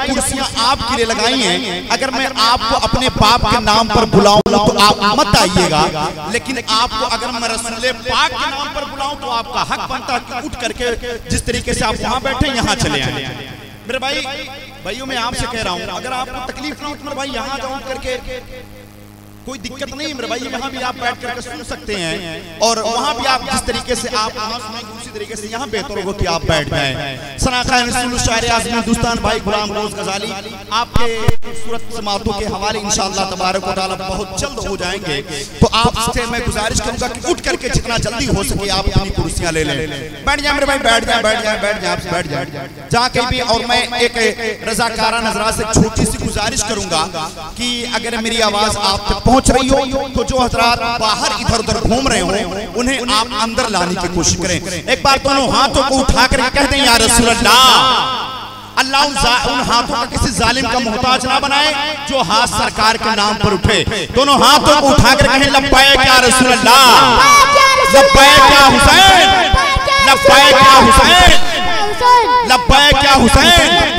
कुर्सियां आपके लिए लगाई हैं, अगर मैं आपको अपने बाप के नाम पर बुलाऊं तो आप मत आइएगा, लेकिन आपको अगर मैं रसूल पाक के नाम पर बुलाऊं तो आपका हक बनता है कि उठ करके जिस तरीके से आप वहां बैठे यहाँ चले आए। मेरे भाइयों मैं आपसे कह रहा हूँ, अगर आपको तकलीफ नहीं मेरे भाई यहाँ जाऊँ करके कोई दिक्कत नहीं मेरे भाई, यहाँ भी आप बैठ करके सुन सकते हैं और वहाँ भी आप जिस तरीके से आप उसी तरीके से यहाँ बेहतर होगा कि आप बैठ जाएं। सनाख़ाए रसूल शायर आज़म हिंदुस्तान भाई गुलाम रोज़ गज़ाली आपके खूबसूरत समातों के हवाले इंशाअल्लाह तबारक व तआला बहुत जल्द हो जाएंगे। तो आपसे मैं गुजारिश करूँगा कि उठ करके जितना जल्दी हो सके आप अपनी कुर्सियाँ ले लें। बैठ जाए मेरे भाई, बैठ जाए जहाँ कहीं भी। और मैं एक रज़ाकाराना नज़रा से छोटी सी गुजारिश करूँगा कि अगर मेरी आवाज़ आप तक पहुंच रही हो तो जो हजरात बाहर इधर उधर घूम रहे हो उन्हें आप अंदर लाने की कोशिश करें। एक बार दोनों हाथों को उठाकर कह दें या रसूल अल्लाह, अल्लाह उन हाथों का किसी जालिम का मोहताज ना बनाए जो हाथ सरकार के नाम पर उठे। दोनों हाथों को उठाकर कहें लब्बैक या रसूल अल्लाह, लब्बैक या हुसैन, लब्बैक या हुसैन, लब्बैक या हुसैन।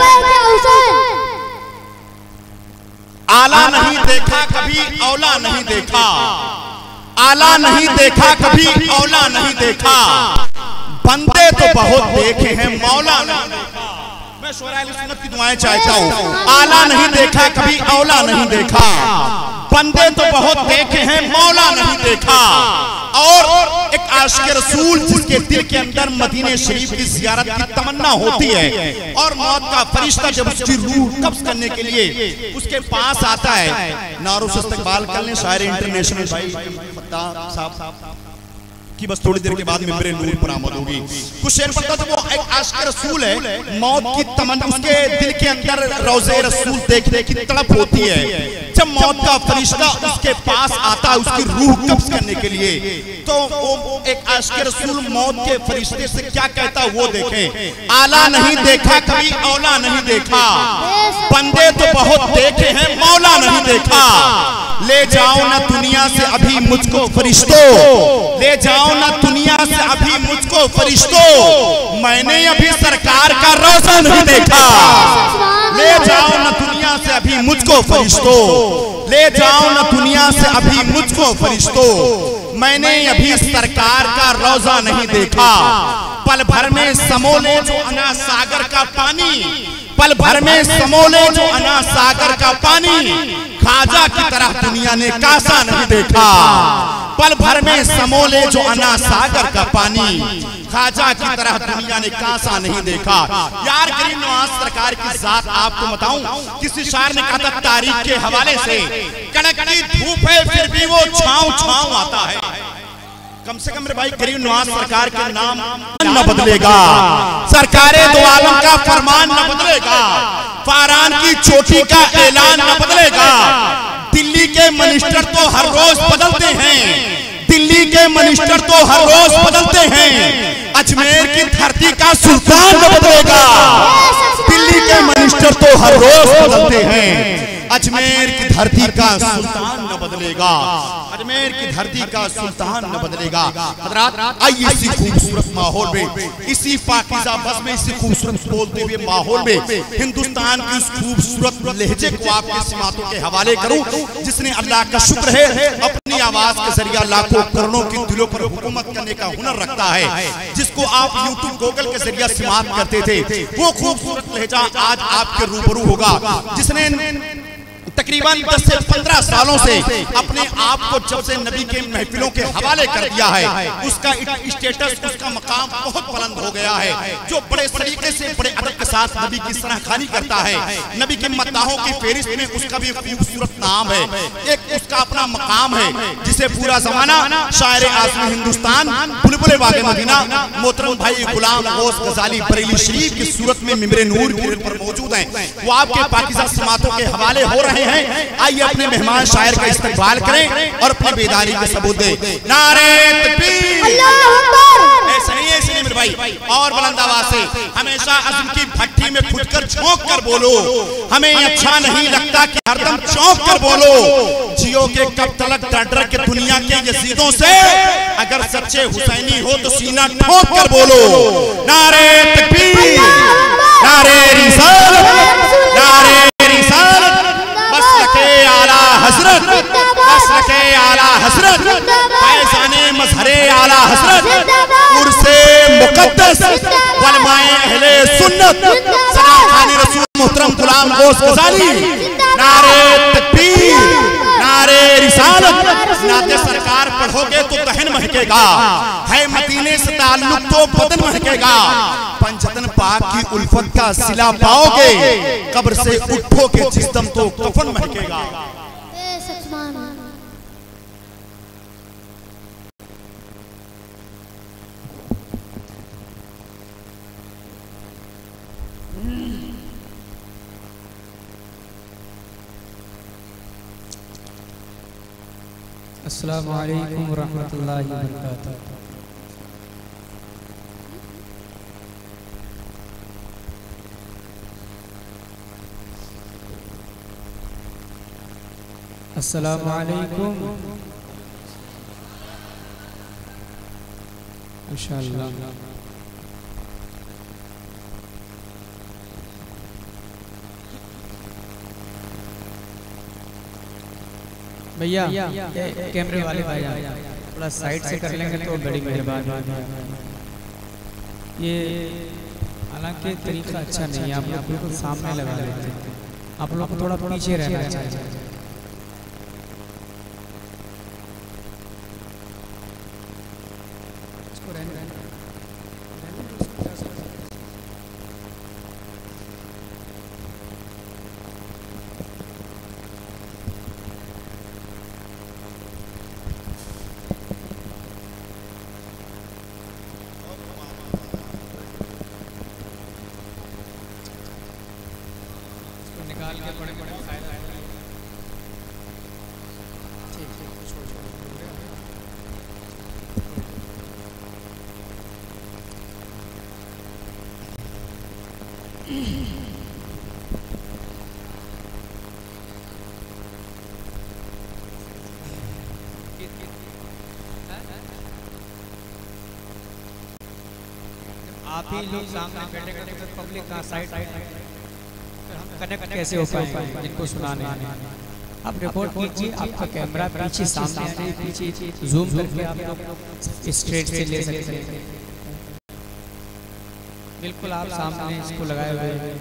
आला नहीं देखा कभी औला नहीं देखा, आला नहीं देखा कभी औला नहीं देखा, बंदे तो बहुत देखे हैं मौला नहीं देखा। मैं शोराए सुन्नत की दुआएं चाहता हूँ। आला नहीं देखा कभी औला नहीं देखा, बंदे तो बहुत देखे हैं मौला नहीं देखा। और एक आशिक रसूल जिसके दिल के अंदर मदीने शरीफ की ज़ियारत की तमन्ना होती है और मौत का फरिश्ता जब उसकी रूह कब्ज़ करने के लिए उसके पास आता है, नारों से इस्तकबाल कर लें शायर इंटरनेशनल भाई फत्ताह साहब की बस थोड़ी देर के बाद मिंबरे नूर पर आमद होगी। कुछ शेर पढ़ता तो वो एक आशिक रसूल है, मौत की तमन्ना उसके दिल के अंदर रोज़े रसूल देखने की तड़प होती है। जब मौत का फरिश्ता उसके पास आता है उसकी रूह कब्ज़ करने के लिए, तो वो एक आशिक रसूल मौत के फरिश्ते से क्या कहता है वो देखें। आला नहीं देखा कभी औला नहीं देखा, बंदे तो बहुत देखे हैं मौला नहीं देखा। ले जाओ ना दुनिया से अभी मुझको फरिश्तों, ले जाओ ना दुनिया से अभी मुझको फरिश्तों, मैंने अभी सरकार का रोज़ा नहीं देखा। ले जाओ ना दुनिया से अभी मुझको फरिश्तों, ले जाओ ना दुनिया से अभी मुझको फरिश्तों, मैंने अभी सरकार का रोज़ा नहीं देखा। पल भर में समोले जो अना सागर का पानी, पल भर में समोले जो अना सागर का पानी, खाजा की तरह दुनिया ने कासा नहीं देखा। पल भर में समोले जो अना सागर का पानी, खाजा की तरह दुनिया ने कासा नहीं देखा। यार करीम नवाज सरकार की जात आपको बताऊं, किसी शायर ने कहा था तारीख के हवाले से, कड़क की धूप है फिर भी वो छांव छांव आता है। कम से कम मेरे भाई करीम नवाज सरकार के नाम न बदलेगा, सरकारे दो आलम का फरमान न बदलेगा, फारान की चोटी का ऐलान न बदलेगा। दिल्ली के मिनिस्टर तो हर रोज बदलते हैं, दिल्ली के मिनिस्टर तो हर रोज बदलते हैं, अजमेर की धरती का सुल्तान न बदलेगा। दिल्ली के मिनिस्टर तो हर रोज बदलते हैं, अजमेर की धरती का सुल्तान न बदलेगा, अजमेर की धरती का सुल्तान न बदलेगा। हज़रात आइए इसी खूबसूरत माहौल में, इसी पाकीज़ा बस में, इसी खूबसूरत बोलते हुए माहौल में हिंदुस्तान की उस खूबसूरत लहजे को आपके समातों के हवाले करूं, जिसने अल्लाह का शुक्र है अपनी आवाज के जरिए लाखों करोड़ों के दिलों पर हुकूमत करने का हुनर रखता है, जिसको आप यूट्यूब गूगल के जरिए समात करते थे। वो खूबसूरत लहजा आज आपके रूबरू होगा, जिसने तकरीबन 10 से 15 सालों से अपने आप को जब से नबी के महफिलों के हवाले कर दिया है, उसका स्टेटस, उसका मकाम बहुत बुलंद हो गया है। जो बड़े तरीके से बड़े अदब के साथ नबी की सराहखानी करता है, नबी के मद्दाहों की फेरिस्त में उसका भी खूबसूरत नाम है, एक उसका अपना मकाम है, जिसे पूरा जमाना शायर आज़म हिंदुस्तान बुलबुल बाग़े मदीना मोहतरम भाई गुलाम गौस गज़ाली बरेली शरीफ की सूरत में मिंबरे नूर पर मौजूद हैं। वो आपके पाकीज़ा समातों के हवाले हो रहे हैं। आइए अपने मेहमान शायर का इस्तकबाल करें और अपनी बेदारी का सबूत दें। नारे तकबीर, अल्लाहू अकबर। ऐसे नहीं मेरे भाई, और बुलंद आवाज से हमेशा अज़्म की भट्टी में खुदकर झोंक कर बोलो, हमें अच्छा नहीं लगता कि हरदम चौंक कर बोलो। जियो के कब तलक डर के दुनिया के यजीदों से, अगर सच्चे हुसैनी हो तो सीना ठोक कर बोलो। नारे तकबीर, नारे रिसालत, हजरत असर के आला हजरत फैजाने मजहरे आला हजरत उर्से मुकद्दस वलमाए अहले सुन्नत सना खानी रसूल मोहतरम गुलाम गौस गजाली नारे तकबीर नारे रिसालत नाते सरकार पढ़ोगे तो दहन महकेगा है मदीने से ताल्लुक तो बदन महकेगा पंजतन पाक की उल्फत का सिला पाओगे कब्र से उठोगे जिस्म तो कफन महकेगा। अस्सलामु अलैकुम वरहमतुल्लाहि वबरकातुहू। अस्सलामु अलैकुम इंशाअल्लाह। भैया कैमरे वाले भाई थोड़ा साइड से कर लेंगे तो बड़ी मेहरबानी। ये हालांकि तरीका अच्छा नहीं है, आप लोग बिल्कुल सामने लगा लेते हैं, आप लोग को थोड़ा पीछे रहना चाहिए। निकाल के बड़े बड़े फाइल आप ही लोग सामने बैठे बैठे तो पब्लिक का साइड कनेक्ट कैसे हो पाएगा जिनको सुनाने। आप रिपोर्ट कीजिए, आपका कैमरा पीछे सामने है, पीछे जूम करके आप लोग स्ट्रेट से ले सकते हैं। बिल्कुल आप सामने इसको लगाए हुए हैं।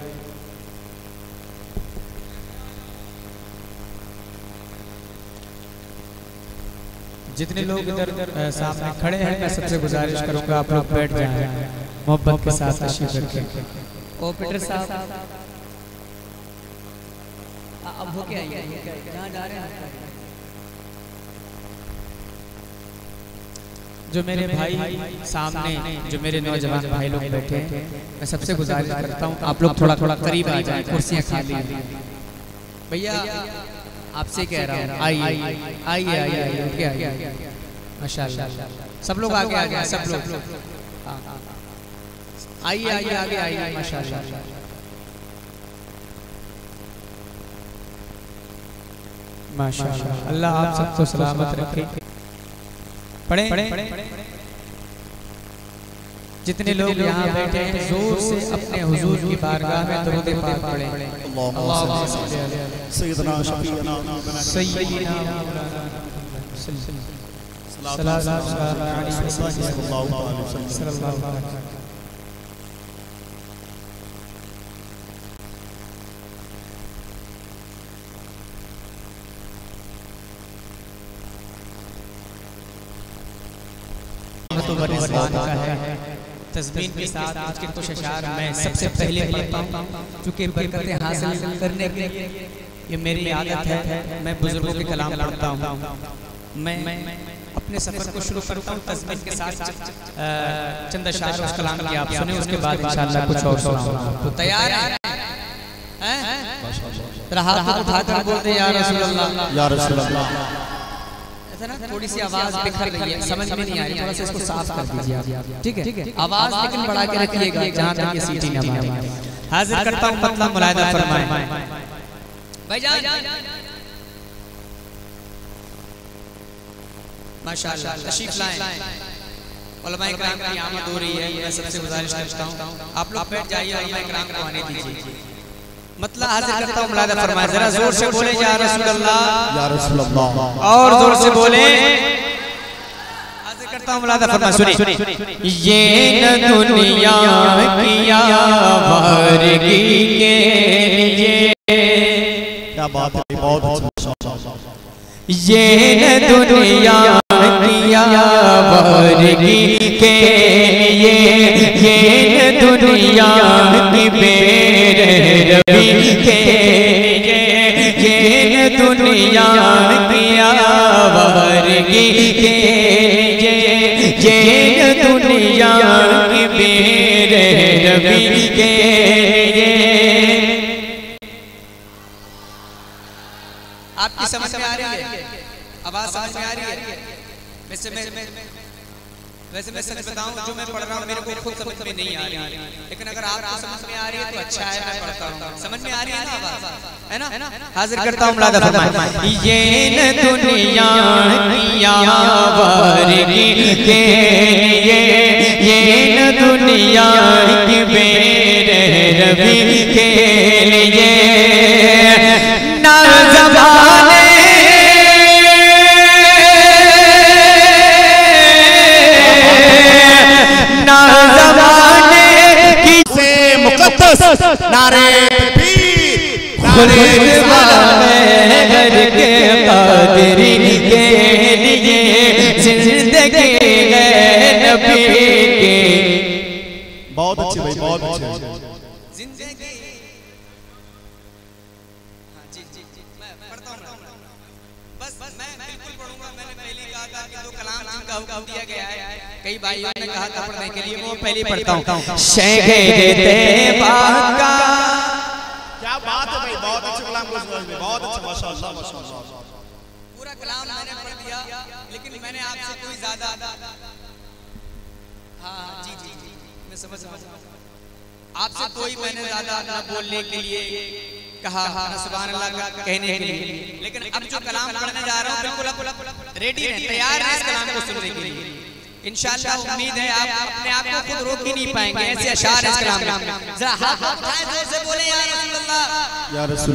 जितने लोग इधर सामने खड़े हैं मैं सबसे गुजारिश करूंगा आप लोग बैठ जाएं मोहब्बत के साथ तशरीफ रखें। ऑपरेटर साहब अब हो क्या जहाँ जा रहे हैं। जो मेरे भाई सामने जो मेरे नौजवान भाई लोग बैठे हैं मैं सबसे गुजारिश करता हूँ आप लोग थोड़ा थोड़ा करीब आ जाएं, कुर्सियाँ खाली हैं। भैया आपसे कह रहा हूँ आइए आइए आइए उठ के आइए। माशाल्लाह सब लोग आगे आ गए, सब लोग आइए आइए आगे आइए। माशाल्लाह माशाल्लाह अल्लाह आप सबको सलामत रखे। पढ़े जितने लोग यहाँ बैठे हैं जोर से अपने हुजूर की बारगाह में दरूद पाक पढ़ें। सैयदना शफीना सैयदना सल्लल्लाहु अलैहि वसल्लम। तो बरिज़वान का है तस्बीह के साथ उसके तो शशार मैं सबसे पहले पढ़ता हूँ क्योंकि बरकतें हासिल करने के ये मेरी आदत है। मैं बुजुर्गों के कलाम पढ़ता हूँ। मैं अपने सफर को शुरू करता हूँ तस्बीह के साथ चंद अशआर उस कलाम के आप सुने, उसके बाद इंशाअल्लाह कुछ और सुनाऊंगा। तो तैयार हैं? हाथ उठाकर बोलते या रसूल अल्लाह या रसूल अल्लाह। थोड़ी सी आवाज बिखर रही है, समझ में नहीं आ रही, थोड़ा सा इसको साफ कर दीजिए आप। ठीक है आवाज लेकिन बढ़ा के रखिएगा जहां तक ये सीटी ना मारे। हाजिर करता हूं मतलब मुलाहिदा फरमाएं भाईजान। माशाअल्लाह तशरीफ लाएं। उलमाए किराम की आमद हो रही है, मैं सबसे गुजारिश करता हूं आप लोग बैठ जाइए, उलमाए किराम को आने दीजिए। मतलब हाजिर करता हूँ मुलादा फरमाए, जरा जोर से बोले या रसूल अल्लाह, या रसूल अल्लाह, और जोर से बोले। हाजिर करता हूँ मुलादा फरमाए, सुनिए। ये न दुनिया किया वारगी के लिए, क्या बात है, बहुत अच्छा। ये न दुनिया किया वारगी के लिए, ये न दुनिया की बेरहमी के लिए, ये न दुनिया किया वारगी के लिए, ये न दुनिया की बेरहमी के लिए। आपकी समझ में आ रही है? आवाज समझ में आ रही है? वैसे मैं सच बताऊं, जो मैं पढ़ रहा हूं मेरे को खुद समझ में नहीं आ रही है, लेकिन अगर आपको समझ में आ रही है तो अच्छा है, मैं पढ़ता हूं। समझ में आ रही है ना आवाज, है ना? हाजिर करता हूं मुलादा फरमाए। ये न दुनिया किया वारगी के लिए, ये न दुनिया की बेरहमी के लिए, ना ज़बाने ना ज़बाने की से मुक़द्दस नारे तकबीर, खुले घर के कादरी के लिए, जिंदगी है नबी के। बहुत अच्छे भाई, बहुत अच्छे। जिंदगी मैं पढ़ता हूँ, बस मैं बिल्कुल पढ़ूंगा। मैंने पहले कहा था कि जो कलाम जिनका हुक्म दिया गया है, कई भाइयों ने कहा था पढ़ने के लिए, वो पहले पढ़ता हूँ। शहर तैयबा का, क्या बात है भाई, बहुत अच्छे कलाम को समझ में, बहुत अच्छा, माशाअल्लाह माशाअल्लाह। पूरा कलाम मैंने पढ़ दिया, लेकिन मैंने आपसे कोई ज्यादा, हाँ जी जी जी मैं समझ रहा हूँ, आपसे कोई मैंने ज्यादा ना बोलने के लिए कहा, ना सुभान अल्लाह का कहने के लिए, लेकिन अब जो कलाम पढ़ने जा रहा हूँ बिल्कुल अब रेडी हैं, तैयार हैं इस कलाम को सुनने के लिए। इंशाअल्लाह उम्मीद है आप अपने आप को खुद रोक ही नहीं पाएंगे, ऐसे अशार इस कलाम में। जरा हाथ उठाएं, जोर से बोले या रसूल अल्लाह, या रसूल।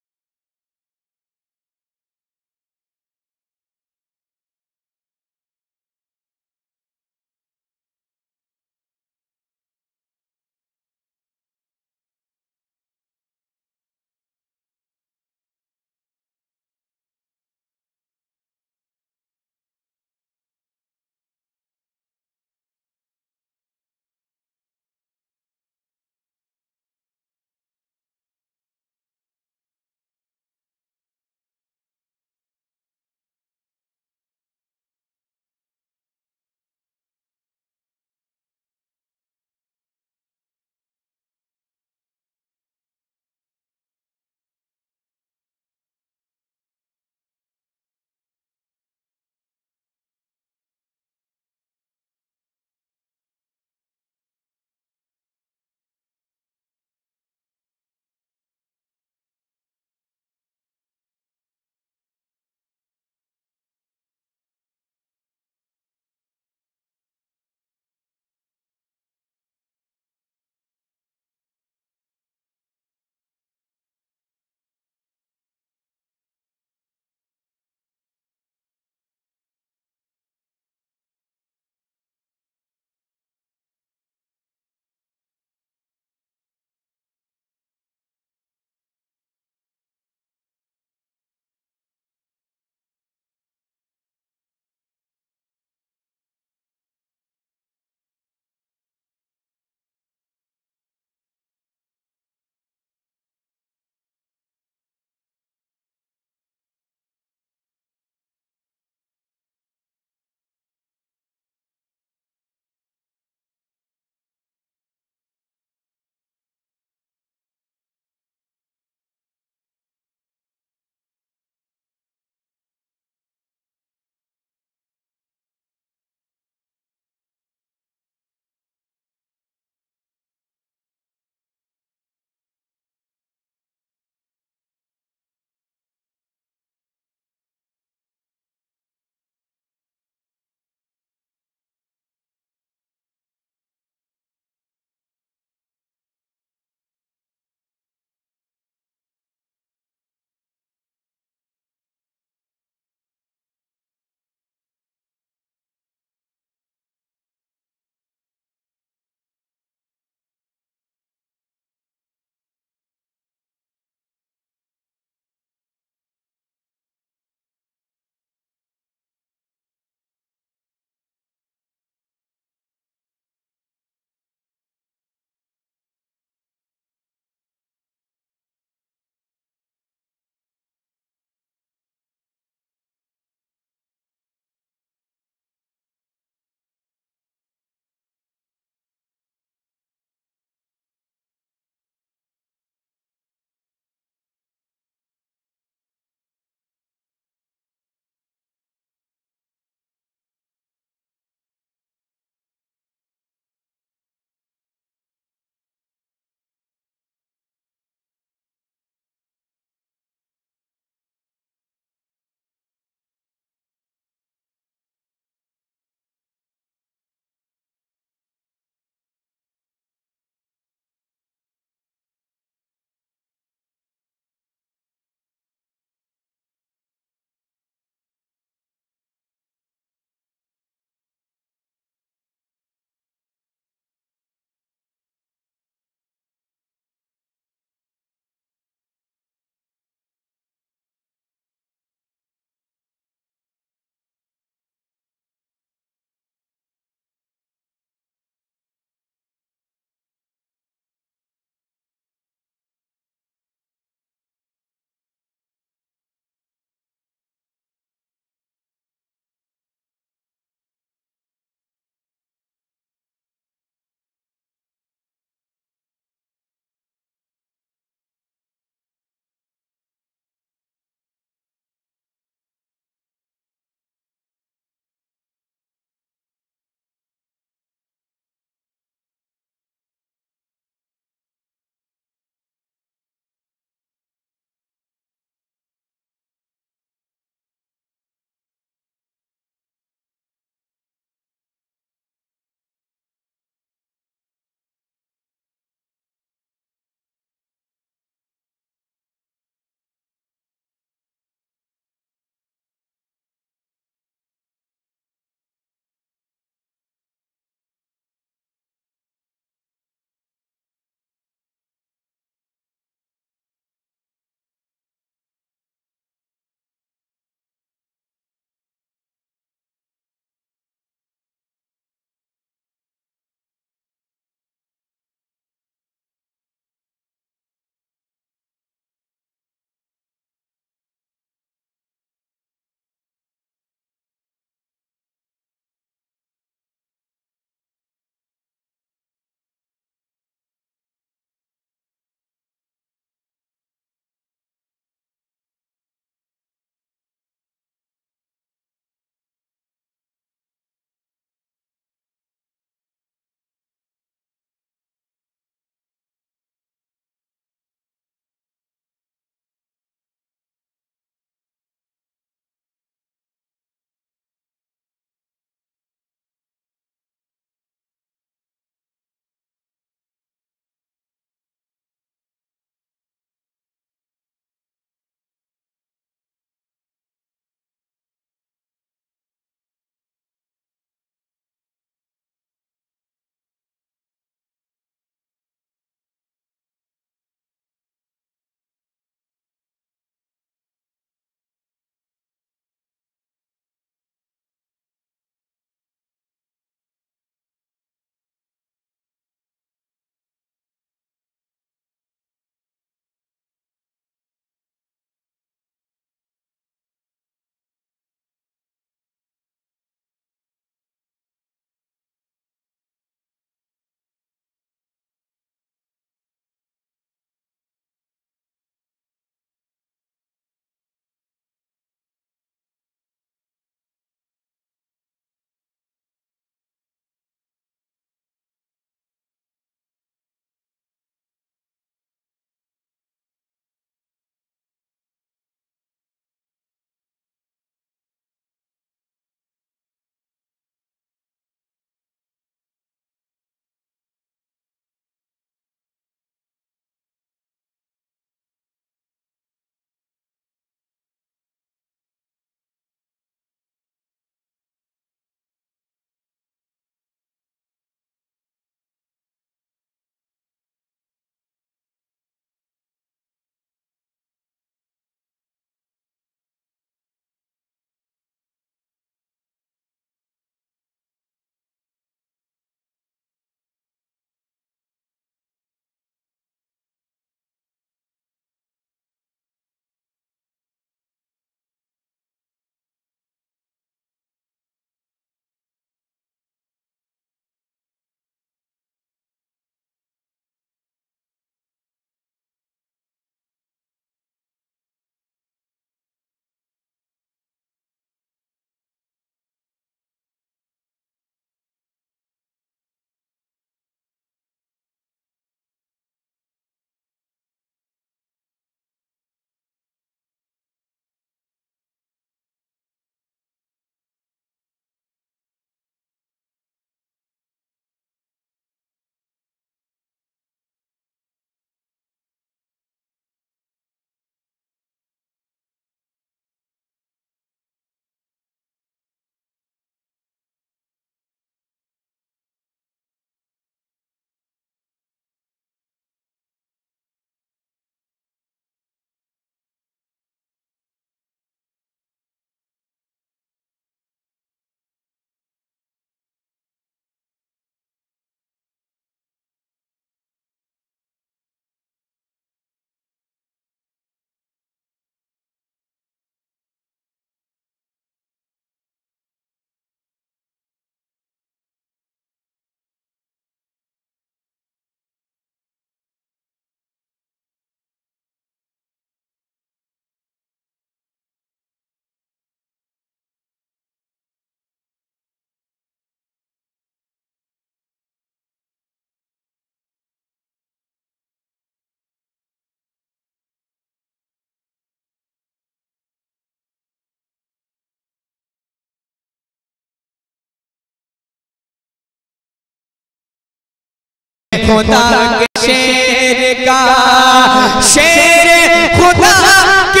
खुदा के शेर का, शेर खुदा के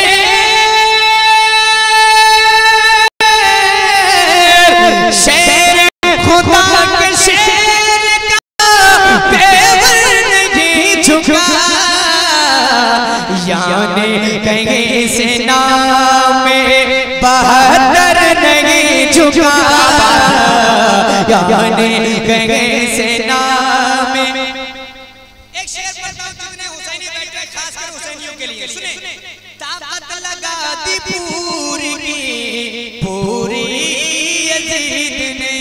शेर खुदा के शेर का तेवर नहीं झुका, यानी कहीं से नाम बहत्तर नहीं झुका, यानी कहीं से नाम। एक शेर पढ़ता हूं जितने हुसैनी बैठे खासकर हुसैनियों के लिए सुने। ताकत लगा दी पूरी की पूरी यजीद ने,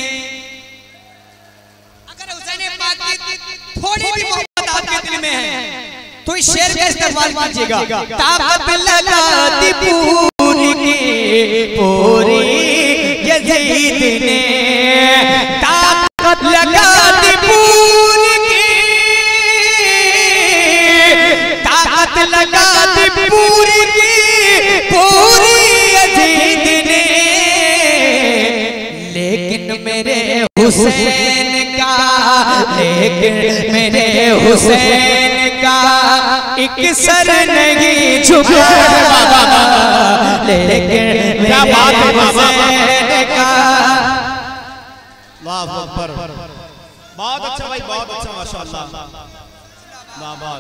अगर हुसैन पाक की थोड़ी भी मोहब्बत आपके दिल में है तो इस शेर का इस्तेमाल कीजिएगा। ताकत लगा दी पूरी की पूरी यजीद ने, ताकत लगा दी पूरी की, ताकत लगा दी पूरी की पूरी यजीद ने, लेकिन मेरे हुसैन का, लेकिन मेरे हुसैन का एक सर नहीं झुका, लेकिन क्या बात है हुसैन का। वाह अकबर, बहुत अच्छा भाई, बहुत अच्छा माशाअल्लाह, वाह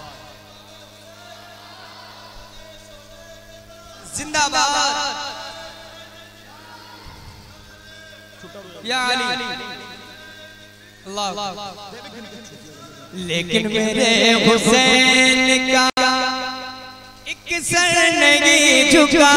जिंदाबाद या अली अल्लाह। लेकिन मेरे हुसैन का एक सर नहीं झुका,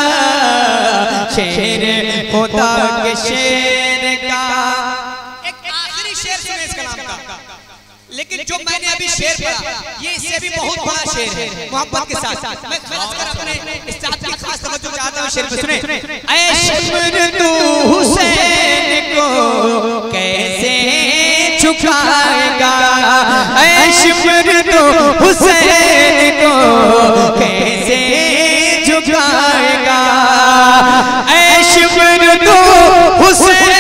शेर खुदा के शेर का। एक आखिरी शेर सुने इस कलाम का, लेकिन जो मैंने अभी शेर पढ़ा ये इससे भी बहुत बड़ा शेर है मोहब्बत के साथ। मैं खासकर अपने इस साथ की खास तवज्जो चाहता हूं शेर पे सुने। ऐ शिमर तू हुसैन को कैसे झुकाएगा, ऐ शिमर तू हुसैन को कैसे झुकाएगा, ऐ शिमर तू हुसैन,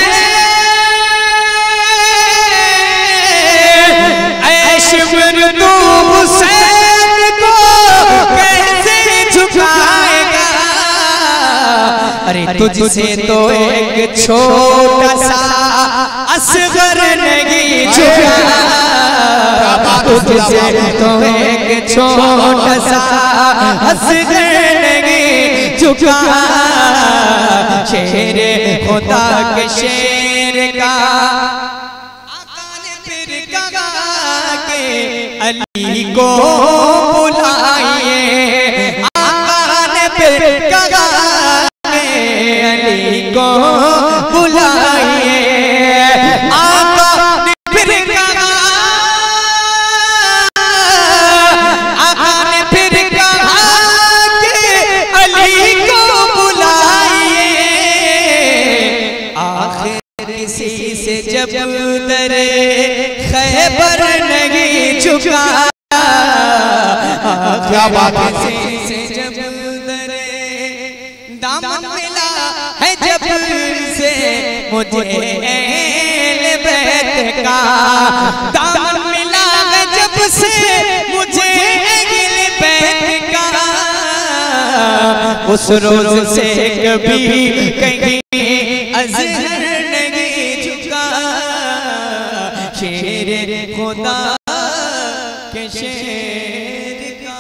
ऐ शिमर तू हुसैन को कैसे झुकाएगा। अरे तुझसे तो एक छोटा सा असगर नहीं झुका, तुझसे तो एक छोटा सा असगर नहीं झुका, शेर खुदा के शेर का। आका ने फिर कहा के अली को बुलाइए, आका ने फिर कहा के अली को बुलाइए, आका ने फिर कहा, आका ने फिर कहा के अली को बुलाइए। आखिर किसी से जब दरे खैबर नहीं झुका, क्या बात है, से जब दरे दामन मिला है जब से मुझे अहले बैत का, दामन मिला है जब से मुझे अहले बैत का। उस रोज से कभी कहीं अज़हर नहीं झुका, शेर खुदा के शेर का।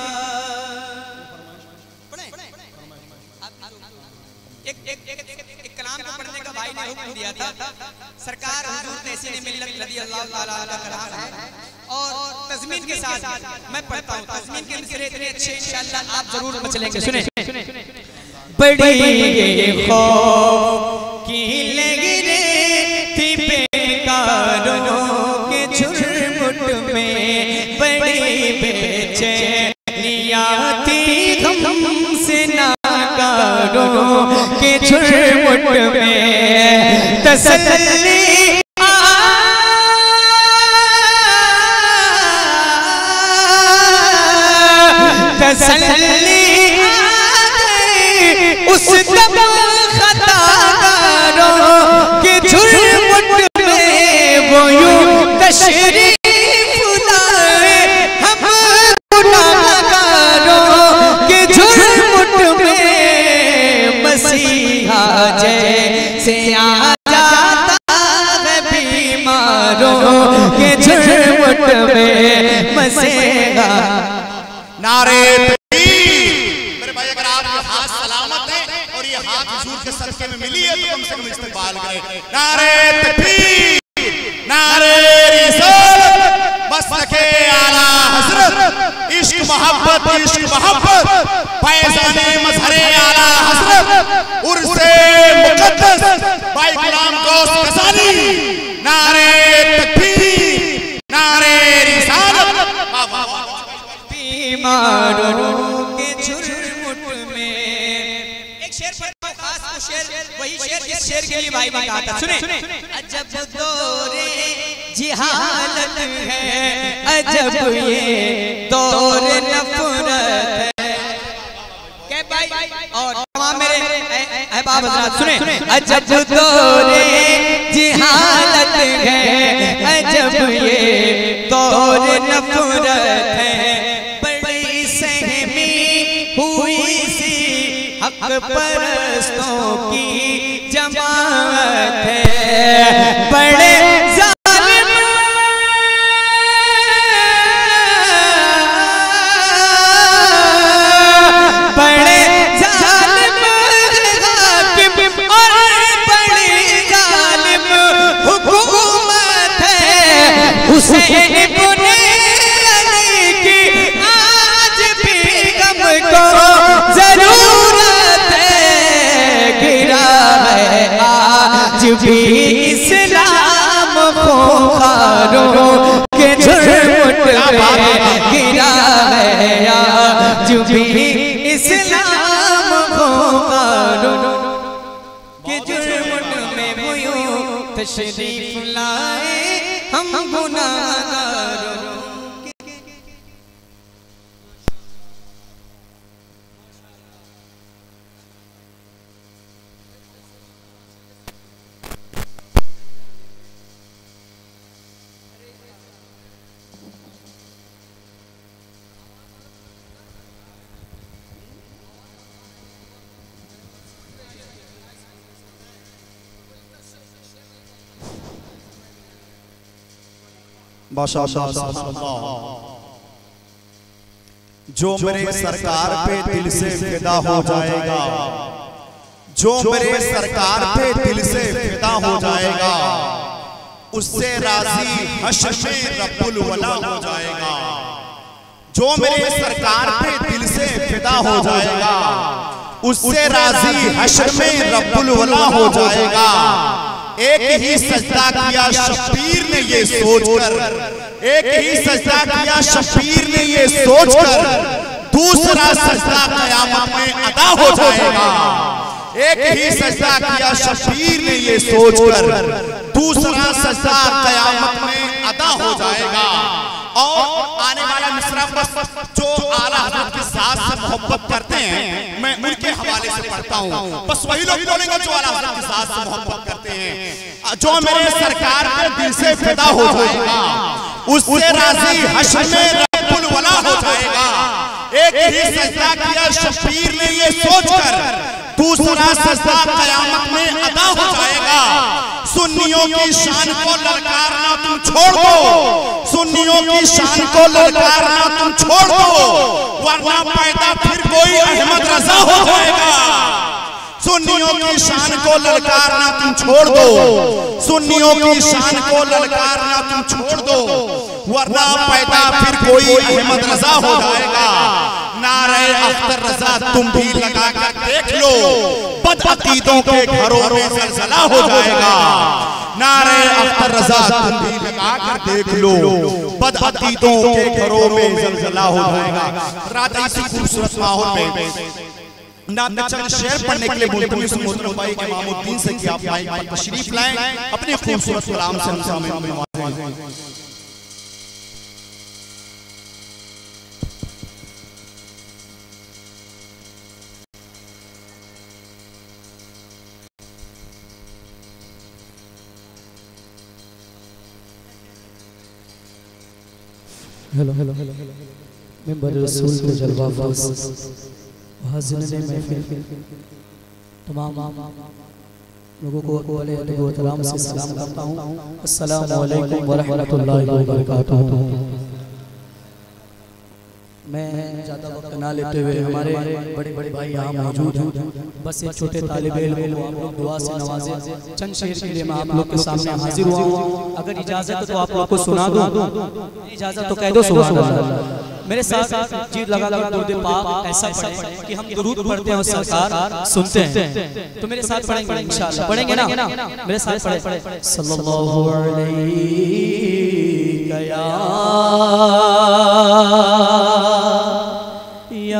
एक कलाम को पढ़ने का भाई ने हुक्म दिया था, सरकार हुजूर ने ऐसी मिल्लत रज़ी अल्लाह ताला अन्हा का कहा है, और तज़मीन के साथ मैं पढ़ता हूँ। तज़मीन के मिसरे इतने अच्छे इंशाअल्लाह आप जरूर मचलेंगे। सुने। बड़ी खौफ की लगी रे थी बेकारों के झुरमुट में, बड़ी बेचैनियाँ थी गम से नाकारों के झुरमुट में, तसल्ली तसल्ली उस दम खताकारों के झुरमुट में, वो यूं तशरीफ जैसे आ जाता है बीमारों के झुरमुट में मसेगा। नारे तकबीर। मेरे भाई अगर आपके हाथ सलामत है और ये हाथ हुजूर के सदके में मिली है तो कम से कम इस्तेमाल करें। नारे तकबीर, नारे रिसालत, मसलके आला हजरत, इश्क मोहब्बत, फैज़ाने मज़हरे आला हजरत, उर्से मुक़द्दस भाई गुलाम गौस ग़ज़ाली। नारे तकबीर, नारे रिसालत। बीमारों के झुरमुट में एक शेर पढ़ता हूं, खास वो शेर, वही शेर जिस शेर के लिए भाई ने कहा था। सुने, अजब दौरे जिहालत है, अजब ये दौरे नफरत है। क्या भाई और तमाम मेरे अहबाब हज़रात सुने, अजब दौरे जिहालत है, अजब ये दौरे नफरत है। हुई सी हक परस्तों की जमात है, बड़े जालिम हाकिम और बड़ी जालिम हुकूमत है। हुसैन इब्ने अली की आज भी गम को जरूरत है, गिरा है आज भी इस्लाम खुखारों के झुरमुट में, गिरा है आज भी इस्लाम खुखारों के झुरमुट में। वो यूं तशरीफ लाए हम गुनाहगारों। जो मेरे सरकार पे दिल से फिदा हो जाएगा, जो मेरे सरकार पे दिल से फिदा हो जाएगा, उससे राजी हश्र में रब्बुल वला हो जाएगा। जो मेरे सरकार पे दिल से फिदा हो जाएगा, उससे राजी हश्र में रब्बुल वला हो जाएगा। एक ही सजदा किया शब्बीर ने ये सोचकर, एक ही सजदा किया शब्बीर ने ये सोचकर, दूसरा सजदा क़यामत में अदा हो जाएगा। एक ही सजदा किया शब्बीर ने ये सोचकर, दूसरा सजदा क़यामत में अदा हो जाएगा। और आने वाला मिसरा जो आला हज़रत के साथ से मोहब्बत करते हैं, मैं उनके हवाले से पढ़ता हूँ। बस वही लोग बोलेंगे जो आला हज़रत के साथ से मोहब्बत करते हैं। जो मेरे सरकार के दिल से फिदा हो जाएगा, उससे राजी हश्र में रब्बुल वला हो जाएगा। एक ही सजदा किया शब्बीर ने ये सोचकर, दूसरा सजदा क़यामत में अदा हो जाएगा। सुन्नियों की शान को ललकारना तुम छोड़ दो, सुन्नियों की शान को ललकारना तुम छोड़ दो, वरना पैदा फिर कोई अहमद रजा हो जाएगा। सुन्नियों की शान को ललकारना तुम छोड़ दो, सुन्नियों की शान को ललकारना तुम छोड़ दो, वरना पैदा फिर कोई अहमद रजा हो जाएगा। नारे अख्तर रजा तुम भी लगा कर देख लो, बदअकीदों के घरों में ज़लज़ला हो जाएगा। नारे अख्तर रजा तुम भी लगा कर देख लो, बदअकीदों के घरों में ज़लज़ला हो जाएगा। रात इसी खूबसूरत माहौल में नात चंद शेर पढ़ने के लिए मोहतरम भाई इमामुद्दीन से कि आप माइक पर तशरीफ लाएं, अपने खूबसूरत कलाम से हमसे नवाजें। हेलो हेलो हेलो मेंबर रसूल के जलवा हाज़िरीन महफिल तमाम लोगों को पहले अदब से सलाम करता हूँ। अस्सलामु अलैकुम व रहमतुल्लाहि व बरकातुहू। मैं ज़्यादा वक्त ना लेते हुए, हमारे बड़े बड़े भाई यहाँ मौजूद हैं, बस एक छोटे तालिब इल्म को आप लोग दुआ से नवाजें। चंद शेर के लिए मैं आप लोग के सामने हाजिर हुआ हूँ। अगर इजाज़त है तो आप लोग को सुना दूँ, इजाज़त तो कह दो सुभान अल्लाह। मेरे साथ जी लगा कर दुरूद पाक ऐसा पढ़े कि हम दुरूद पढ़ते हैं और सरकार सुनते हैं। तो मेरे साथ पढ़ेंगे इंशाअल्लाह, पढ़ेंगे ना? मेरे साथ पढ़े सल्लल्लाहु अलैहि या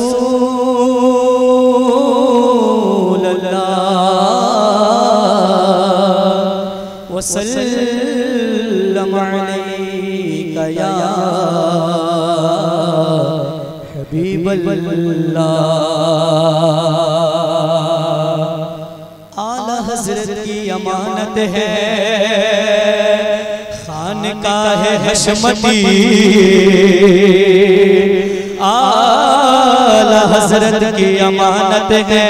रसूल अल्लाह वसल्लम अलैका या हबीब अल्लाह। आला हजरत की अमानत है, खानकाह हशमती। आला हजरत की अमानत है,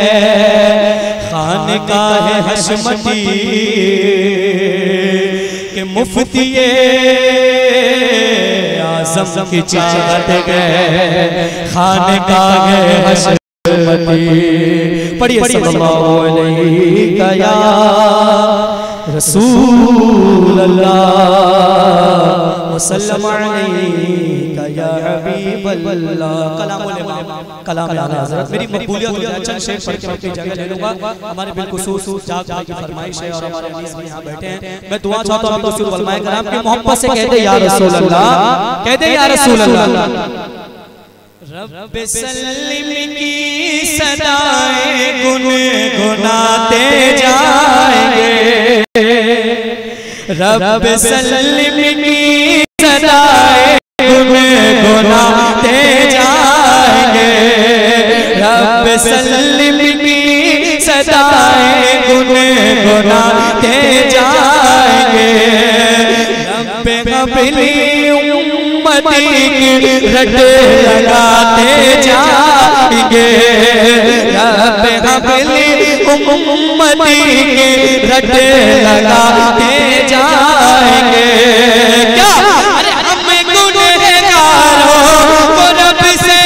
खानकाह हशमती के मुफ्ती आज़म की चाहत गए, खानकाह हशमती। पढ़िए सल्लल्लाहु अलैहि या रसूल अल्लाह वसल्लम अलैका या हबीब अल्लाह। कलाम हज़रत मेरी मकबूलियत हो जाए, चंद शेर पढ़ के अपनी जगह ले लूंगा। हमारे बिलखुसूस जाग भाई की फरमाइश है और हमारे अजीज भी यहाँ बैठे हैं। मैं दुआ चाहता हूँ बिलखुसूस उलमाए कराम की मोहब्बत से कहते या रसूल अल्लाह, कहते या रसूल अल्लाह। रब सल्लिम की सदाएं गुनगुनाते जाएंगे, रब सल्लिम की सदाएं गुनगुनाते जाएंगे, रब सल्लिम की सदाएं गुनगुनाते जाएंगे। रब कबली उम्मती की रट लगाते जाएंगे, रब कबली उम्मती की रट लगाते जाएंगे। क्या अरे हम गुनहगारों को रब से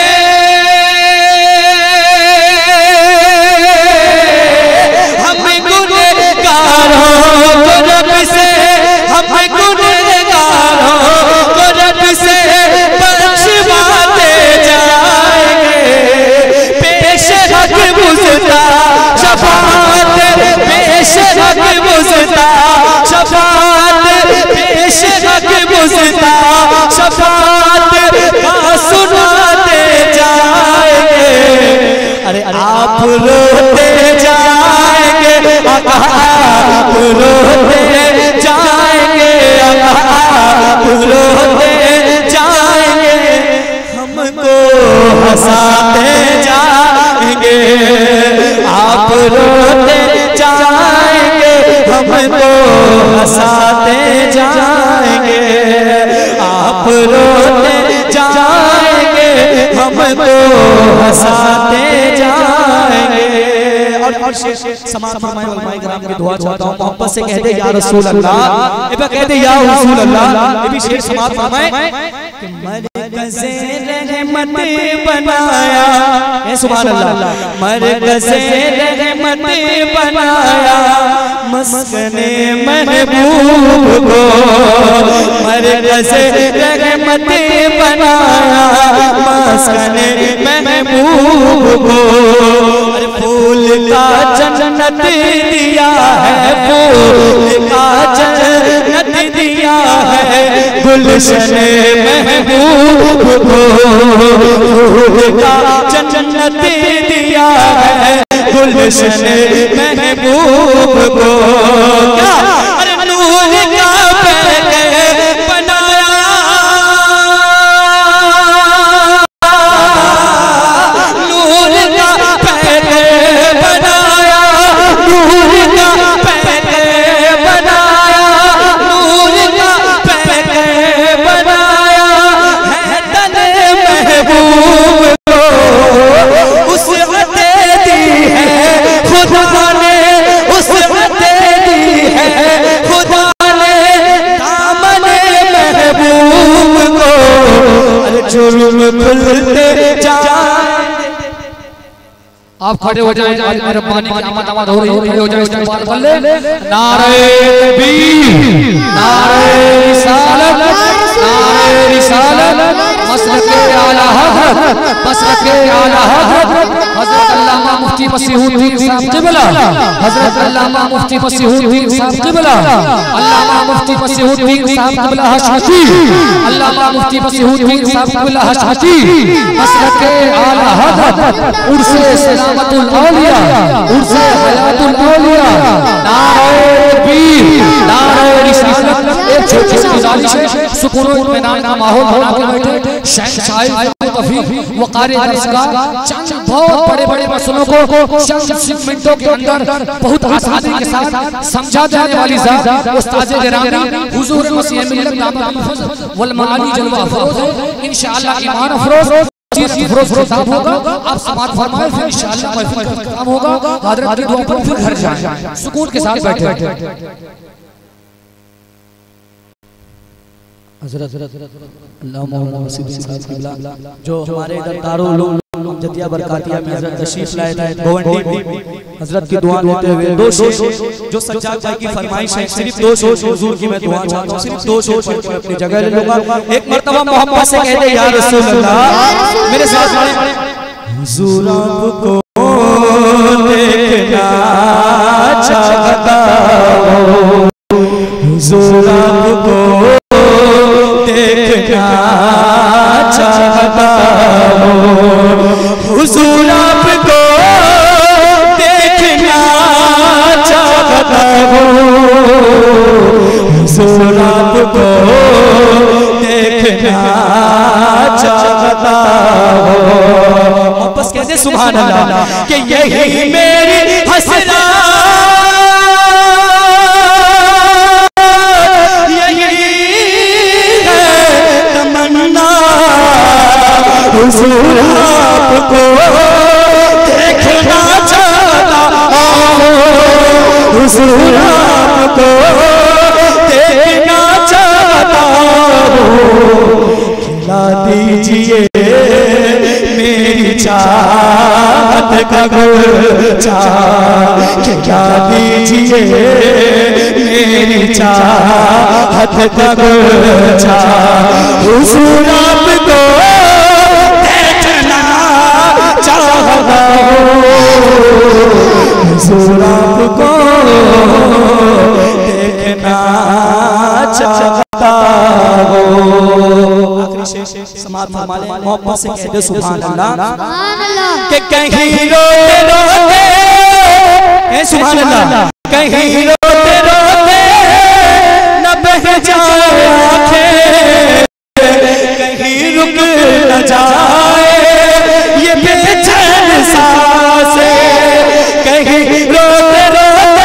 हम गुनहगारों को रब से हम गुनहगारों को रब से बख्शवाते जाएंगे। पेश हक मुस्ता शफाअत, पेश हक मुस्ता शफाअत, पेश हक मुस्ता शफाअत का सुनाते जाएंगे। अरे आप रोते जाएंगे, आप रोते जाएंगे, आप रोते जाएंगे, हमको हंसाते जाएंगे। आप रोते जाएंगे, हमको हंसाते जाएंगे। आप रोते जाएंगे, हमको हंसाते जाएंगे। और समाज फरमाए उलमाए किराम की दुआ चाहता हूं, मोहब्बत से कह दे या रसूल अल्लाह, ए बे कह दे या रसूल अल्लाह। ये भी शेर समाज फरमाए कि मरकज़े रहमत बनाया, ए सुभान अल्लाह, मरकज़े रहमत बनाया मस्कने महबूब को, मरकज़े रहमत बनाया मस्कने महबूब को। फूल का जन्नत दिया है, फूल का जन्नत दिया है गुलशने महबूब को, फूल का जन्नत दिया है गुलशने महबूब को। क्या अरे नूर का पैके बनाया, नूर का पैके बनाया, नूर का पैके बनाया, नूर का पैके बनाया है तने महबूब को। उस दी है खुदा ने, उस आप खड़े हो जाए, आज मेरे पानी की आमद आमद हो रही है, खड़े हो जाए, इस्तेमाल कर ले। नारे तकबीर, नारे रिसालत, नारे रिसालत, मसलके आला हज़रत, मसलके आला हज़रत हज़रत अल्लामा मुफ्ती मसीहुद्दीन साहब क़िबला, हज़रत अल्लामा मुफ्ती मसीहुद्दीन साहब क़िबला, अल्लामा मुफ्ती मसीहुद्दीन साहब क़िबला हशमती, अल्लामा मुफ्ती मसीहुद्दीन साहब क़िबला हशमती, मसलके आला हज़रत, उर्से सलामतुल औलिया, उर्से हयातुल औलिया, नारे तकबीर, नारे रिसालत। एक छोटी सी गुजारिश है, सुकून व इत्मीनान का माहौल बना के बैठे। शहंशाह तौफीक वक़ार दर्स का चंद बहुत बड़े-बड़े मसलों को चंद मिनटों के अंदर बहुत आसानी के साथ समझा देने वाली ज़ात उस्ताद गिरामी हुजूर मसीह मिल्लत दामद वल माली जलवा अफरोज है। इंशाअल्लाह ईमान अफरोज फरोज खिताब होगा, आप समाअत फरमाएं, फिर इंशाअल्लाह महफिल का खत्म होगा। हज़रत की दुआ पर फिर घर जाएं, सुकून के साथ बैठे। जो हमारे इधर तारो लोग जतिया बरकातिया में हजरत तशरीफ लाए थे, गवंडी हजरत की दुआ लेते हुए दो शेर जो सज्जाद भाई की फरमाइश है, सिर्फ दो शेर हुजूर की मैं दुआ चाहता हूं, सिर्फ दो शेर अपनी जगह ले लूंगा। एक मर्तबा मोहब्बत से कह दे या रसूल अल्लाह, मेरे साथ हुजूर आपको देखना चाहता हूं, हुजूर आपको देखना चाहता हूँ, हुजूर आपको देखना चाहता हूँ, हुजूर आपको देखना चाहता हूँ। वापस कहते सुभान अल्लाह कि यही मेरी हसरत, हुजूर आपको देखना चाहता हूँ, हुजूर आपको देखना चाहता हूँ, खिला दीजिए मेरी चाहत का गुलचा, खिला दीजिए मेरी चाहत का गुलचा, हुजूर आपको चाहता हूँ, हुजूर आपको देखना चाहता हूँ। आखिरी शेर समाअत फरमा लें, मोहब्बत से कह दे सुभान अल्लाह कि कहीं रोते रोते, सुभान अल्लाह, कहीं रोते रोते न बह जाए आँखें, कहीं रुक न जाए ये बेचैन सांसें, कहीं रोते रोते,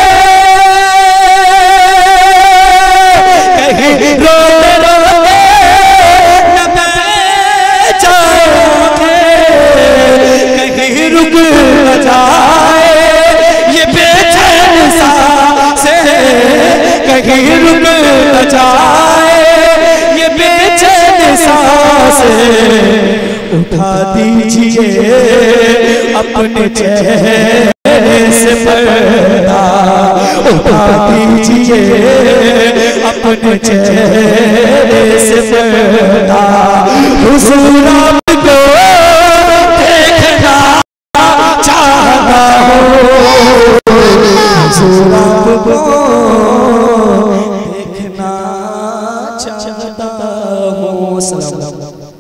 कहीं रोते रोते न बह जाए आँखें, कहीं रुक न जाए ये बेचैन सांसें, कहीं रुक न जाए ये बेचैन सांसें। उठा दीजिए अपने चेहरे से पर्दा, उठा दीजिए अपने चेहरे से पर्दा, हुजूर आपको देखना चाहता हूँ, हुजूर आपको देखना चाहता हूँ।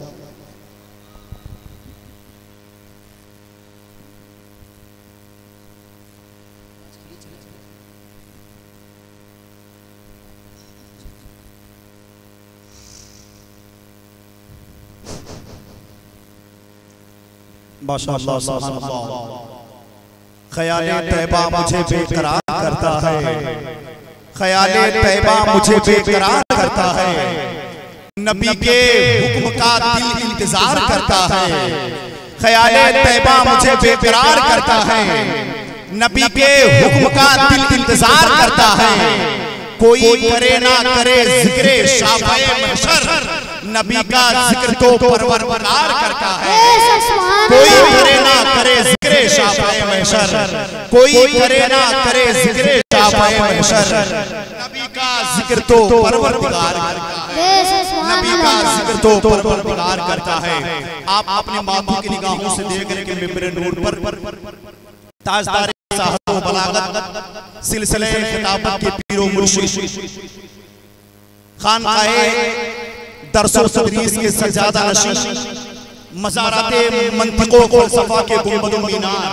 माशाअल्लाह सुभानअल्लाह, ख़याले तैबा मुझे बेकरार करता है, ख़याले तैबा मुझे बेकरार करता है, नबी के हुक्म का दिल इंतजार करता है, ख़याले तैबा मुझे बेकरार करता है, नबी के हुक्म का दिल इंतजार करता है, कोई करे ना करे जिक्रे शाफ़े महशर, नबी का जिक्र तो परवरदिगार करता है, कोई करे ना करे जिक्र जिक्रे शाफ़े महशर, कोई करे ना करे जिक्रे शाफ़े महशर। नबी का जिक्र तो परवरदिगार करता है, नबी का जिक्र तो परवरदिगार करता है। आप अपने माथों की निगाहों से देख रहे कि मिंबर नूर पर ताजदार साहब व बलागत सिलसिले खिताबत के पीरो मुर्शिद खानकाए दर्स और तदरीस के सज्जादा नशीं मज़ाराते मंतिक़ो फ़लसफ़ा के गुंबद मीनार,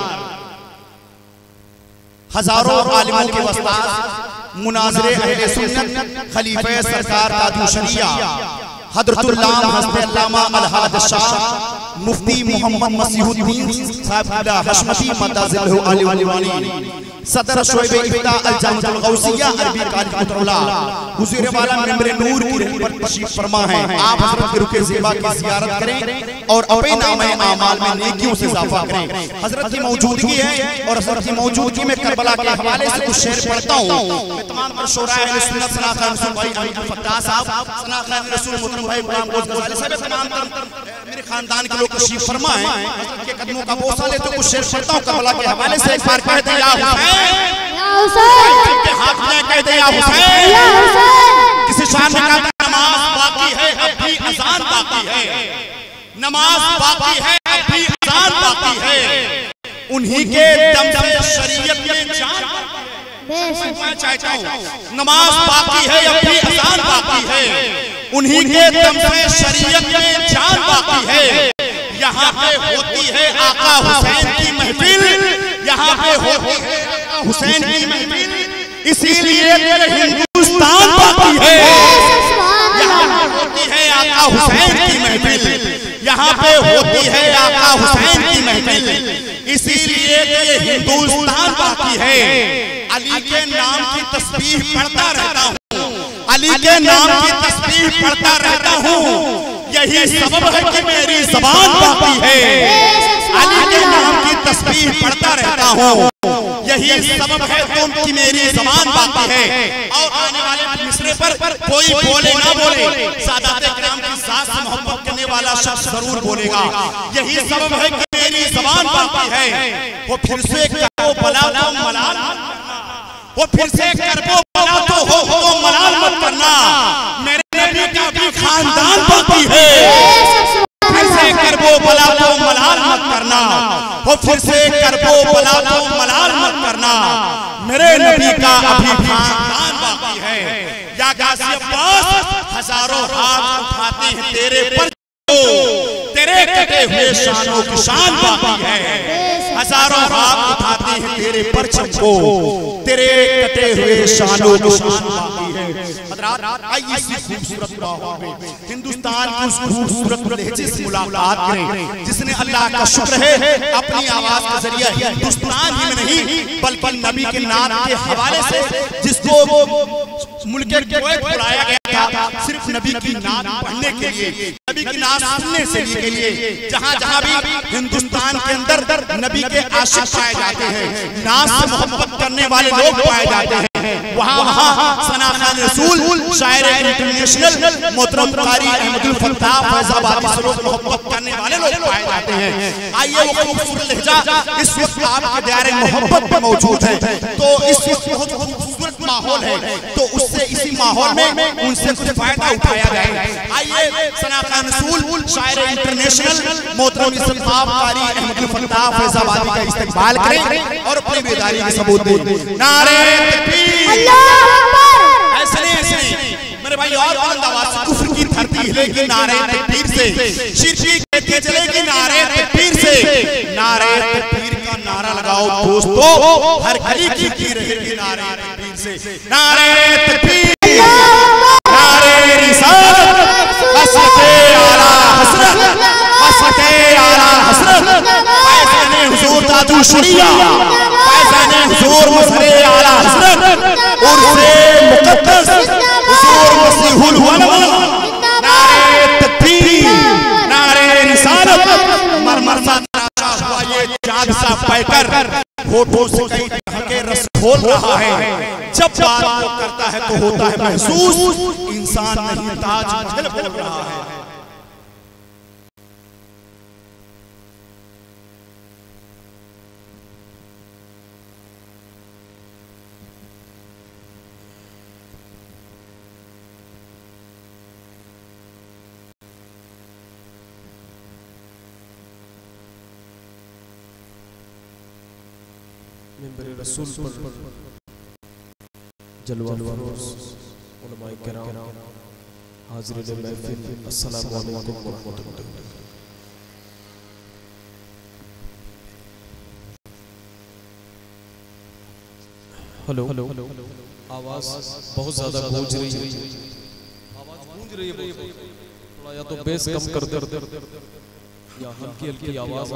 हजारों आलिमों के वस्ताद मुनाज़िरे अहले सुन्नत खलीफे सरकार ताजु शरिया हज़रतुल आल्लामा हज़रत अल्लामा अल-हाद शाह मुफ्ती मोहम्मद मसीहुद्दीन साहिब हशमती मदाज़िलहु अल-वाली सदर शोइबे इफ्ता अल-जामिअतुल गौसिया अरबी कॉलेज मुतरला हुजूर वाला मिंबर नूर की रहमत तशरीफ फरमा है। आप हज़रत के रुके ज़ेबा की ज़ियारत करें और अपने नामे आमाल में नेकियों से इजाफा करें। हज़रत की मौजूदगी है और हज़रत की मौजूदगी में करबला के हवाले से कुछ शेर पढ़ता हूँ। तमाम मशहूर अहले सुन्नत सना खान रसूल भाई अब्दुल फत्ताह साहब, सना खान रसूल मोहतरम भाई गुलाम गोश गज़ाली साहब, तमाम मेरे खानदान के लोग तशरीफ फरमा है। हज़रत के कदमों का बोसा ले तो कुछ शेर पढ़ता हूँ करबला के हवाले से। एक बार कहते या हुसैन के हाथ में कहते या हुसैन, किसी शान में कहता नमाज बाकी है अभी अज़ान बाकी है, नमाज बाकी है अभी अज़ान बाकी है, उन्हीं के दम से शरीयत में जान मैं चाहता हूँ। नमाज बाकी है अभी अज़ान बाकी है, उन्हीं के दम से शरीयत में जान बाकी है। यहाँ पे होती है आका हुसैन की महफिल, यहाँ पे होती है हुसैन की महफिल, इसीलिए हिंदुस्तान बाकी है। यहाँ पे होती है आका हुसैन की महफिल, यहाँ पे होती है आका हुसैन की महफिल, इसीलिए ये हिंदुस्तान बाकी है। अली के नाम की तस्बीह पढ़ता रहता हूँ, अली के नाम की तस्बीह पढ़ता रहता हूँ, यही सबब है कि मेरी ज़बान बाकी है। अली के नाम की तस्बीह पढ़ता रहता हूँ, यही सबब है कि मेरी ज़बान बाकी है। और आने वाले मिसरे पर कोई बोले ना बोले, सादात इकराम की ज़ात से मोहब्बत करने वाला शख्स जरूर बोलेगा, यही सबब है कि मेरी ज़बान बाकी है। वो फिर से करो भला तो मलाल, वो फिर से करबो भला तो हो मलाल मत करना, मेरे नबी का भी खानदान बाकी है। फिर से करबो भला तो मलाल मत करना, वो फिर से करबो भला तो मलाल मत करना, मेरे नबी का अभी खानदान बाकी है। या गाज़ी अब्बास हजारों हाथ उठाते हैं तेरे पर, तेरे कटे हुए शानों की शान बाकी है। हजारों हाथ उठाते हैं तेरे परचम को, तेरे कटे हुए शानों की शान बाकी है। हज़रात आइए इसी खूबसूरत माहौल में हिंदुस्तान की उस खूबसूरत लहजे से मुलाकात करें जिसने अल्लाह का शुक्र है अपनी आवाज के जरिए हिंदुस्तान ही में नहीं बल्कि नबी के नाम के हवाले से जिसको मुल्क कुवैत बुलाया गया था सिर्फ नबी की नाम पढ़ने के लिए, नबी की नाम सुनने से के लिए। जहाँ जहाँ भी हिंदुस्तान के अंदर नबी के आशिक पाए जाते हैं, नाम से मोहब्बत करने वाले लोग पाए जाते हैं, वहाँ वहाँ सना खान रसूल शायर इंटरनेशनल मोहतरम कारी अहमदुल फत्ताह फैजाबादी से लोग मोहब्बत करने वाले लोग पाए जाते हैं। आइए वो खूबसूरत लहजा इस वक्त आपके दायरे मोहब्बत में मौजूद है, तो इस वक्त बहुत खूबसूरत माहौल है, तो उससे इसी माहौल में उनसे कुछ फायदा उठाया जाए। आइए सना खान रसूल शायर इंटरनेशनल मोहतरम कारी अहमदुल फत्ताह फैजाबादी का इस्तकबाल करें और अपनी बेदारी का सबूत दें। नारे तकबीर, ऐसे नहीं मेरे भाई, और बुलंद आवाज से कुफ्र की धरती हिलेगी नारे तकबीर से, शिरकी कहते चलेगी नारे तकबीर से। नारे तकबीर का नारा लगाओ दोस्तों, हर गली की रहेगी नारे तकबीर से। नारे तकबीर, नारे रिसालत, हसरते आला हसरत, हसरते आला हसरत, फैज़ाने हुजूर ताजु शरिया, फैज़ाने हुजूर मसरे आला हसरत, उर्से मुक़द्दस हुजूर मसीहुल वलद। नारे तकबीर, नारे रिसालत, मरमर सा तराशा हुआ ये चाँद सा पैकर होठों से कई तरह के रस खोल रहा है, जब बात वो करता है तो होता है महसूस इंसान नहीं ताज महल बोल रहा है। मेरे रसूल पर जलवा फरोज़ उलमाए किराम हाज़िरीन महफ़िल अस्सलामु अलैकुम व रहमतुल्लाह। हेलो आवाज़ बहुत ज़्यादा गूंज रही है, आवाज़ गूंज रही है, थोड़ा या तो बेस कम कर दे या हल्की हल्की आवाज़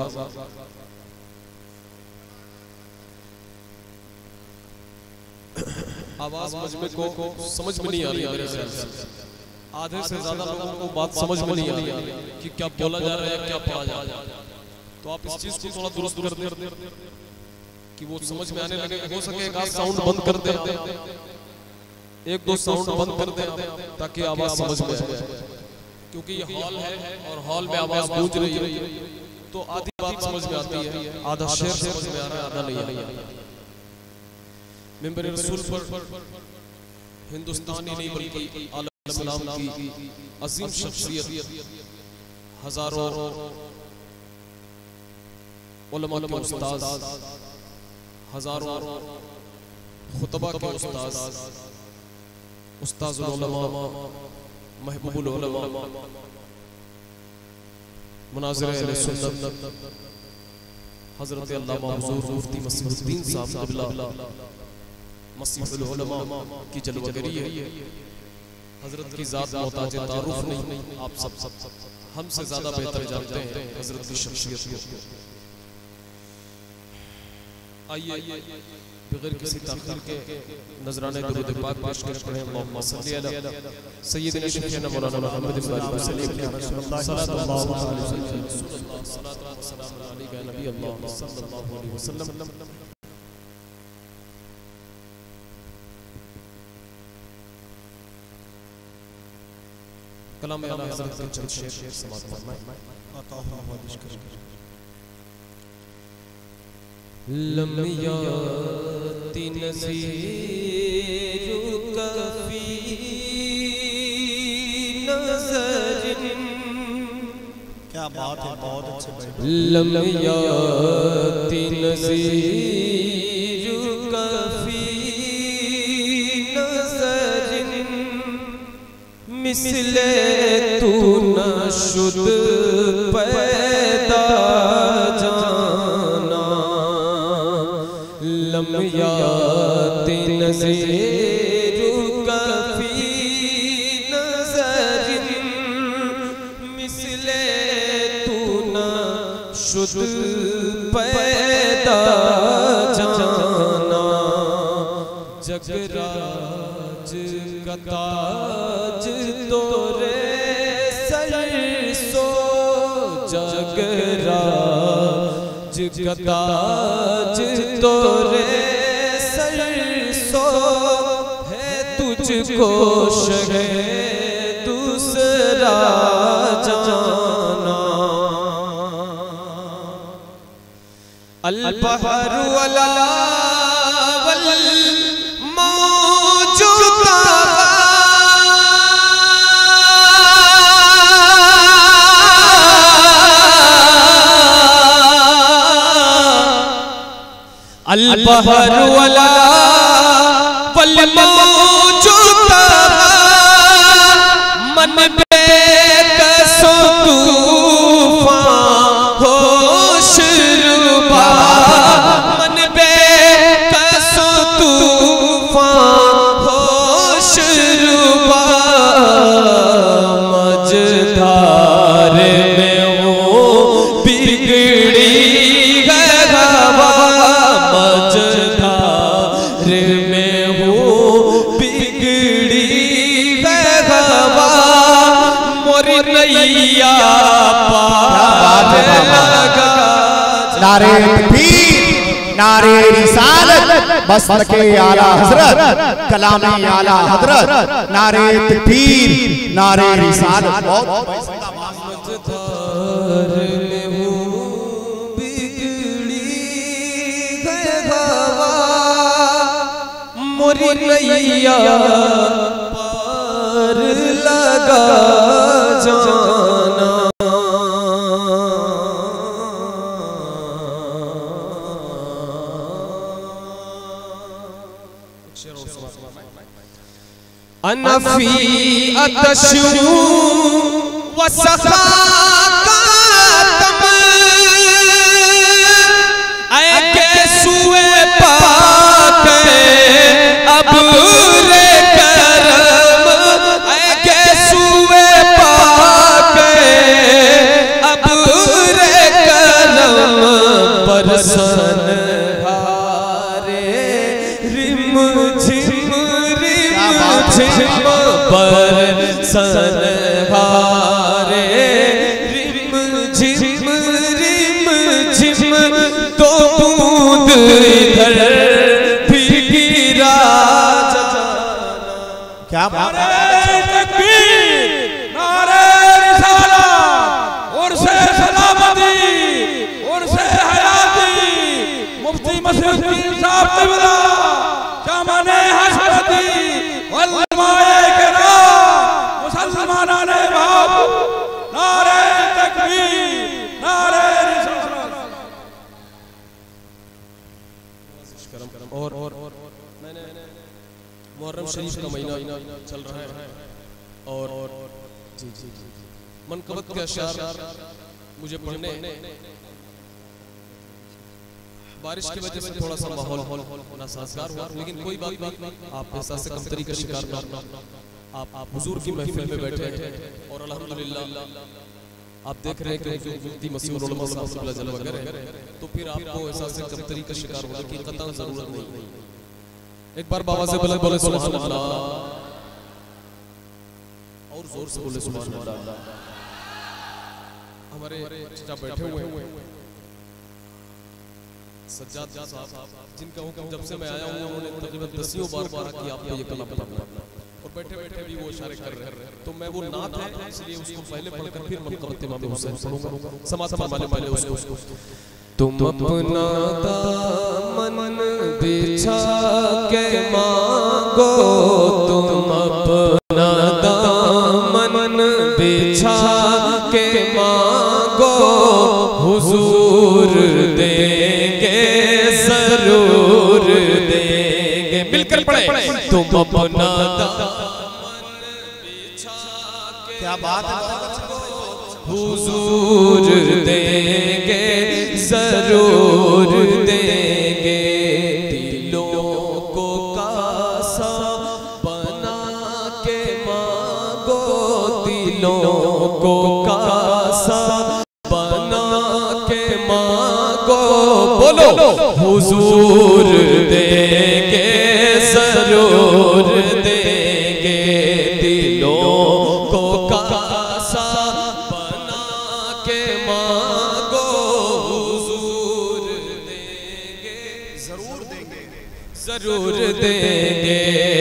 मजमे को समझ में नहीं आ रही है मेरे ख्याल से। आधे से ज़्यादा लोगों को बात समझ में नहीं आ रही है कि क्या बोला जा रहा है, क्या पढ़ा जा रहा है। तो आप इस चीज़ को थोड़ा दुरुस्त कर दे कि वो समझ में आने लगे। हो सके एक आध साउंड बंद कर दे, एक दो साउंड बंद कर दे ताकि आवाज समझ में आए, क्योंकि ये हॉल है और हॉल में आवाज गूंज रही है तो आधी बात समझ में आती है, आधा शेर समझ में आ रहा है, आधा नहीं आ रहा है। मेंबर रसूल पर हिंदुस्तान ही नहीं बल्कि आलम इस्लाम की अजीम शख्सियत, हजारों उलमा के उस्ताद, हजारों खुतबा के उस्ताज़ुल उलमा, महबूबुल उलमा, मुनाज़िर अहले सुन्नत हज़रत अल्लामा हुज़ूर मुफ्ती मसीहुद्दीन साहब क़िबला मसीहुल उलमा की जलवगरी है। हज़रत की ज़ात मोहताज तारुफ नहीं, आप सब हमसे ज़्यादा बेहतर जानते हैं हज़रत की शख्सियत को। आइए बगैर किसी ताख़ीर के नजराने दुरूद पाक पेश करते हैं। अल्लाहुम्मा सल्ली अला सय्यिदिना शेखना मौलाना मुहम्मद सल्लल्लाहु अलैहि वसल्लम। सलात व सलाम अलैका नबी अल्लाह सल्लल्लाहु अलैहि वसल्लम। कलाम आला हज़रत के चंद शेर समाअत फरमाएं। लम्याती नज़ीरुका फ़ी नज़रिन, क्या बात है, बहुत अच्छे भाई। लम्याती नज़ीरुका फ़ी नज़रिन, मिसले तू न शुद पैदा लम्याती नज़ीरुका फ़ी नज़रिन, मिसले तू न शुद पैदा जाना, जगराज का ताज तोरे सर सो, जगराज का ताज तोरे सर सो, है तुझको शगे दूसरा जाना। अल बहरु अला वल मौजूदा, अल बहरु अला वल मौजूदा, मन बेकसो तूफान होशरुबा, मन बेकसो तूफान होशरुबा, मझधार में वो बिगड़ी है हवा, मझधार में वो बिगड़ी है हवा, मोरी नैया पार लगा। नारे तकबीर, नारे रिसालत, बस्त के आला हजरत, कलामे आला हजरत, नारे तकबीर, नारे रिसालत। मझधार में वो बिगड़ी है हवा, मोरी नैया पार लगा जाना। अनफी अतशु वसखाकतम ऐ केसुए पाक अब रे करम ऐ केसुए पाक अब रे करम बरसन हारे रिम झिम बरसन हारे रिम झिम तो बूंद इधर भी गिरा। क्या बात है? नारे रिसालत और से सलामती और से हयाती मुफ्ती मसऊद साहब क़िबला जामाने हसरती वल्लमाए किराम मुसलमानाने बाप नारे तकबीर नारे रिसालत। और मुहर्रम शरीफ का महीना चल रहा है और मनकबत के अशार मुझे पढ़ने बारिश की वजह से थोड़ा सा माहौल नासाजगार हुआ, लेकिन कोई बात नहीं, आप एहसास से कमतरी का शिकार ना आप हुजूर की महफिल में बैठे हैं और अल्हम्दुलिल्लाह आप देख रहे हैं कि मुफ्ती मसीहुल उलमा साहब वगैरह, तो फिर आपको एहसास से कमतरी का शिकार होने की कतई जरूरत नहीं। एक बार बाबा से बोले सुभान अल्लाह और जोर से बोले सुभान अल्लाह। हमारे चाचा बैठे हुए हैं सज्जाद साहब, जिनका हुक्म जब से मैं आया हूं उन्होंने तकरीबन 10 बार कि आपको ये कलम पढ़ना और बैठे बैठे भी वो इशारे कर रहे हैं, तो मैं वो नात है इसलिए उसको पहले पढ़कर फिर मनकबत इमाम हुसैन पढ़ूंगा। समाज वाले पहले उसको तुम अपना दामन बिछा के मांगो, तुम अपना दामन बिछा के मांगो, हुजूर देंगे जरूर देंगे। मिलकर पढ़े तुम अपना दामन बिछा के क्या बात है? हुजूर देंगे जरूर देंगे। दिलों को कासा बना के मांगो, दिलों को कासा बना के मांगो, बोलो हुजूर देंगे जरूर देंगे। दिलों को कासा बना के मांगो, हुजूर देंगे जरूर देंगे। जरूर देंगे।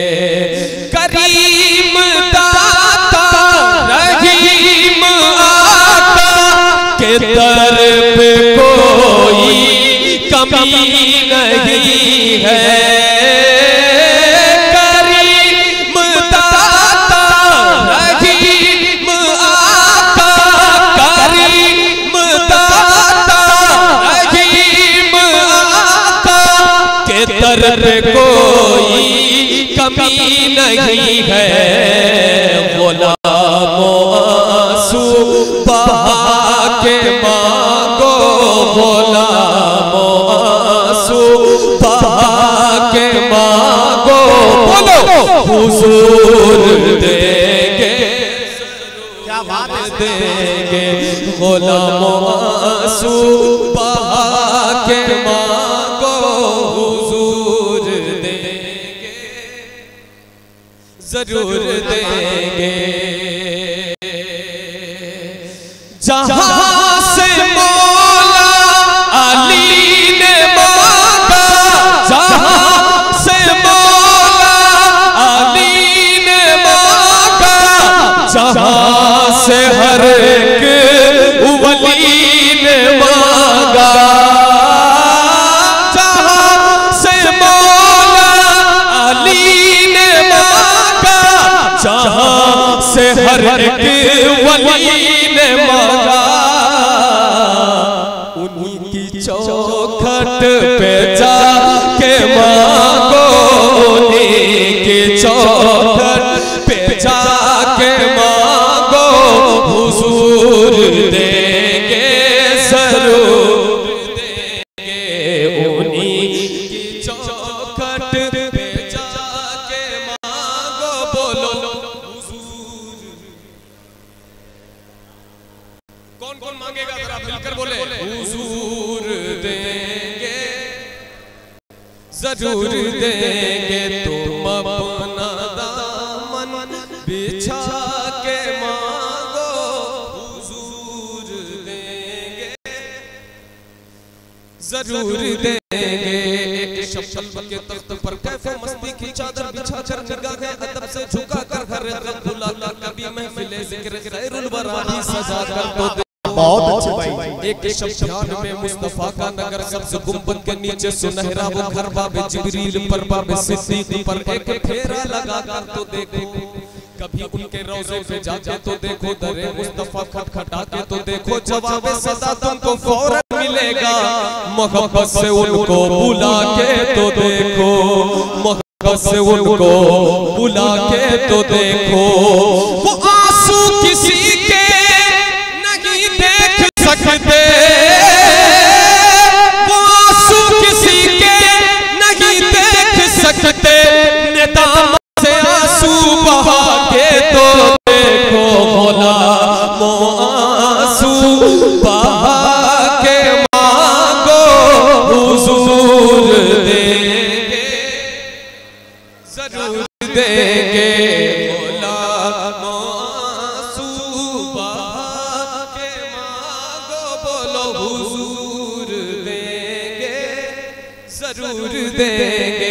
करीम दाता रहीम आका के दर पे कोई कमी नहीं है। करीम दाता रहीम आका, करीम दाता रहीम आका के दर पे कोई कमी नहीं है। गुलामों आंसू बहा के मांगो, गुलामों आंसू बहा के मांगो, बोलो हुजूर देंगे क्या बात है? देंगे। गुलामों आंसू बहा के मांगो, हुजूर देंगे जरूर देंगे। जहां से मौला अली ने मांगा, जहां से मौला अली ने मांगा, जहां से हर एक वली ने मांगा, जहां से मौला अली ने मांगा, जहां से हर एक वली ने मांगा, उन्हीं की चौखट पे जाके मांगो, उन्हीं चौखट पे जाके मांगो हुजूर देंगे जरूर देंगे। उन्हीं की चौखट पे जाके मांगो बोलो हुजूर। कौन कौन मांगेगा जरा मिलकर बोले हुजूर देंगे जरूर देंगे। तुम अपना दामन बिछा के मांगो हुजूर देंगे जरूर देंगे। एक शब्द के तख्त पर कैफे मस्ती की चादर बिछा कर निगाहें अदब से झुका कर हर रंग भुला कर कभी महफिले जिक्र खैरुल वरा ही सजा कर तो बहुत अच्छे भाई। एक शब्द में मुस्तफा का नगर सब्ज गुंबद के नीचे सुनहरा वो घर बाबे जिब्रील पर बाबे सिद्दीक पर एक फेरा लगा कर तो देखो। कभी उनके रोज़े पे जाके तो देखो, दरे मुस्तफा खटखटा के तो देखो, जवाब सदा तुमको फौरन मिलेगा। मोहब्बत से उनको बुला के तो देखो, मोहब्बत से उनको बुला के तो देखो। वो आंसू किसी के नहीं देख सकते, वो आंसू किसी के नहीं देख सकते। नेदाम से आंसू बहा के तो देखो, मौला मो आंसू बहा के मांगो हुजूर देंगे जरूर देंगे। मौला मो आंसू बहा के मांगो बोलो हुजूर देंगे जरूर देंगे।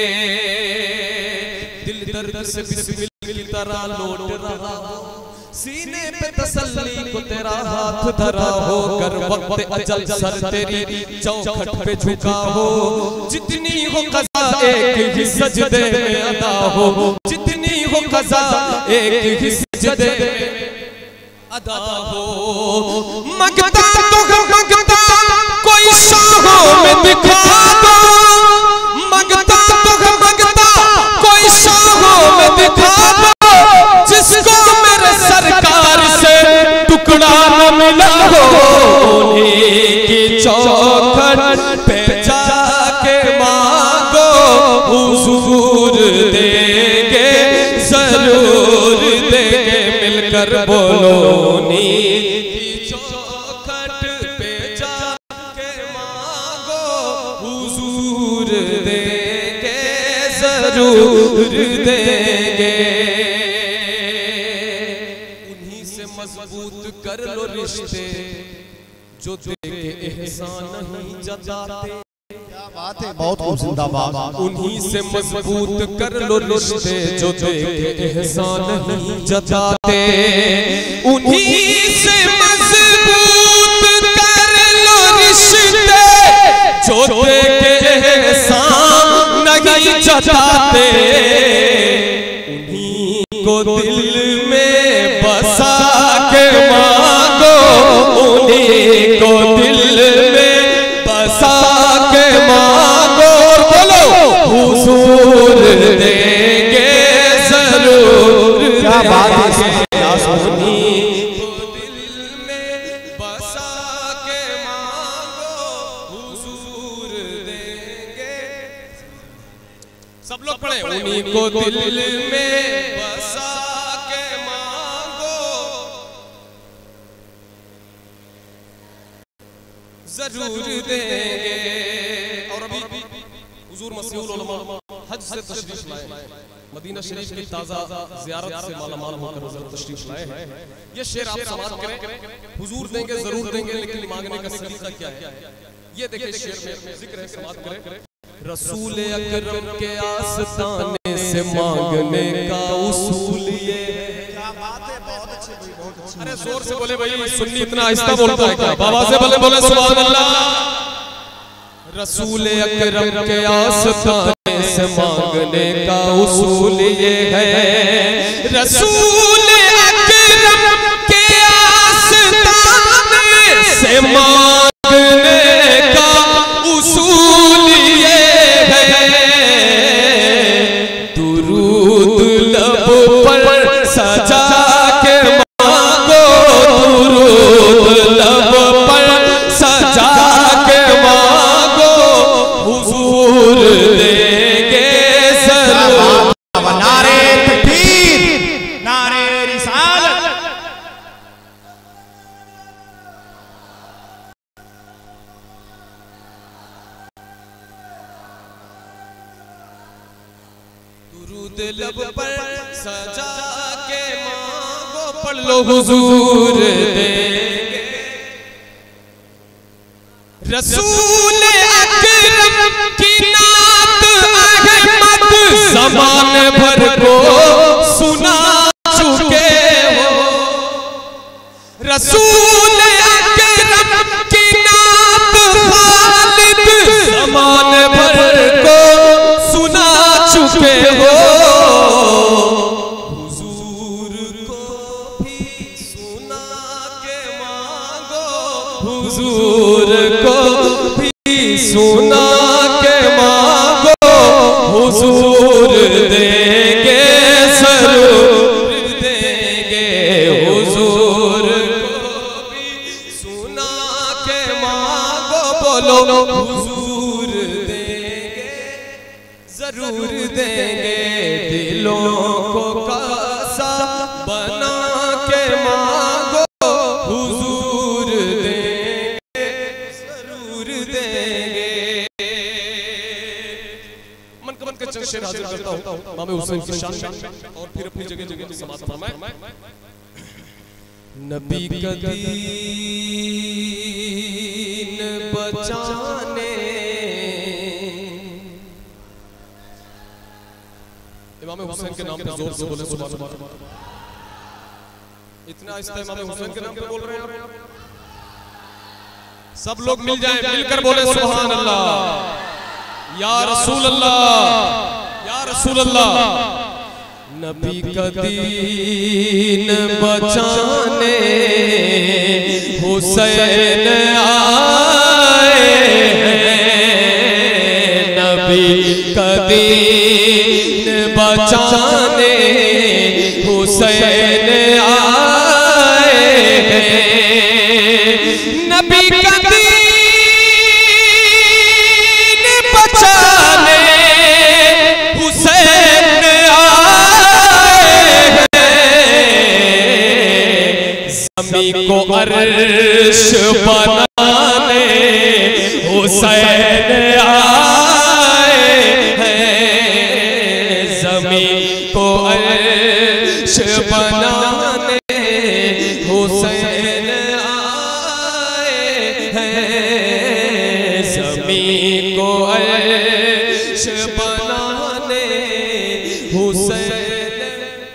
दिल दर्द से बिस्मिल तरह लौट रहा हो, सीने पे तसल्ली को तेरा हाथ धरा हो। कर वक्त अजल सर तेरी चौखट पे झुका हो, जितनी हो कज़ा एक ही सजदे में अदा हो, जितनी हो कज़ा एक ही सजदे में अदा हो। मगता तो मगता कोई शाहों में दिखा दो, मगता तो मगता कोई शाहों में दिखा दो, जिसको मेरे सरकार से टुकड़ा न मिला हो। उन्हीं की चौखट पे जाके मांगो हुजूर देंगे जरूर देंगे। मिलकर बोलो उन्हीं की चौखट पे जाके मांगो हुजूर देंगे जरूर देंगे। उन्हीं से मजबूत कर लो रिश्ते, जो देके एहसान नहीं जताते। क्या बात है, बहुत खूब, जिंदाबाद। उन्हीं से मजबूत कर लो रिश्ते, जो देके एहसान नहीं जताते। उन्हीं से मजबूत कर लो रिश्ते, जो देके एहसान नहीं जताते। उन्हीं को दिल में बसा के मांगो, उन्हीं को दिल में बसा के मांगो। बोलो हुजूर देंगे जरूर। क्या बात है, उन्हीं को दिल में बसा के मांगो हुजूर देंगे। सब लोग पढ़े, उन्हीं को दिल में बसा के मांगो जरूर देंगे। और अभी हुजूर मसऊल उलमा हज से तशरीफ लाए, मदीना शरीफ की ताज़ा ज़ियारत से मालामाल होकर हुजूर तशरीफ लाए हैं। ये शेर आप समाअत करें, हुजूर देंगे जरूर देंगे, लेकिन मांगने का सलीका क्या है? ये देखिए शेर में जिक्र है, समाअत करें। रसूल अकरम के आस्ताने से मांगने का उसूल ये है। क्या बात है, बहुत अच्छे भाई, बहुत अच्छे। अरे जोर से बोले भाई, सुन्नी इतना आहिस्ता बोलता है क्या? बाबा से बोले बोले सुभान अल्लाह। रसूल अकरम के आस्ताने से मांगने का उसूल ये है। रसूल अकरम के आस्ताने से मांगने का उसूल ये है। दुरूद दुरूद लब पर सजा के मांगो, पढ़ लो हुजूर देंगे। रसूल अकरम की नात अहमद ज़मान भर को सुना चुके हो। रसूल अकरम की नात खालिद ज़मान भर को सुना चुके हो। हुजूर को भी सुना के मांगो, हुजूर को भी सुना के मांगो, हुजूर देंगे जरूर देंगे। हुजूर को भी सुना के मांगो, बोलो हुजूर देंगे जरूर देंगे। दिलों को कासा बना के मांगो, हुजूर देंगे जरूर देंगे। मन का मन का चंद शेर हाजिर करता हूँ इमाम हुसैन की शान में, और फिर अपनी जगह जगह समाप्त फरमाएं। नबी का दीन बचाने, इमाम हुसैन के नाम पे जोर से बोले सुभान अल्लाह। इतना आहिस्ता इमाम हुसैन के नाम पे बोल रहे हैं। सब लोग मिल जाएं, मिलकर बोले सुभान अल्लाह। या रसूल अल्लाह, या रसूल अल्लाह। नबी का दीन बचाने हुसैन आए हैं। नबी का दीन बचाने हुसैन आए हैं। नबी का दीन बचाने हुसैन आए हैं। ज़मीं को अर्श बनाने हुसैन आए हैं। ज़मीं को अर्श बनाने हुसैन आए हैं। ज़मीं को अर्श बनाने हुसैन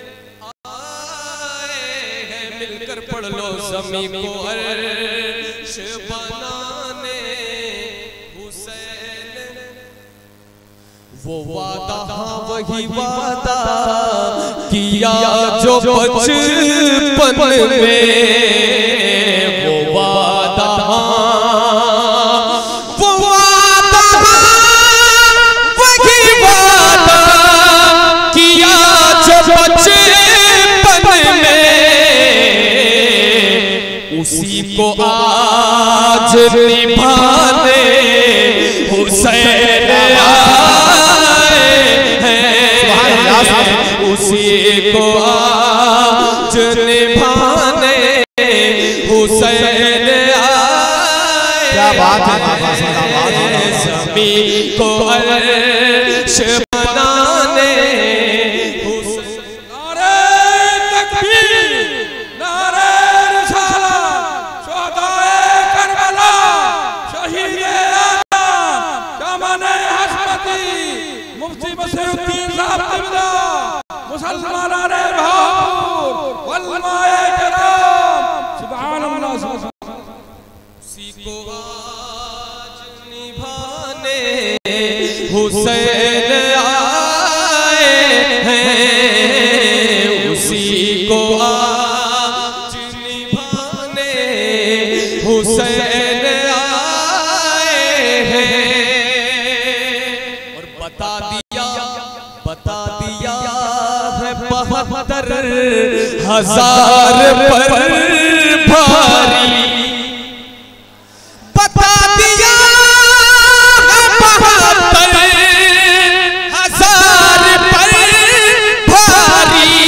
आए हैं। मिलकर पढ़ लो, ज़मीं को अर्श बनाने हुसैन। वो वादा, हाँ वही वादा किया जो बचपन में। वो वादा, वो वादा वही वादा किया जो बचपन में। उसी को आज निभाने हुसैन आए हैं। उसी को आज निभाने हुसैन आए। क्या बात है, ज़मीं को अर्श बनाने हुसैन। नारे तकबीर, नारे रिसालत, शुहदाए करबला, शहीदे आदम, दामने हशमती, मुफ्ती मसीहुद्दीन साहब क़िबला, मुसलमानाने भावपुर, उलमाए किराम, सुभान अल्लाह। उसी को आज निभाने हुसैन आए हैं। उसी को आज निभाने हुसैन आए हैं। और बता दिया है 72,000 पर भारी। बता दिया है 72,000 पर भारी।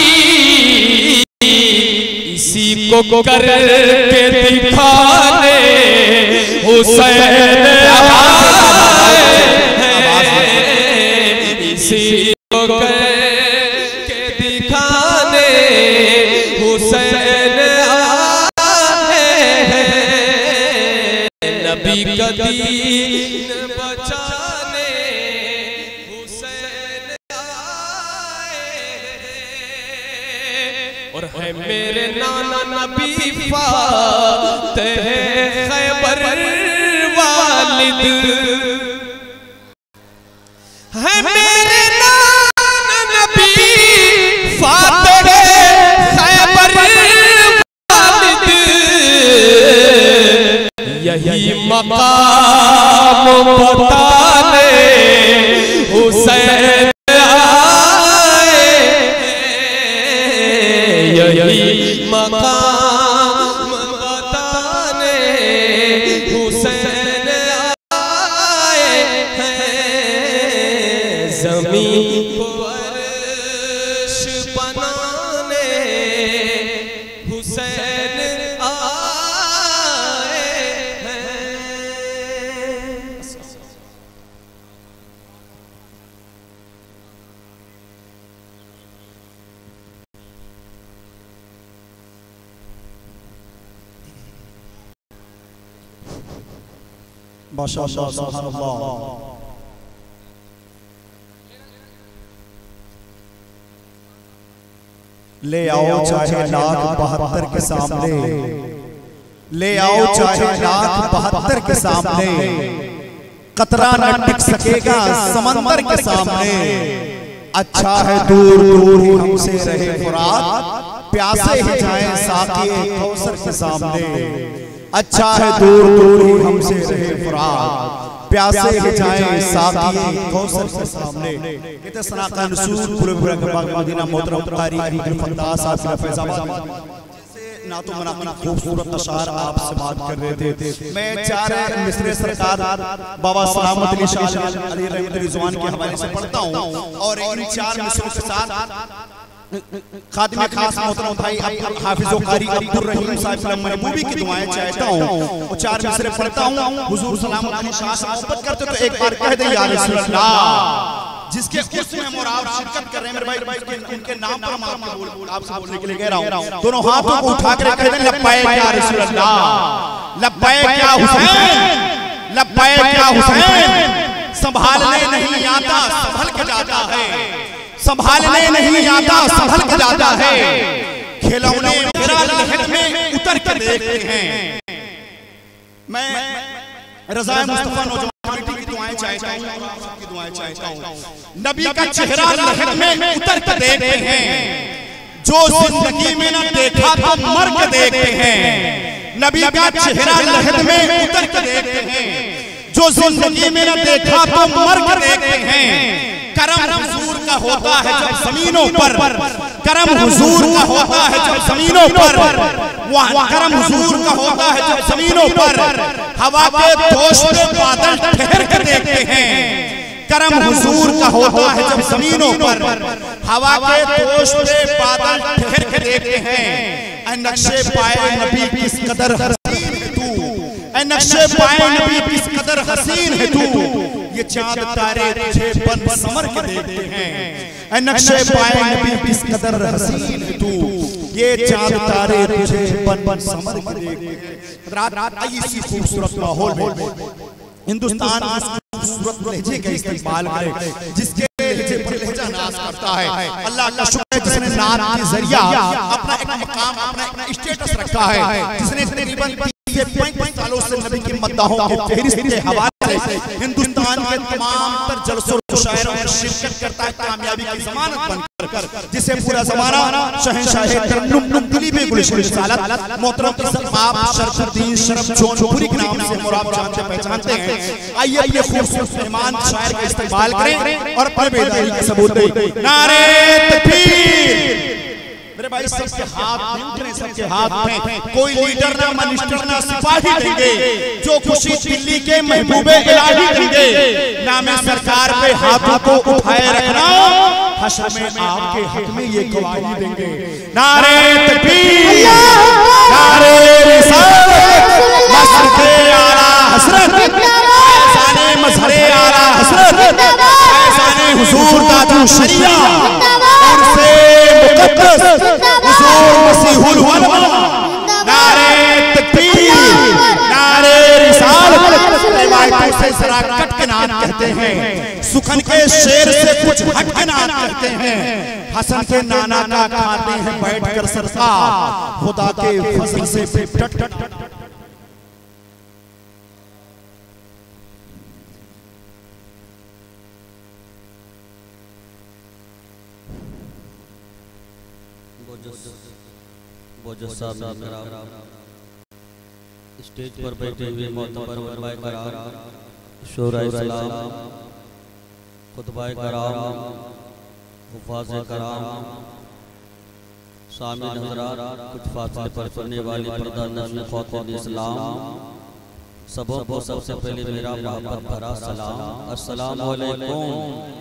इसी को करके दिखाने हुसैन आए हैं। इसी को दीन बचाने हुसैन आए और है मेरे नाना नबी फातिह खैबर वालिद है मेरे नाना नबी फातिह खैबर वालिद यही मकाम बताने हुसैन आए यही मकाम बताने हुसैन आए ज़मीन को अर्श बनाने हुसैन आए हैं। माशाअल्लाह सुभानअल्लाह। ले आओ चाहे लाख 72 के सामने, ले आओ चाहे लाख 72 के सामने, कतरा न टिक सकेगा समंदर के सामने। अच्छा है दूर दूर ही हमसे रहे फुरात, प्यासे ही जाएं साक़ी कौसर के सामने। अच्छा है दूर दूर ही हमसे रहे फुरात, प्यासे ही जाएं साक़ी कौसर के सामने। कहते सनाका नसूर पूरे मदीना मोहतरम कारी अब्दुल फत्ताह साहब का फैज़ाबाद ना तो मना खूबसूरत अशार आपसे बात कर रहे थे। मैं चार मिसरे सरकार बाबा सलामत अली शाह अली रहमत रिजवान के हवाले से पढ़ता हूँ और इन चार मिसरों के साथ खातिम खास मोहतरम भाई हाफिज़ कारी अब्दुल रहीम साहब महबूबी की दुआएं चाहता हूँ और चार मिसरे पढ़ता हूँ। हुजूर सलामत अली शाह से मोहब्बत करते तो एक बार कह दे या रसूल अल्लाह। जिसके उसमें और आप शिरकत कर रहे हैं मेरे भाई, उनके नाम पर हम आपसे बोलने के लिए कह रहा हूँ। दोनों हाथों को उठा कर कह दें लब्बैक या रसूल अल्लाह, लब्बैक या हुसैन, लब्बैक या हुसैन। संभालने नहीं आता संभल के जाता है, संभालने नहीं आता संभल के जाता है। खिलौने मेरा लहर में उतर कर देखते हैं। मैं रज़ा मुस्तफा नौजवान कमेटी की दुआएं चाहता हूं, आपकी दुआएं चाहता हूं। नबी का चेहरा लहर में उतर कर देखते हैं, जो जिंदगी में न देखा तो मर के देखते हैं। नबी का चेहरा लहर में उतर कर देखते हैं, जो जिंदगी में न देखा तो मर के देखते हैं। करम हुजूर का होता है जब जमीनों पर, करम हुजूर का होता है जब जमीनों पर, वहाँ करम हुजूर का होता है जब जमीनों पर हवा के दोष में बादल ठहर कर देखते हैं। करम हुजूर का होता है जब जमीनों पर हवा के दोष में बादल ठहर कर देखते हैं। नक्शे पाए नबी किस कदर हसीन है तू, नक्शे पाए नबी किस कदर हसीन है तू। ये चांद तारे तुझे बन समर के देखते हैं। नक्शे पाए नबी किस कदर हसीन है तू, ये चांद तारे तुझे बन समर के देखते हैं। रात आई इसी खूबसूरत माहौल में हिंदुस्तान खूबसूरत लहजे का इस्तेमाल करे, जिसके लहजे पर लहजा नाज करता है। अल्लाह का शुक्र है जिसने नात के जरिया अपना एक मकाम, अपना एक स्टेटस रखा है, जिसने तकरीबन 35 सालों से नबी की मद्दाहों के फहरिस्त के हवाले से हिंदुस्तान के तमाम तर जलसों और शायरों में शिरकत करता है, कामयाबी की ज़मानत बनकर, जिसे पूरा ज़माना शहंशाह तरन्नुम दिली में गुलिशन रिसालत मोहतरम आप शरफुद्दीन शरफ जौनपुरी के नाम से आप जानते पहचानते हैं। आइए अपने खूबसूरत मेहमान शायर का इस्तेमाल करें और अपने बेदारी के सबूत दें। नारे तकबीर। मेरे भाई सबके हाथ में, सबके हाथ में कोई लीडर ना मिनिस्टर ना सिपाही देंगे, जो खुशी दिल्ली के महबूबे इलाही देंगे। नामे सरकार पे हाथों को उठाए रखना, हश्र में आपके हक में ये गवाही देंगे। नारे तकबीर, नारे रिसालत, मसरते आला हसरत, ऐसाने मजहरे आला हसरत, ऐसाने हुजूर दादू शरिया और से मुकद्दस हुजूर मसीहुल उलमा। नारे तकबीर, नारे रिसालत, शेर से कुछ हटके ना करते हैं, हसन के नाना का खाते हैं बैठकर सरकार, खुदा के फजल से डट स्टेज पर बैठे हुए मोहतबर उलमाए कराम, शोराए सलाम, खुतबाए कराम, हुफ़ाज़े कराम, सामीन हज़रात, कुछ फासले पर सुनने वाली पर्दा नज़्म ख़वातीन इस्लाम, सबों को सबसे पहले मेरा मोहब्बत भरा सलाम। अस्सलामु अलैकुम।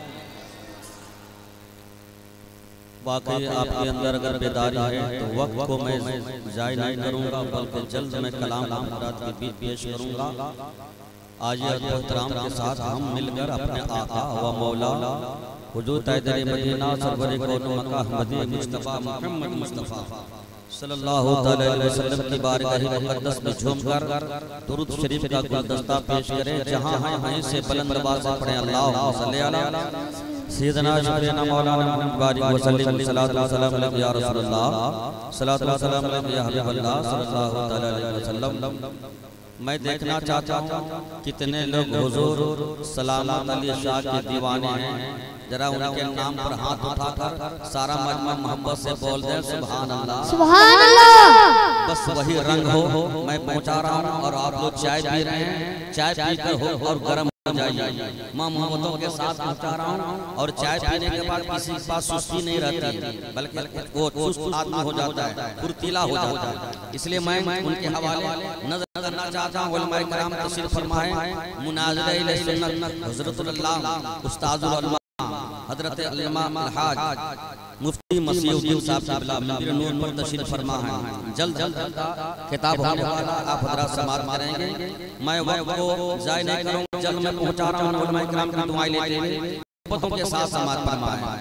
वाकई आपके अंदर अगर बेदारी है तो वक्त को मैं ज़ाय नहीं करूँगा, बल्कि जल्द मैं कलाम हज़रात के बीच पेश करूँगा। आज एहतराम के साथ हम मिलकर अपने आका व मौला हुजूर ताजदार मदीना सरवर कौनो मक्का अहमदी मुस्तफ़ा मुहम्मद मुस्तफ़ा सल्लल्लाहु अलैहि वसल्लम की बारगाह मुक़द्दस में झूमकर दुरूद शरीफ का गुलदस्ता पेश करें। जहाँ हैं वहीं से बुलंद आवाज़ से पढ़ें अल्लाहुम्मा सल्ली अला सय्यदना शफीना मौलाना मुहम्मद बारिक व सल्लिम सलातो व सलाम अलैका या रसूलल्लाह, सलातो व सलाम अलैका या हबीबल्लाह सल्लल्लाहु अलैहि वसल्लम। मैं देखना चाहता हूँ कितने लोग हुजूर सलामत अली शाह के दीवाने हैं। जरा उनके नाम पर हाथ उठाकर सारा मजमा मोहब्बत से बोल दे सुभान अल्लाह, सुभान अल्लाह। बस वही रंग हो। मैं पहुँचा रहा हूँ और आप लोग चाय पी रहे हैं, चाय पीकर हो और गर्म हो जाइए। माँ मोहब्बतों के साथ पहुँचा रहा हूँ और चाय पीने के बाद किसी के पास सुस्ती नहीं रहती, बल्कि वो सुस्त आदमी हो जाता है, फुर्तीला हो जाता है। इसलिए मैं उनके हवाले नजर करना चाहता हूँ। उलमाए किराम तशरीफ फरमाए, मुनाज़िर सुन्नत हज़रतुल अल्लाह उस्ताजुल उलमा हज़रत अल्लामा अलहाज मुफ्ती मसीहुद्दीन साहब क़िबला मंदिर नूर पर तशरीफ फरमा है। जल्द खिताब होने वाला, आप हज़रात समाअत करेंगे। मैं वक्त को ज़ाय नहीं करूँगा, जल्द मैं पहुँचा रहा हूँ। उलमाए किराम की दुआएं लेते हुए मोहब्बतों के साथ समाअत फरमाएं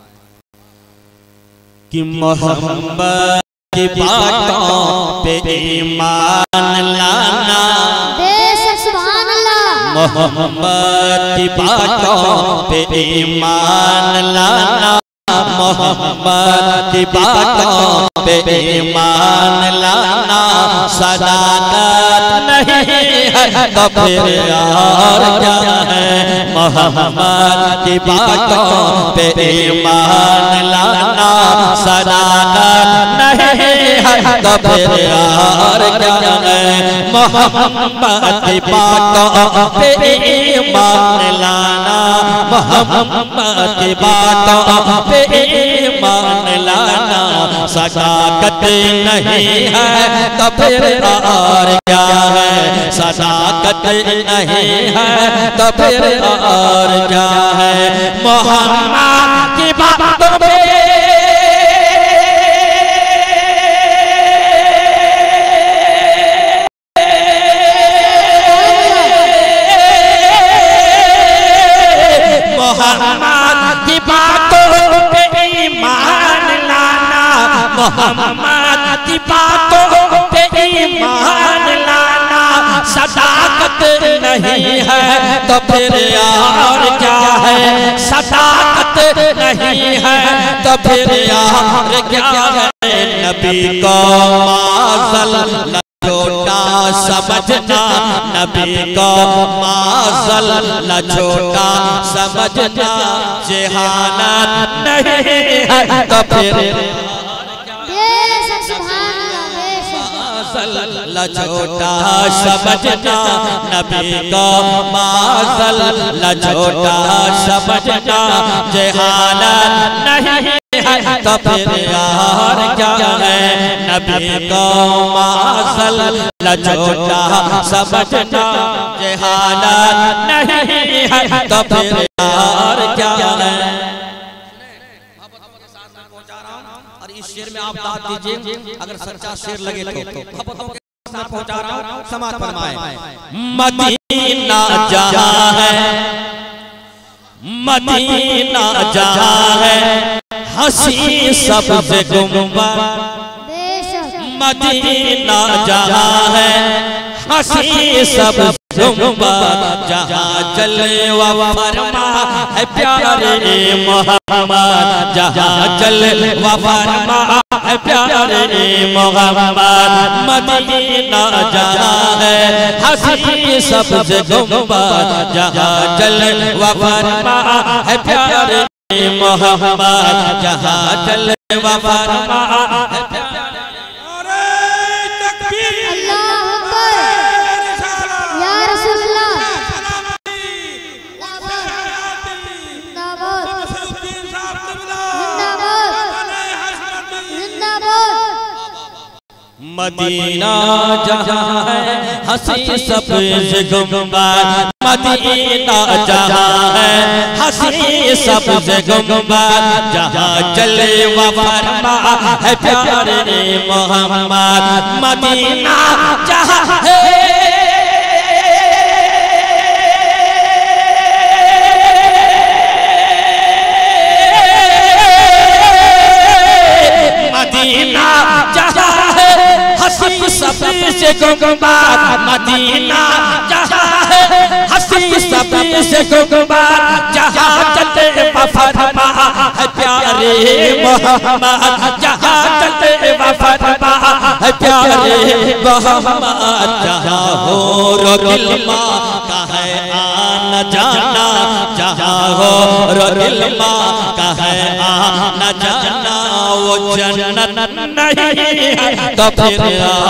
कि मोहब्बत की बातों पे ईमान लाना, सुभान अल्लाह। मोहब्बत की बातों पे ईमान लाना, मोहब्बत की बातों पे ईमान लाना, सदाकत नहीं है तो फिर और क्या है। मोहब्बत की बातों पे ईमान लाना, सदाकत नहीं है तो फिर और क्या है। मोहब्बत की बातों पे ईमान लाना, मोहब्बत की बातों पे ईमान लाना, सदाकत नहीं है तो फिर और क्या है। सदाकत नहीं है तो फिर और क्या है। मोहब्बत की बातों पे मोहम्मद की बातों पे ईमान लाना, सदाकत नहीं है तो फिर और क्या है। सदाकत नहीं है तो फिर और क्या है। नबी को माज़ल न छोटा समझना, नबी को माज़ल न छोटा समझना, जहानत नहीं है तो फिर ल छोटा समझना, नबी को माज़ल ल छोटा समझना, जहानत नहीं है तो फिर और क्या है। नबी को माज़ल ल छोटा समझना, जहानत नहीं है तो फिर और क्या है। और इस शेर में आप दाद दीजिए, अगर सच्चा शेर लगे तो मैं पहुंचा रहा हूं, समाअत फरमाएं। मदीना जहां है, मदीना जहां है, हंसी सबसे गुंबद, मदीना जहां है, हंसी सब गुंबद जहाँ जलवा फरमा है प्यारे मोहम्मद, जहाँ जलवा फरमा है प्यारे मोहम्मद। मदीना जहाँ है हंसी सबसे गुंबद, जहाँ जलवा फरमा है प्यारे मोहम्मद, जहाँ जलवा फरमा है प्यारे। मदीना जहाँ है हंसी सबसे गुंबद, मदीना जहाँ है हंसी सबसे गुंबद, जहाँ जलवा फरमा है प्यारे मोहम्मद। मदीना जहाँ है मदीना जहाँ हंसी सबसे गुंबद, मदीना जहाँ है हंसी सबसे गुंबद, जहाँ जलवा फरमा है प्यारे मोहम्मद, जहाँ जलवा फरमा है प्यारे मोहम्मद। जहाँ हो रोगिल्मा का है आना जाना, जहाँ हो रोगिल्मा का है आना जाना, वो जन्नत नहीं है तो फिर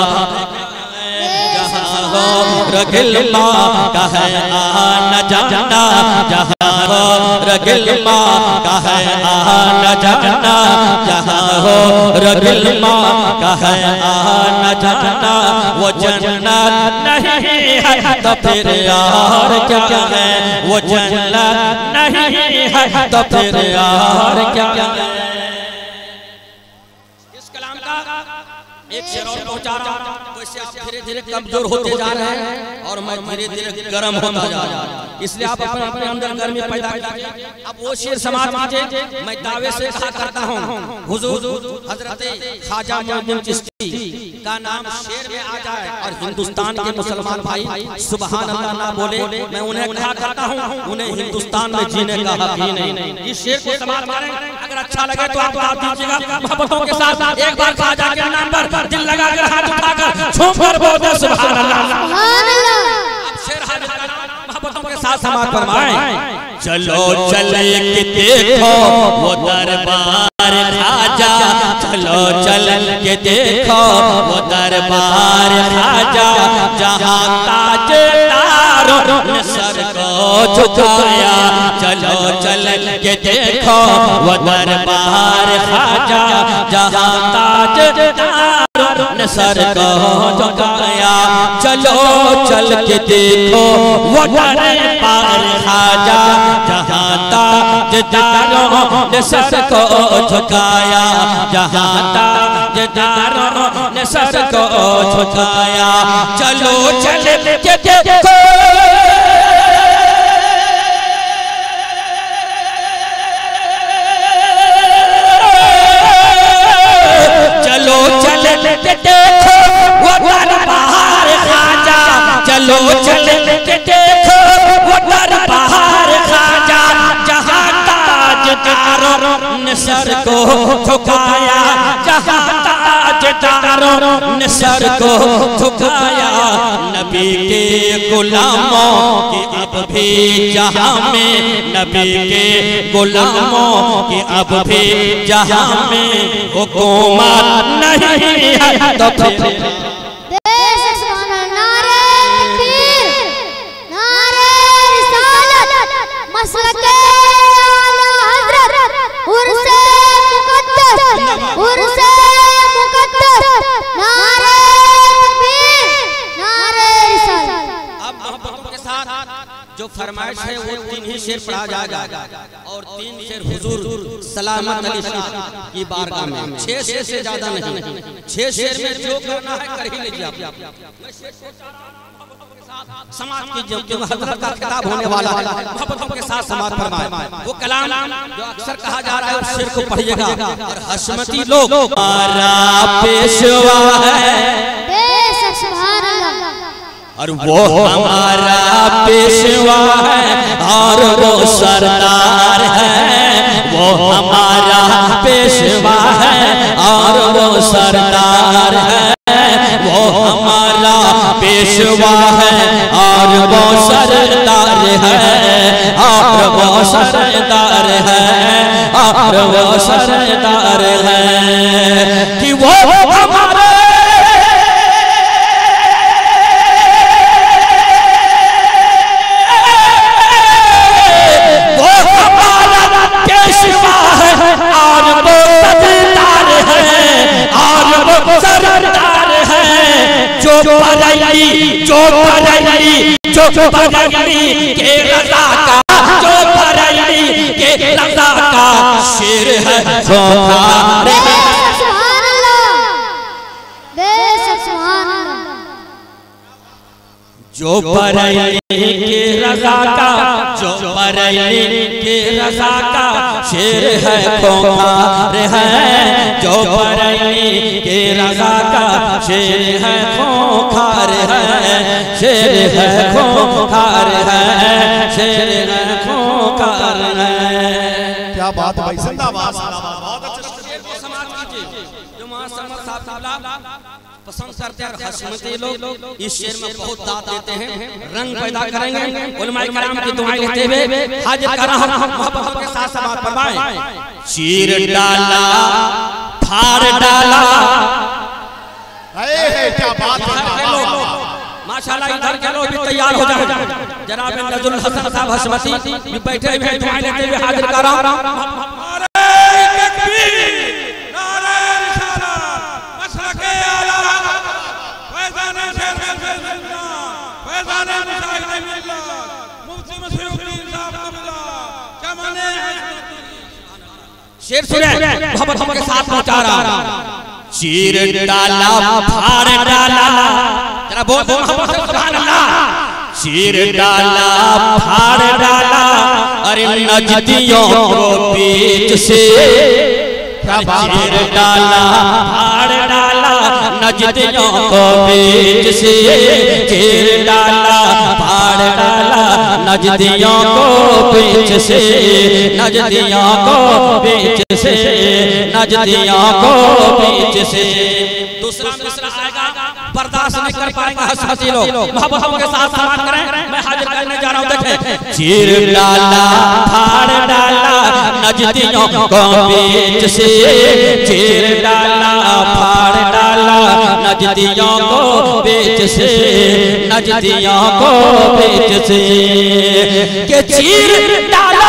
जहाँ हो रगिल्मा का है आना जाना, जहाँ हो रगिल्मा का है आना जाना, जहाँ हो रगिल्मा का है आना जाना, वो जन्नत नहीं है तो फिर और क्या है, वो जन्नत नहीं है तो फिर और क्या है। एक शेर और पहुंचा रहा हूं, वैसे आप धीरे धीरे कमजोर होते जा रहे हैं और मैं धीरे धीरे गर्म होता जा रहा हूं, इसलिए आप अपने अंदर गर्मी पैदा कीजिए। अब वो शेर समाज कीजिए। मैं दावे से कहा करता हूं, हुजूर हजरत ख्वाजा मोइनुद्दीन चिश्ती का नाम शेर में आ जाए और हिंदुस्तान के मुसलमान भाई सुभान अल्लाह ना बोले, मैं उन्हें कहा करता हूं उन्हें हिंदुस्तान में जीने का हक ही नहीं। इस शेर को समाज माने, अगर अच्छा लगे तो आप बात दीजिएगा मोहब्बतों के साथ एक बार ख्वाजा के नाम पर दिल लगाकर हाथ उठाकर झूमकर बोलो सुभान अल्लाह सुभान अल्लाह। अब शेर हाजिर मोहब्बतों के साथ समाज फरमाएं। चलो चले के देखो वो दरबार ख्वाजा, चलो चल के देखो वो दरबार ख्वाजा, जहाँ ताजदारों ने सर को झुकाया। चलो चल के देखो वो दरबार ख्वाजा, जहाँ ताजदारों ने सर को झुकाया। चलो चल के देखो वो दरबार ख्वाजा, जहाँ ताजदारों ने सर को झुकाया, जहाँ ताजदारों ने सर को झुकाया। चलो चल के देखो चलो चल के देखो वो दरबार ख्वाजा, चलो चल के देखो वो दरबार ख्वाजा, जहाँ ताजदारों ने सर को झुकाया, जहाँ ताजदारों ने सर को झुकाया। नबी के गुलामों की अब भी जहाँ में, नबी के गुलामों की अब भी जहाँ में हुकूमत नहीं है तो फिर जो फरमाइश है वो 3 ही शेर पढ़ा जाएगा और 3 शेर हुजूर सलामत अली शाह की बारगाह में, 6 शेर से ज्यादा नहीं। 6 शेर में जो करना है कर ही लीजिए आप। समाज की जो हजरत का खिताब होने वाला है, मोहब्बतों के साथ समाज फरमाए। वो कलाम जो अक्सर कहा जा रहा है उस शेर को पढ़िएगा। और हशमती लोग हमारा पेशवा है, और वो हमारा पेशवा है और वो सरदार है, वो हमारा पेशवा है और वो सरदार है, वो हमारा पेशवा है और वो सरदार है, और वो सरदार है, और वो सरदार है कि वो हमारा जो बरैली के रज़ा का, जो बरैली के रज़ा का शेर है सुभान अल्लाह, बेशक सुभान अल्लाह। जो बरैली के रज़ा का, जो बरैली के रज़ा का शेर है खोखार है, जो बरैली के रज़ा का शेर है खोखार है, शेर है खोखार है, शेर है खोखार है। क्या बात भाई, जिंदाबाद बहुत अच्छा शेर को समाप्त कीजिए। जो माशाअल्लाह साहब पसंद करते हैं और हसमती लोग इस शेर में बहुत दाद देते हैं, रंग पैदा करेंगे। उलमाए किराम की दुआएं लेते हुए हाजिर कर रहा हूं, मोहब्बत के साथ समाप्त फरमाएं। चीर डाला फाड़ डाला, क्या बात है माशाल्लाह। इधर के लोग भी तैयार हो जाए। जनाब नजरुल हसन साहब हसमती भी बैठे हुए दुआएं लेते हुए हाजिर कर रहा हूं। शेर सुने मोहब्बत के साथ पहुंचा रहा। चीर डाला फाड़ डाला, जरा बोल मोहब्बत से सुभान अल्लाह। चीर डाला फाड़ डाला, अरे नजदियों को बीच से, चीर डाला फाड़ डाला नजदियों को बीच से, चीर डाला फाड़ डाला नजदियों को बीच से, नजदियों को बीच से, नजदियों को बीच से। दूसरा मिसरा आएगा, बर्दाश्त नहीं कर पाएंगे हसमती लोग, मोहब्बत के साथ समाप्त करें। मैं हाजिर करने जा रहा हूं, देखें। चीर डाला फाड़ डाला नजदियों को बीच से, चीर डाला फाड़ डाला नजदियों को बीच से, नजदियों को बीच से, के चीर डाला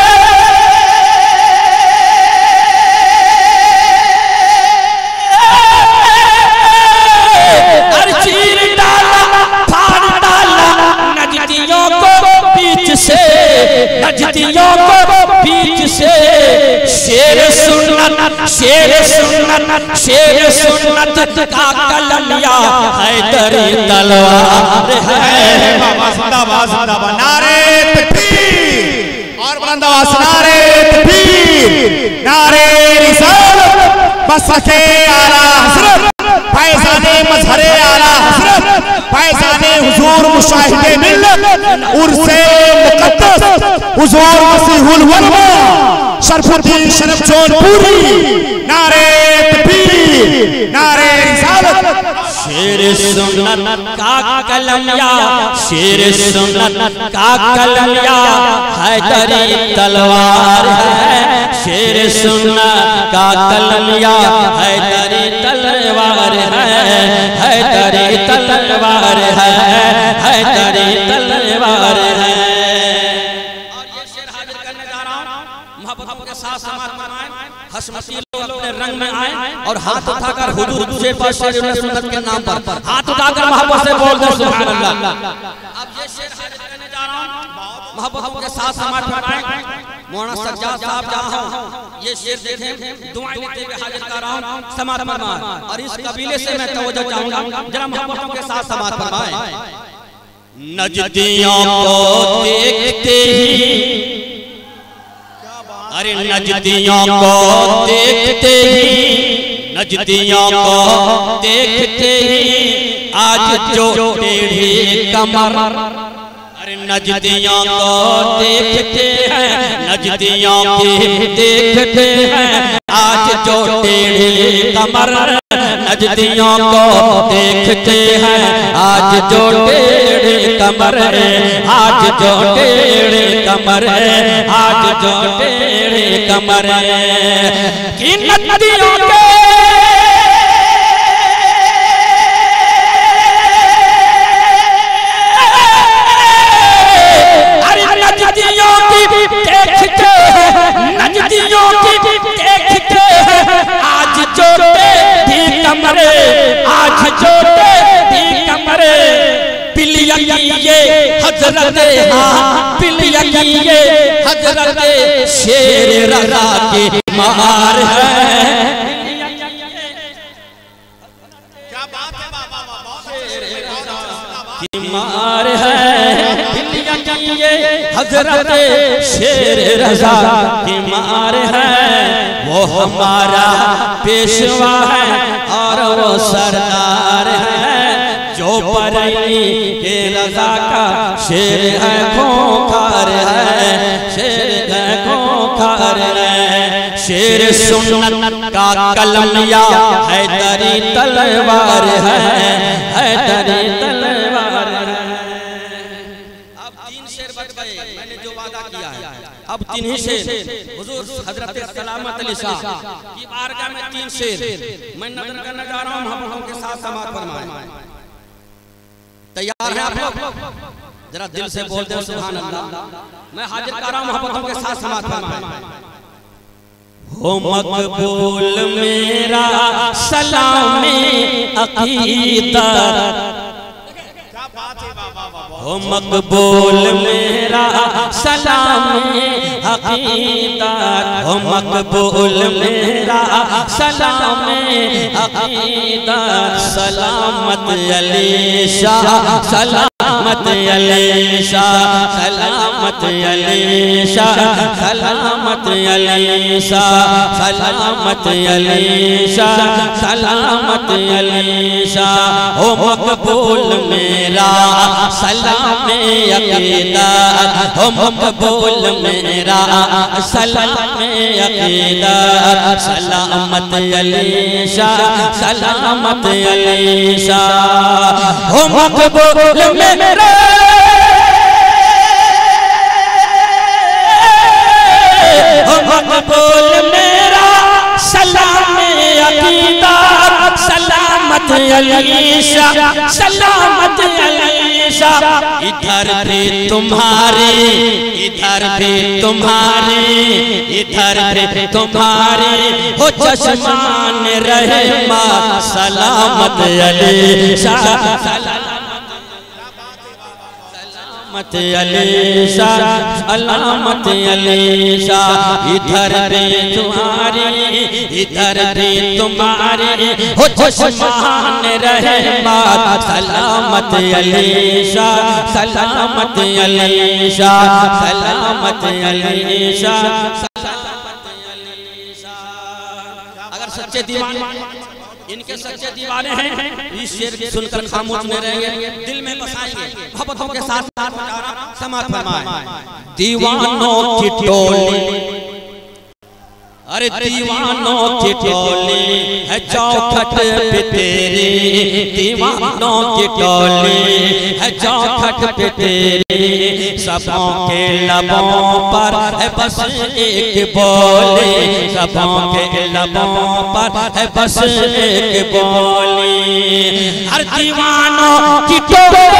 से, नजदियों को बीच से। शेर सुन्नत, शेर सुन्नत, शेर सुन्नत का कलमिया हैदरी तलवार है। जिंदाबाद जिंदाबाद, नारे तकबीर और बुलंद आवाज नारे तकबीर, नारे रिसालत, बसके आला हज़रत फैज़ाने मज़हरे आला हज़रत फैज़ाने हुजूर मुशाहिदे मिल्लत उर्से मुक़द्दस हुजूर मसीहुल उलमा शरफुद्दीन शरफ जौनपुरी, नारे तकबीर, नारे रिसालत। शेर सुन्नत का कलमिया, शेर सुन्नत का कलमिया हैदरी तलवार है, शेर सुन्नत का कलमिया हैदरी तलवार है, हैदरी तलवार है, हैदरी तलवार है। और ये शेर हाजिर करने जा रहा हूं, मोहब्बत के साथ समाप्त फरमाएं। हसमती लोग अपने रंग में आए और हाथ उठाकर हुजूर से शेर सुन्नत के नाम पर हाथ उठाकर मोहब्बत से बोल दो सुभान अल्लाह। अब ये शेर हाजिर करने जा रहा हूं, मोहब्बत के साथ समाप्त फरमाएं। मौलाना सज्जाद साहब जहां हो, ये शेर देखें, दुआएं लेते हुए हाजिर कर रहा हूं, समाप्त फरमाएं। और इस कबीले से मैं तवज्जो चाहूंगा, जरा मोहब्बत के साथ समाप्त फरमाएं। नजदियों को देखते ही, अरे नजदियों को देखते ही, नजदियों को देखते ही आज जो टेढ़ी कमर, अरे नजदियों को देखते हैं, नजदियों की देखते हैं आज जो टेढ़ी कमर, नजदियों को देखते हैं आज जो टेढ़ी कमर, आज जो टेढ़ी कमर, आज जो टेढ़ी कमर की नदियों के देखते हैं, नजदियों की देखते हैं आज जो टेढ़ी कमरे, आज जो टेढ़ी कमरे, पिलिया ये हजरत पिलिया ये हजरत शेर रजा की मार है। क्या बात है बाबा, की मार है, ये हजरत शेर रजा की मार है। वो हमारा पेशवा है और वो सरदार है, जो बरेली के रजा का शेर है, खूंखार है, शेर है, खूंखार है। शेर सुन्नत का कलम या हैदरी तलवार है, हैदरी तलवार है। मैंने जो वादा किया है अब 3 ही शेर हुजूर हजरत सलामत अली शाह की बारगाह में 3 शेर मैं नजर करने जा रहा हूं, मोहब्बतों के साथ समाअत फरमाएं। तैयार हैं आप लोग? जरा दिल से बोल दे सुभान अल्लाह। मैं हाजिर कर रहा हूं, मोहब्बतों के साथ समाअत फरमाएं। हो मकबूल मेरा सलामी अकीदत, हो मकबूल मेरा सलाम अकीदत, हो मकबूल मेरा सलाम अकीदत। सलामत अली शाह, सलामत अली शाह, सलामत अली शाह, सलामत अली शाह, सलामत अली शाह, सलामत अली शाह। हो मकबूल मेरा सलाम अकीदत, हो मकबूल मेरा सलाम अकीदत। सलामत अली शाह, सलामत अली शाह। हो मकबूल मेरा, हो मकबूल मेरा सलाम अकीदत। सलामत अली शाह, सलामत अली शाह। इधर भी तुम्हारे, इधर भी तुम्हारे, इधर भी तुम्हारे हो चश्मान रहमत। सलामत अली शाह, सलामत अली शाह, सलामत अली शाह। इधर भी तुम्हारे, इधर भी तुम्हारे हो चश्मान रहमत। सलामत अली शाह, सलामत अली शाह, सलामत अली शाह, सलामत अली शाह। अगर सच्चे दीवाने, इनके सच्चे दीवाने हैं, इस शेर सुनकर खामोश नहीं रहेंगे, दिल में बसाएंगे, मोहब्बतों के साथ समाअत फरमाएं। दीवानों की टोली, अरे दीवानों की टोली है चौखट पे तेरी, दीवानों की टोली है चौखट पे तेरी। सबों के लबों पर है बस एक बोली, सबों के लबों पर है बस एक बोली। हर दीवानों की टोली,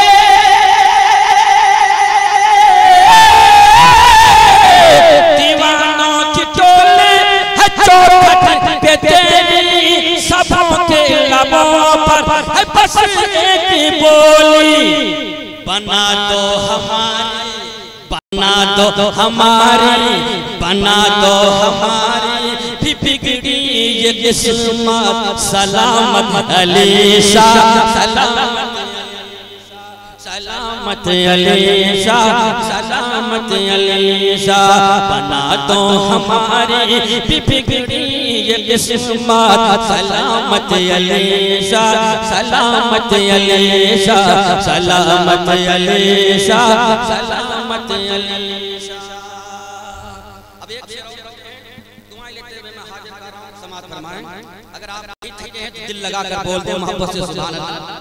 सबों के लबों पर है बस एक बोली। बना दो हमारी, बना दो हमारी, बना दो हमारी भी बिगड़ी ये किस्मत। सलामत अली शाह, सलामत, सलामत अली शाह, सलामत सलामत अलीशा बना दो हमारी बिगड़ी ये किस्मत सलामत अलीशा सलामत अलीशा सलामत अलीशा सलामत अलीशा। अब एक दुआएं लेते हुए मैं हाजिर कर रहा हूं, समाअत फरमाएं। अगर आप थके हैं तो दिल लगा कर बोल दे मोहब्बत से सुभान अल्लाह।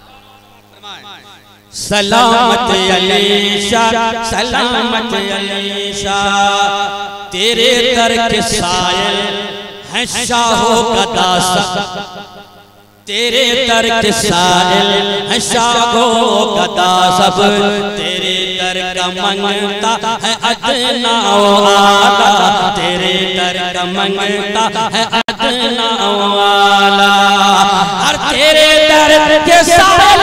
सलामत अलीशा सलामत अलीशा तेरे दर के सायल हैं शाहो गदा सब, तेरे दर के सायल हैं शाहो गदा सब, तेरे दर का मंगता है अदना वाला, तेरे दर का मंगता है अदना वाला। और तेरे दर के सायल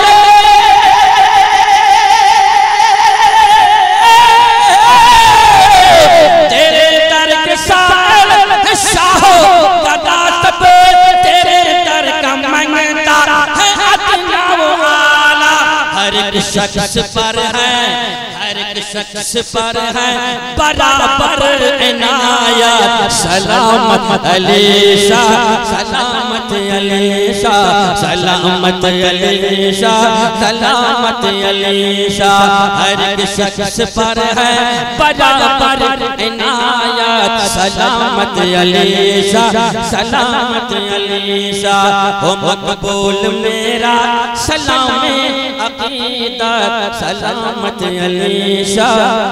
शख्स पर है, हर एक शख्स पर है बराबर इनायत। सलामत अलीशा सलामत अलीशा सलामत अलीशा सलामत अलीशा हर एक शख्स पर है बराबर इनायत। सलामत अलीशा सलामत अलीशा हो मकबूल मेरा सलामे अकीदत। सलामत अलीशा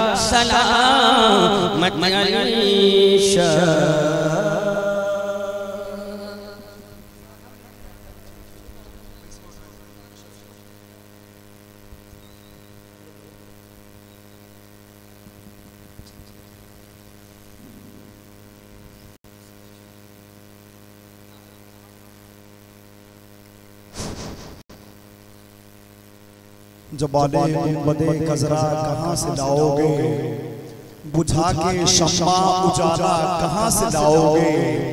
सलामत अलीशा। जबाले गुंबदे कजरा कहाँ से लाओगे, बुझा के शम्मा उजाला कहाँ से लाओगे।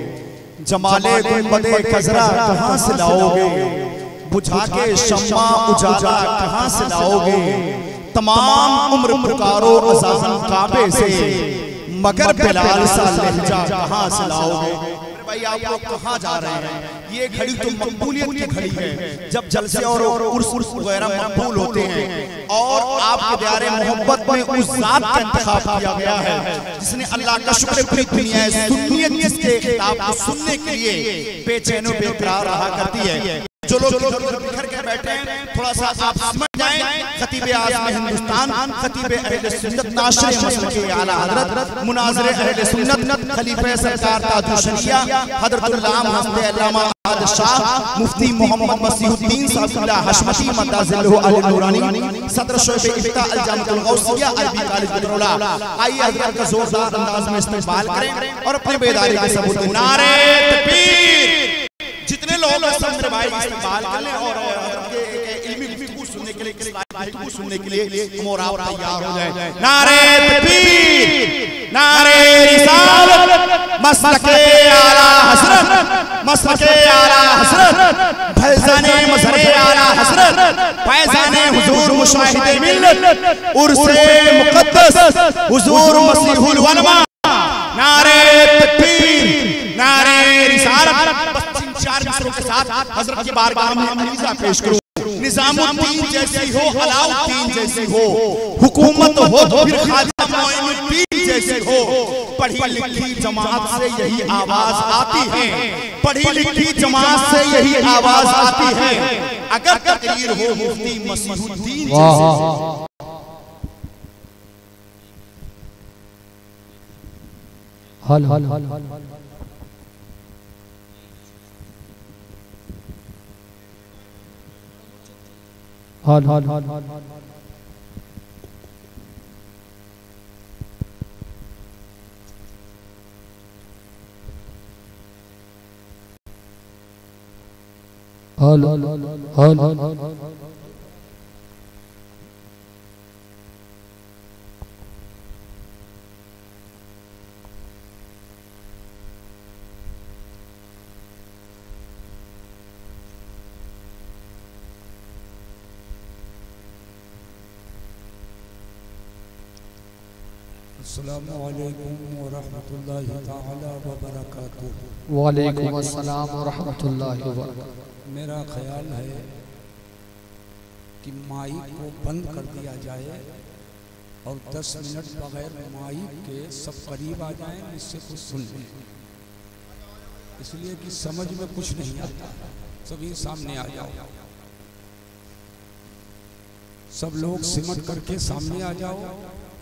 जमाले गुंबदे कजरा कहाँ से लाओगे, बुझा के शम्मा उजाला कहाँ से लाओगे। तमाम उम्र पुकारो अज़ान काबे से, मगर बिलाल सा लहजा कहाँ से लाओगे। भाई आप लोग कहाँ जा रहे हैं? ये घड़ी तो मकबूलियत की घड़ी है, जब जलसे और उर्स वगैरह मकबूल होते हैं और आपके प्यारे मोहब्बत में उस जात का इंतखाब किया गया है जिसने अल्लाह का शुक्र पूरी दुनिया है सुन्नियत जिसके खिताब को सुनने के लिए बेचैनो बेकरार रहा करती है। जो लोग बिखर के बैठे हैं थोड़ा सा आप समझ जाएं, खतीब आज़म हिंदुस्तान, खतीब अहले सुन्नत, नाशिर मसलके आला हज़रत, मुनाज़िर अहले सुन्नत, खलीफा सरकार ताजुल शरिया हज़रतुल आम हज़रत अल्लामा आद शाह मुफ्ती मोहम्मद मसीहुद्दीन साबिल्लाह हशमती मदाजिल्लहु अल नूरानी, सदर शोबे इफ्ता अल जामिअतुल गौसिया अरबी कॉलेज बदरौला। आइए हज़रत का जोरदार अंदाज में इस्तेमाल करें और अपने बेदारी के सबूत दें। नारे तकबीर। जितने लोग सब मेरे भाई इस्तेमाल कर लें और इल्मी गुफ्तगू सुनने के लिए, गुफ्तगू सुनने के लिए हम और आप तैयार हो जाएं। नारे तकबीर, नारे रिसालत, मसलके आला हज़रत, मसलके आला हज़रत, फैज़ाने मज़हरे आला हज़रत, फैज़ाने हुज़ूर मुशाहिदे मिल्लत, उर्से मुक़द्दस हुज़ूर मसीहुल उलमा। नारे तकबीर, नारे रिसालत। चार मिसरों के साथ हजरत की बारगाह में अरीज़ा पेश करूं। निज़ामुद्दीन जैसी हो, अलाउद्दीन जैसी हो, हुकूमत हो तो फिर ख्वाजा मोइनुद्दीन जैसी हो। पढ़ी लिखी जमात से यही आवाज आती है, पढ़ी लिखी जमात से यही आवाज आती है। अगर तकरीर हो मुफ्ती मसीहुद्दीन जैसी। हल हल हल हल हल हल हल हल हल हल हल अस्सलामु अलैकुम व रहमतुल्लाहि ताला व बरकातुहू। वालेकुम अस्सलाम व रहमतुल्लाहि व बरकातुहू। मेरा ख्याल है कि माइक को बंद कर दिया जाए और 10 मिनट बगैर माइक के सब करीब आ जाएं, इससे कुछ सुन लें, इसलिए कि समझ में कुछ नहीं आता। सभी सामने आ जाओ, सब लोग सिमट करके सामने आ जाओ।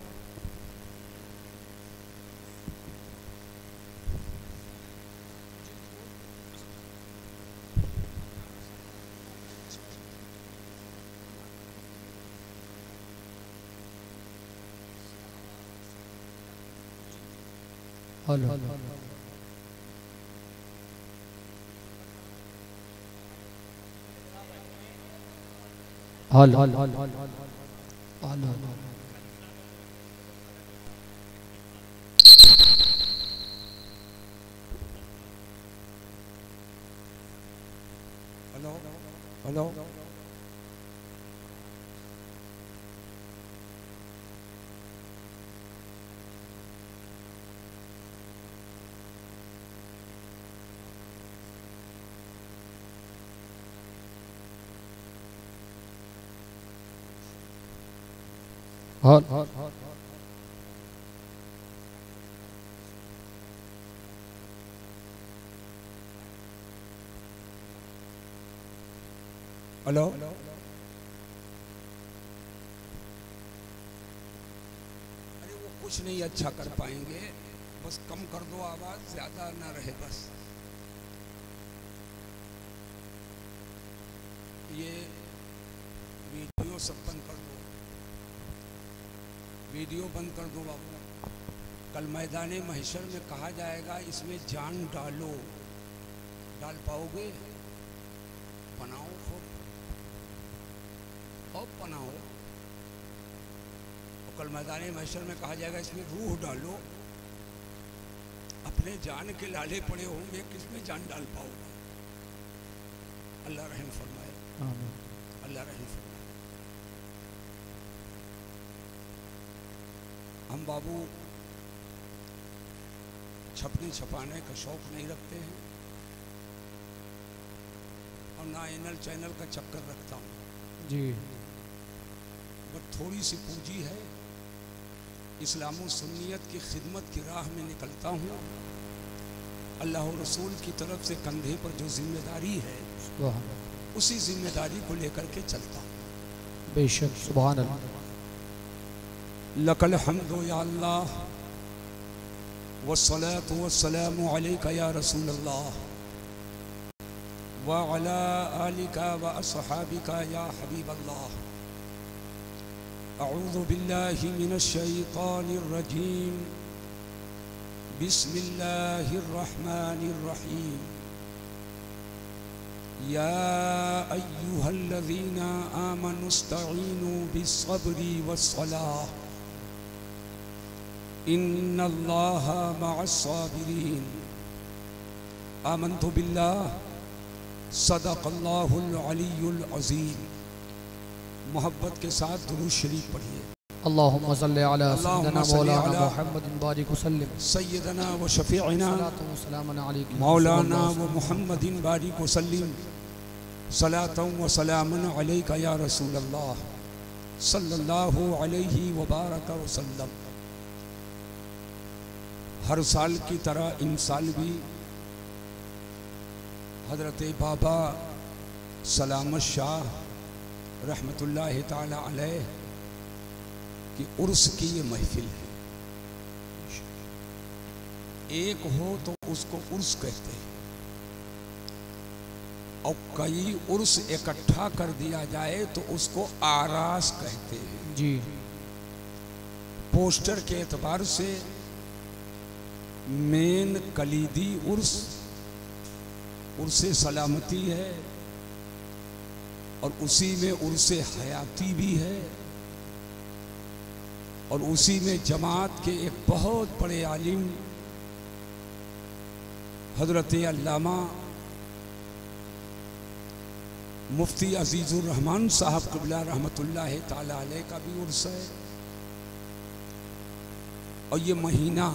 Hello hello hello hello hello hello hello अरे वो कुछ नहीं अच्छा कर पाएंगे, बस कम कर दो आवाज, ज्यादा ना रहे बस। ये वीडियो सब बंद कर दो, वीडियो बंद कर दो बाबू। कल मैदाने महशर में कहा जाएगा इसमें जान डालो, डाल पाओगे? बनाओ खूब बनाओ। और कल मैदाने महशर में कहा जाएगा इसमें रूह डालो। अपने जान के लाले पड़े होंगे, किसमें जान डाल पाओगे? अल्लाह रहम फरमाए, अल्लाह रहम फरमाए। हम बाबू छपने छपाने का शौक नहीं रखते हैं और ना एनल चैनल का चक्कर रखता हूँ जी। बट थोड़ी सी पूंजी है, इस्लाम और सुन्नियत की खिदमत की राह में निकलता हूँ। अल्लाह और रसूल की तरफ से कंधे पर जो जिम्मेदारी है उसी जिम्मेदारी को लेकर के चलता हूँ। बेशक सुभान अल्लाह। लकल हम्दु या अल्लाह वस्सलातु वस्सलामु अलैका या रसूल अल्लाह व अला आलिका व अस्हाबिका या हबीब अल्लाह। अऊज़ु बिल्लाहि मिनश शैतानिर रजीम। बिस्मिल्लाहिर रहमानिर रहीम। या अय्युहल्लज़ीना आमनुस्तईनु बिस्सब्रि वस्सलाह इन्नल्लाहा मअस्साबिरीन। आमन्तु बिल्लाह सदक़ल्लाहुल अलीयुल अज़ीम। मोहब्बत के साथ दुरूद शरीफ पढ़िए। अल्लाहुम्मा सल्लि अला सय्यिदना मौलाना मुहम्मदिन बारिक वसल्लिम। सय्यदना व शफीअना मौलाना व मुहम्मदिन बारिक वसल्लिम। सलातन व सलामन अलैका या रसूल अल्लाह सल्लल्लाहु अलैहि व बारक वसल्लम। हर साल की तरह इन साल भी हजरत बाबा सलामत शाह रहमतुल्लाह ताला अलैह की उर्स की ये महफिल है। एक हो तो उसको उर्स कहते हैं और कई उर्स इकट्ठा कर दिया जाए तो उसको आरास कहते हैं जी। पोस्टर के एतबार से मेन कलीदी उर्से सलामती है और उसी में उर्से हयाती भी है और उसी में जमात के एक बहुत बड़े आलिम हजरत अल्लामा मुफ्ती अजीजुर रहमान साहब क़िबला रहमतुल्लाह ताला अलैह का भी उर्स है। और ये महीना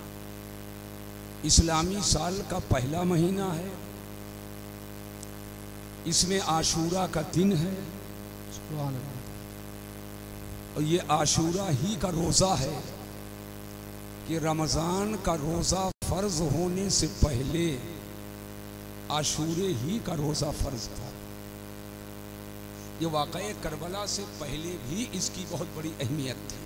इस्लामी साल का पहला महीना है। इसमें आशूरा का दिन है और ये आशूरा ही का रोज़ा है कि रमज़ान का रोज़ा फ़र्ज होने से पहले आशूरे ही का रोज़ा फ़र्ज था। ये वाक़या करबला से पहले भी इसकी बहुत बड़ी अहमियत थी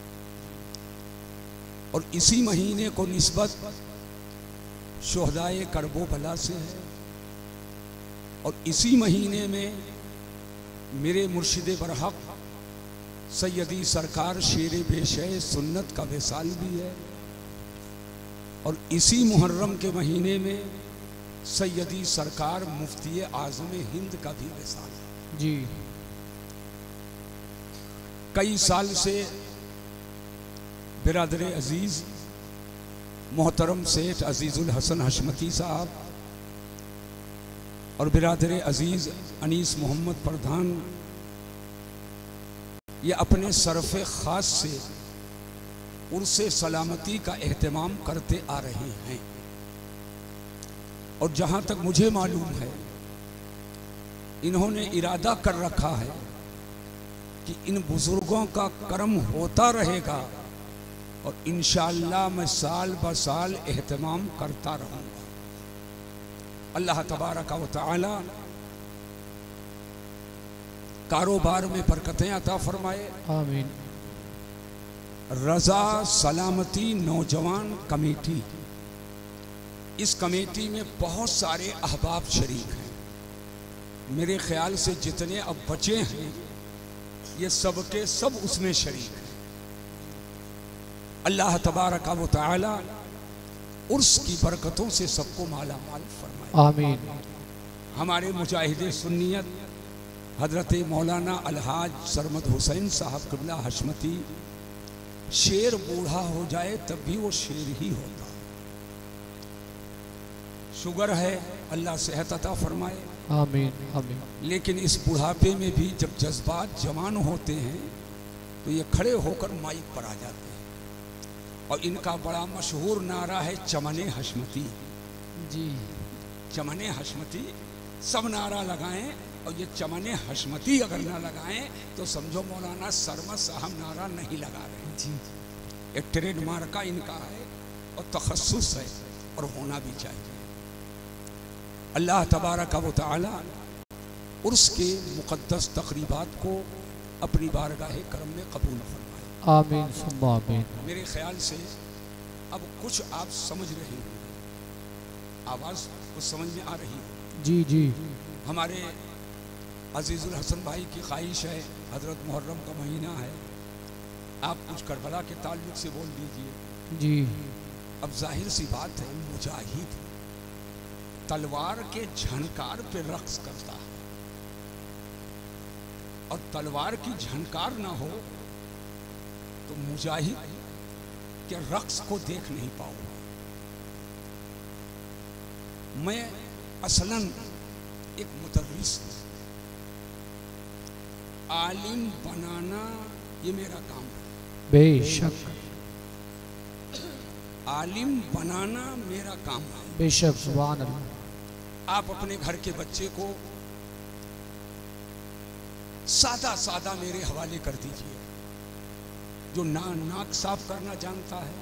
और इसी महीने को निस्बत शुहदाए करबला से है और इसी महीने में मेरे मुर्शिद बरहक सैयदी सरकार शेर बेशे सुन्नत का विसाल भी है और इसी मुहर्रम के महीने में सैयदी सरकार मुफ्ती आज़म हिंद का भी विसाल है जी। कई साल से बिरादर अजीज़ मोहतरम सेठ अजीज़ुल हसन हशमती साहब और बिरादर अजीज़ अनीस मोहम्मद प्रधान ये अपने सरफ़ ख़ास से उर्से सलामती का एहतमाम करते आ रहे हैं और जहाँ तक मुझे मालूम है इन्होंने इरादा कर रखा है कि इन बुज़ुर्गों का करम होता रहेगा और इंशाअल्लाह मैं साल ब साल एहतमाम करता रहूँगा। अल्लाह तबारक व तआला कारोबार में बरकतें अता फरमाए। आमीन। रज़ा सलामती नौजवान कमेटी, इस कमेटी में बहुत सारे अहबाब शरीक हैं। मेरे ख्याल से जितने अब बचे हैं ये सब के सब उसमें शरीक हैं। अल्लाह तबारक व तआला उर्स की बरकतों से सबको माला माल फरमाए। आमीन। हमारे मुजाहिद सुन्नियत हजरत मौलाना अलहाज सरमद हुसैन साहब क़िबला हशमती शेर बूढ़ा हो जाए तब भी वो शेर ही होता। शुगर है, अल्लाह सेहत अता फरमाए। आमीन आमीन। लेकिन इस बुढ़ापे में भी जब जज्बात जवान होते हैं तो ये खड़े होकर माइक पर आ जाते हैं और इनका बड़ा मशहूर नारा है चमने हशमती जी। चमने हशमती सब नारा लगाएं और ये चमने हशमती अगर ना लगाएं तो समझो मौलाना सरमद साहब नारा नहीं लगा रहे जी। एक ट्रेडमार्क का इनका है और तखस्सुस है और होना भी चाहिए। अल्लाह तबारक व तआला उर्स के मुक़द्दस तक़रीबात को अपनी बारगाह करम में कबूल फरमाए। आमीन सुम्मा आमीन। मेरे ख्याल से अब कुछ आप समझ रहे हैं, आवाज़ कुछ समझ में आ रही है। जी जी। हमारे अजीज़ुल हसन भाई की ख्वाहिश है, हज़रत मुहर्रम का महीना है, आप कुछ करबला के ताल्लुक़ से बोल दीजिए। जी। अब जाहिर सी बात है, मुजाहिद तलवार के झनकार पे रक्स करता है और तलवार की झनकार ना हो तो मुजाहिद के रक्स को देख नहीं पाऊंगा। मैं असलन एक मुदर्रिस हूं, आलिम बनाना ये मेरा काम है। बेशक आलिम बनाना मेरा काम है। बेशक सुभान अल्लाह। आप अपने घर के बच्चे को सादा सादा मेरे हवाले कर दीजिए, जो नाक साफ करना जानता है,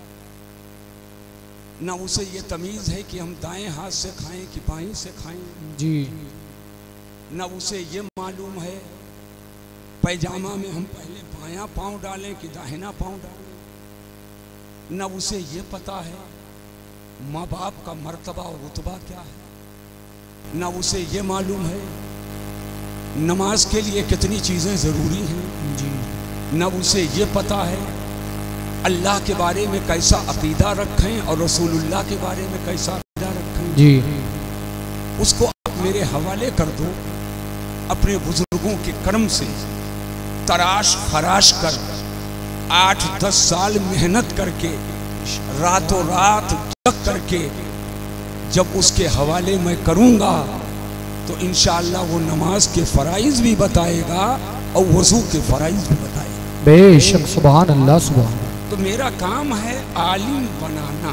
ना उसे ये तमीज़ है कि हम दाएं हाथ से खाएं कि बाएं से खाएं जी। ना उसे ये मालूम है पैजामा में हम पहले बायां पाँव डालें कि दाहिना पाँव डालें, ना उसे ये पता है माँ बाप का मर्तबा और रुतबा क्या है, ना उसे ये मालूम है नमाज के लिए कितनी चीज़ें ज़रूरी हैं जी। ना उसे ये पता है अल्लाह के बारे में कैसा अकीदा रखें और रसूलुल्लाह के बारे में कैसा अकीदा रखें जी। उसको आप मेरे हवाले कर दो। अपने बुजुर्गों के कर्म से तराश खराश कर 8-10 साल मेहनत करके रातों रात जग करके जब उसके हवाले मैं करूँगा तो इंशाअल्लाह वो नमाज के फ़राइज़ भी बताएगा और वज़ू के फ़राइज़ भी बताएगा। बेशक सुभान अल्लाह सुभान। तो मेरा काम है आलिम बनाना,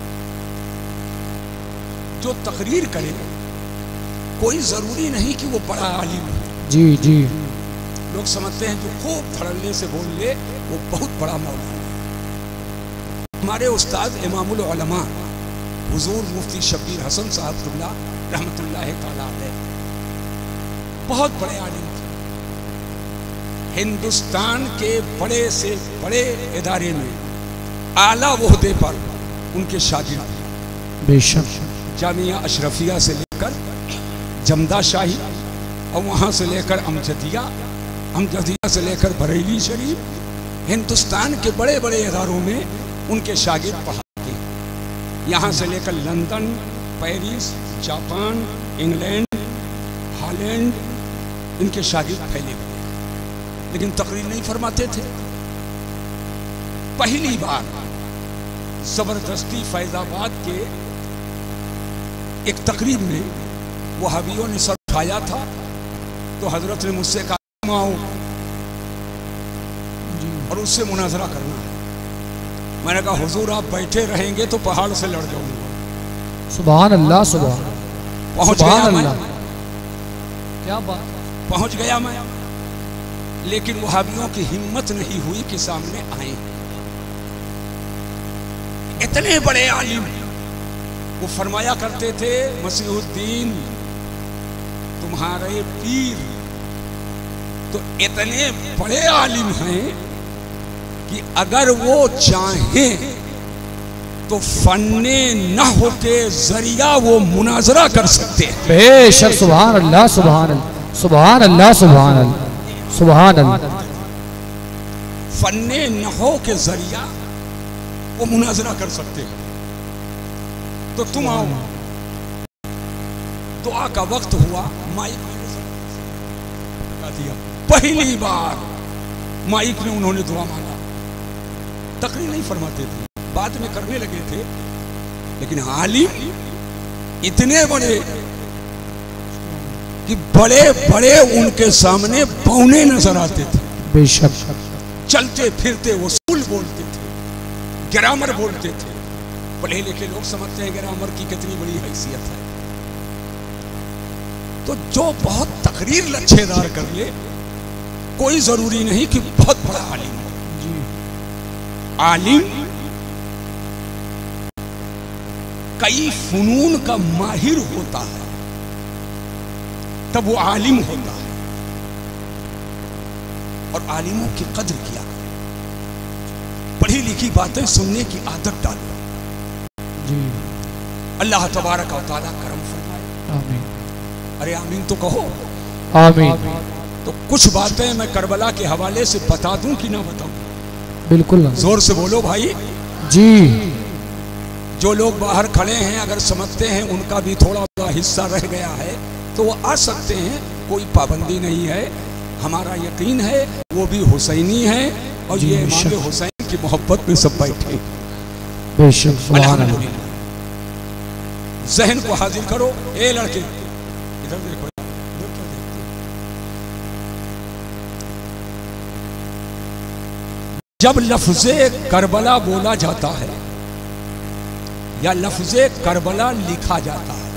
जो तकरीर करे कोई जरूरी नहीं कि वो बड़ा आलिम हो। जी जी। लोग समझते हैं जो खूब धड़ल्ले से बोल ले वो बहुत बड़ा मौलाना। हमारे उस्ताद इमामुल उलमा हुजूर मुफ्ती शब्बीर हसन साहब रहमतुल्लाह तआला अलैह बहुत बड़े आलिम थे। हिंदुस्तान के बड़े से बड़े इदारे में आला ओहदे पर उनके शागिर्द, बेशक जामिया अशरफिया से लेकर जमदा शाही और वहाँ से लेकर अमजदिया से लेकर बरेली शरीफ, हिंदुस्तान के बड़े बड़े इदारों में उनके शागिर्द पढ़ाते। यहाँ से लेकर London, Paris, Japan, England, Holland, इनके शागिर्द फैले हुए, लेकिन तकरीर नहीं फरमाते थे। पहली बार जबरदस्ती फैजाबाद के एक तकरीब में वहाबियों ने सर उठाया था, तो हजरत ने मुझसे कहा आओ और उससे मुनाजरा करना है। मैंने कहा हुजूर आप बैठे रहेंगे तो पहाड़ से लड़ जाऊंगा। सुभान अल्लाह, सुभान पहुंच गया मैं, क्या बात, पहुंच गया मैं, लेकिन वहाबियों की हिम्मत नहीं हुई कि सामने आए। इतने बड़े आलिम वो फरमाया करते थे, मसीहुद्दीन तुम्हारे पीर तो इतने बड़े आलिम हैं कि अगर वो चाहें तो फन्ने नहव के जरिया वो मुनाजरा कर सकते हैं। बेशक, सुभान अल्लाह, सुभान अल्लाह, सुभान अल्लाह, सुभान अल्लाह, सुभान अल्लाह। फन्ने नहव के जरिया वो मुनाजरा कर सकते हैं। तो तुम आओ, दुआ का वक्त हुआ, माइक लगा दिया। पहली बार माइक में उन्होंने दुआ मांगा। तकरीर नहीं फरमाते थे, बाद में करने लगे थे, लेकिन आलिम इतने बड़े कि बड़े बड़े उनके सामने बौने नजर आते थे। बेशक, चलते फिरते वो सूल बोलते थे, ग्रामर बोलते थे। पढ़े लिखे लोग समझते हैं ग्रामर की कितनी बड़ी हैसियत है। तो जो बहुत तकरीर लच्छेदार कर ले, कोई जरूरी नहीं कि बहुत बड़ा आलिम हो। आलिम कई फनून का माहिर होता है, तब वो आलिम होता है। और आलिमों की कद्र किया, पढ़ी लिखी बातें सुनने की आदत डालो। जी, अल्लाह तबारक व तआला करम फरमाए। आमीन। अरे आमीन तो कहो। आमीन। तो कुछ बातें मैं करबला के हवाले से बता दूं कि ना बताऊं? बिल्कुल, जोर से बोलो भाई। जी। जो लोग बाहर खड़े हैं, अगर समझते हैं उनका भी थोड़ा बड़ा हिस्सा रह गया है तो वो आ सकते हैं, कोई पाबंदी नहीं है। हमारा यकीन है वो भी हुसैनी है और ये इमाम हुसैन की मोहब्बत में सब बैठे। बेशक, सुभान अल्लाह। जहन को हाजिर करो। ए लड़के इधर देखो, जब लफ्ज़े करबला बोला जाता है या लफ्ज़े करबला लिखा जाता है,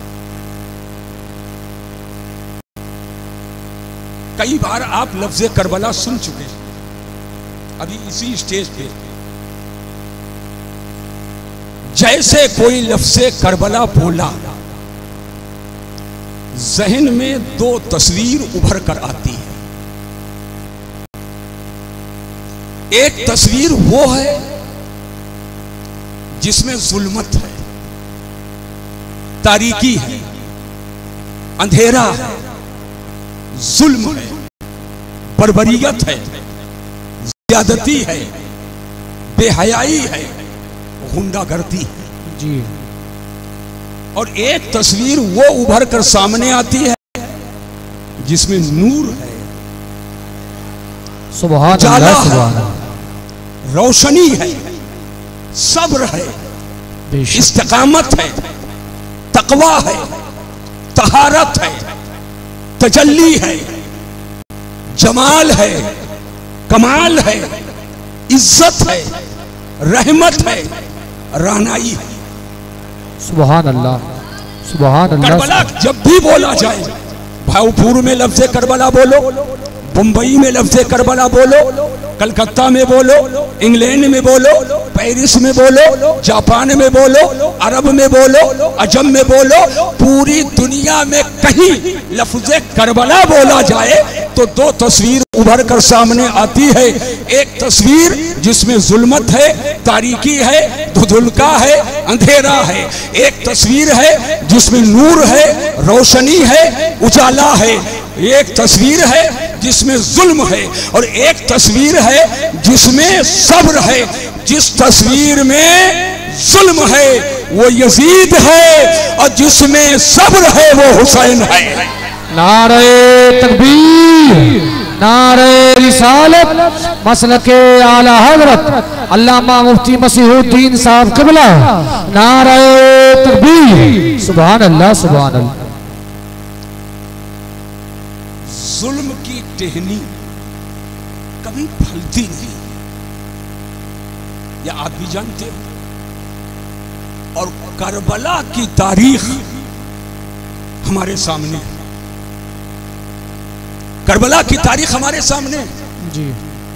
कई बार आप लफ्ज़े करबला सुन चुके हैं अभी इसी स्टेज पे। जैसे कोई लफ्ज़े करबला बोला, जहन में दो तस्वीर उभर कर आती है। एक तस्वीर वो है जिसमें जुल्मत है, तारीकी है, अंधेरा है, जुल्म है, बर्बरियत है, ज्यादती है, बेहयाई है, गुंडागर्दी है। जी। और एक तस्वीर वो उभर कर सामने आती है जिसमें नूर है, सुभान अल्लाह, सुभान अल्लाह, रोशनी है, सब्र है, इस्तिकामत है, तकवा है, तहारत है, तजल्ली है, जमाल है, कमाल है, इज्जत है, रहमत है, रहनाई है। सुभान अल्लाह, सुभान अल्लाह। करबला जब भी बोला जाए, भावपुर में लफ्ज़े करबला बोलो, मुंबई में लफ्ज़े करबला बोलो, कलकत्ता में बोलो, इंग्लैंड में बोलो, पेरिस में बोलो, जापान में बोलो, अरब में बोलो, अजम में बोलो, पूरी दुनिया में कहीं लफ्ज़े करबला बोला जाए तो दो तस्वीर उभर कर सामने आती है। एक तस्वीर जिसमें जुल्मत है, तारीकी है, धुंधुलका है, अंधेरा है। एक तस्वीर है जिसमें नूर है, रोशनी है, उजाला है। एक तस्वीर है जिसमें जुल्म है और एक तस्वीर है जिसमें सब्र है। जिस तस्वीर में जुल्म है वो यजीद है और जिसमें सब्र है वो हुसैन है। नारे तकबीर, नारे रिसालत, मसलके आला हजरत अल्लामा मुफ्ती मसीहुद्दीन साहब क़िबला। नारे तकबीर, सुभान अल्लाह, सुभान अल्लाह। जुल्म की टहनी कभी फलती नहीं, या आप भी जानते हो। और करबला की तारीख हमारे सामने, करबला की तारीख हमारे सामने जी।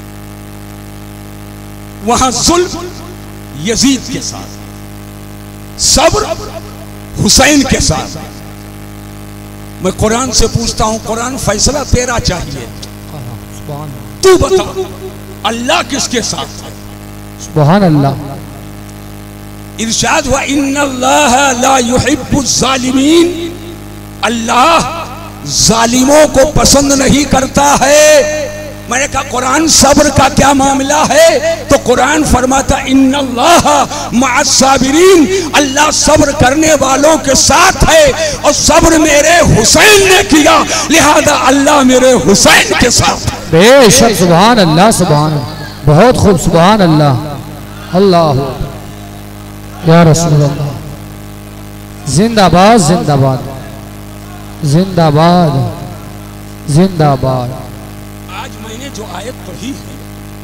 वहां जुल्म यजीद के साथ, सब्र हुसैन के साथ। मैं कुरान से पूछता हूं, कुरान फैसला तेरा चाहिए, तू बता अल्लाह किसके साथ है? सुभान अल्लाह। इरशाद हुआ इन्नल्लाह ला युहिब्बुज़ ज़ालिमीन, अल्लाह जालिमों को पसंद नहीं करता है। मैंने कहा कुरान सब्र का क्या मामला है? तो कुरान फरमाता इन्नल्लाह मअस्साबिरीन, अल्लाह सब्र करने वालों के साथ है और सब्र मेरे हुसैन ने किया, लिहाजा अल्लाह मेरे हुसैन के साथ। बेशक, सुभान अल्लाह, सुभान अल्लाह, बहुत खूब, सुभान अल्लाह। अल्लाह या रसूल अल्लाह, जिंदाबाद, जिंदाबाद, जिंदाबाद, जिंदाबाद। आज मैंने जो आयत पढ़ी है,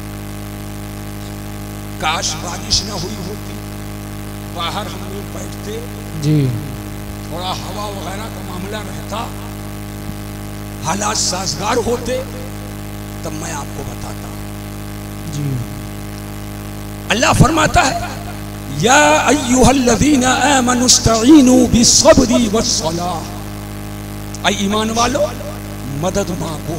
काश बारिश न हुई होती, बाहर हम लोग बैठते जी, थोड़ा हवा वगैरह का मामला रहता, हालात साजगार होते, तब मैं आपको बताता जी। अल्लाह फरमाता है या अय्युहल्लज़ीना आमनुस्तईनु बिस्सब्रि वस्सलाह, ऐ ईमान वालो मदद मांगो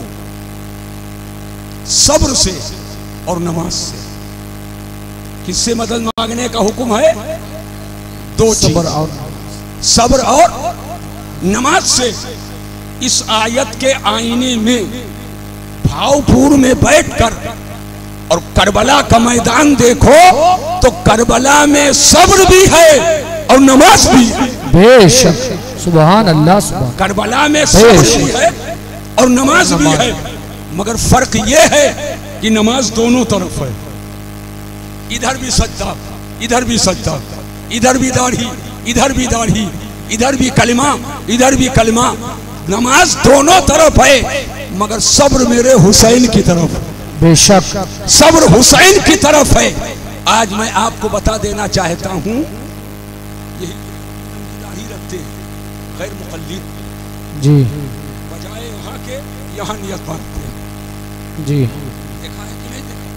सब्र से और नमाज से। किससे मदद मांगने का हुक्म है? दो चीज, सब्र और नमाज से। इस आयत के आईने में भावपुर में बैठकर और करबला का मैदान देखो तो करबला में सब्र भी है और नमाज भी है। बेशक, सुभान अल्लाह, सुभान। करबला में सब्र भी है और नमाज भी है, मगर फर्क यह है कि नमाज दोनों तरफ है। इधर भी सजदा, इधर भी सजदा, इधर भी दाढ़ी, इधर भी दाढ़ी, इधर भी कलमा, इधर भी कलमा। नमाज दोनों तरफ है, मगर सब्र मेरे हुसैन की तरफ है। बेशक, सब्र हुसैन की तरफ है। आज मैं आपको बता देना चाहता हूं, यही दाढ़ी रखते हैं गैर मुक़ल्लिद जी, बजाय यहाँ के यहाँ नियत बांधते हैं जी। देखा है कि नहीं देखा?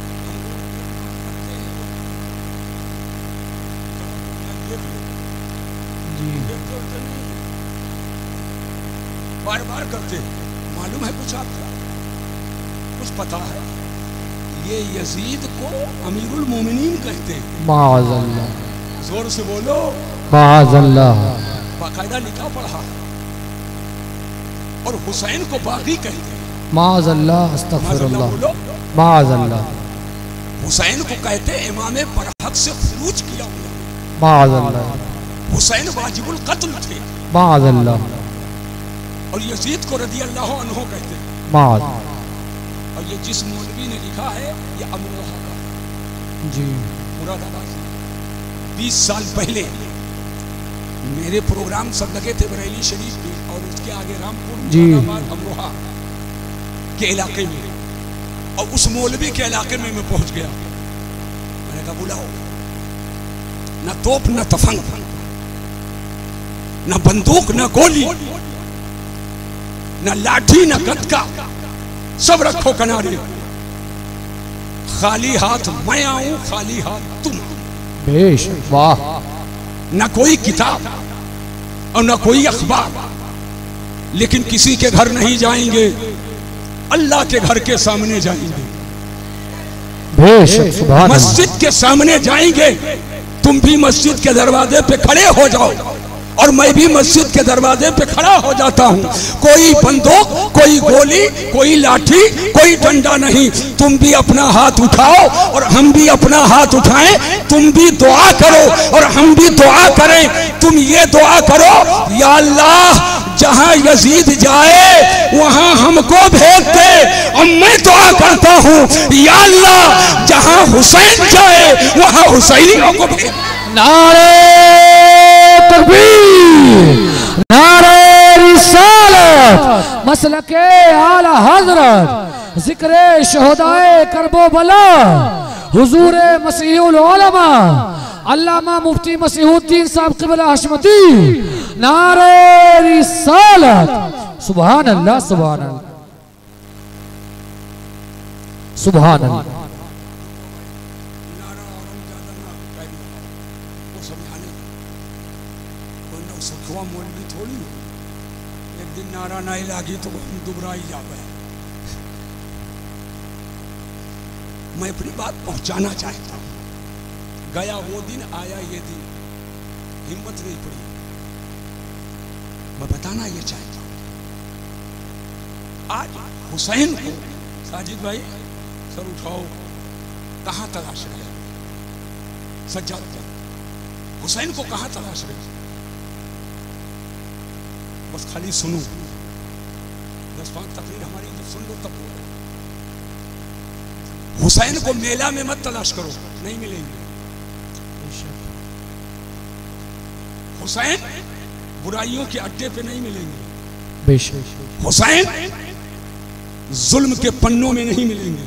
बार बार करते हैं। मालूम है कुछ आपको? कुछ पता है? ये यजीद को अमीरुल मोमिनीन कहते हैं। माअज़ल्लाह, जोर से बोलो। माअज़ल्लाह। बाकायदा लिखा पढ़ा। और हुसैन को बागी कहते हैं। माअज़ल्लाह, अस्तग़फिरुल्लाह, माअज़ल्लाह। हुसैन को कहते हैं इमाम बरहक से खुरूज किया हुआ। माअज़ल्लाह। हुसैन वाजिबुल कत्ल थे। माअज़ल्लाह। और यजीद को रदी अल्लाह अन्हु कहते हैं। माअज़ल्लाह। और ये जिस मौलवी ने लिखा है ये अमरोहा का जी, मुरादाबाद से 20 साल पहले मेरे प्रोग्राम सब लगे थे बरेली शरीफ में और उसके आगे रामपुर जी, मुरादाबाद अमरोहा के इलाके में। और उस मौलवी के इलाके में मैं पहुंच गया। मैंने मैंने कहा बुलाओ। न तोप न तफंग, न बंदूक न गोली, न लाठी न गदका, सब रखो किनारे। खाली हाथ मैं आऊं, खाली हाथ तुम। बेशक, वाह। न कोई किताब और न कोई अखबार, लेकिन किसी के घर नहीं जाएंगे, अल्लाह के घर के सामने जाएंगे। बेशक, सुभान अल्लाह। मस्जिद के सामने जाएंगे। तुम भी मस्जिद के दरवाजे पे खड़े हो जाओ और मैं भी मस्जिद के दरवाजे पे खड़ा हो जाता हूँ। कोई बंदूक, कोई गोली, कोई लाठी, कोई डंडा नहीं। तुम भी अपना हाथ उठाओ और हम भी अपना हाथ उठाएं। तुम भी दुआ करो और हम भी दुआ करें। तुम ये दुआ करो, या अल्लाह जहां यजीद जाए वहां हमको भेज दे। और मैं दुआ करता हूँ, या अल्लाह जहां हुसैन जाए वहां हुसैनियों को भेज। नारे तकबीर, नारे रिसालत, मसलके आला हजरत, जिक्रे शहदाए करबो बला, हुजूर मसीहुल उलमा अल्लामा मुफ्ती मसीहुद्दीन साहब क़िबला हशमती, नारे रिसालत। सुभान अल्लाह, सुभान अल्लाह, सुभान अल्लाह। मौलवी थोड़ी एक दिन नारा नहीं लागी तो हम दुबरा ही जा गए। मैं अपनी बात पहुंचाना चाहता हूं। गया वो दिन, आया ये दिन, हिम्मत नहीं पड़ी। मैं बताना ये चाहता हूं, आज हुसैन को, साजिद भाई सर उठाओ, कहां तलाश रहे सज्जाद? हुसैन को कहां तलाश रहे? बस खाली सुनो, 10-5 तकरीर हमारी जो सुन लो तब। हुसैन को मेला में मत तलाश करो, नहीं मिलेंगे। हुसैन बुराइयों के अड्डे पे नहीं मिलेंगे। बेशक। हुसैन जुल्म के पन्नों में नहीं मिलेंगे।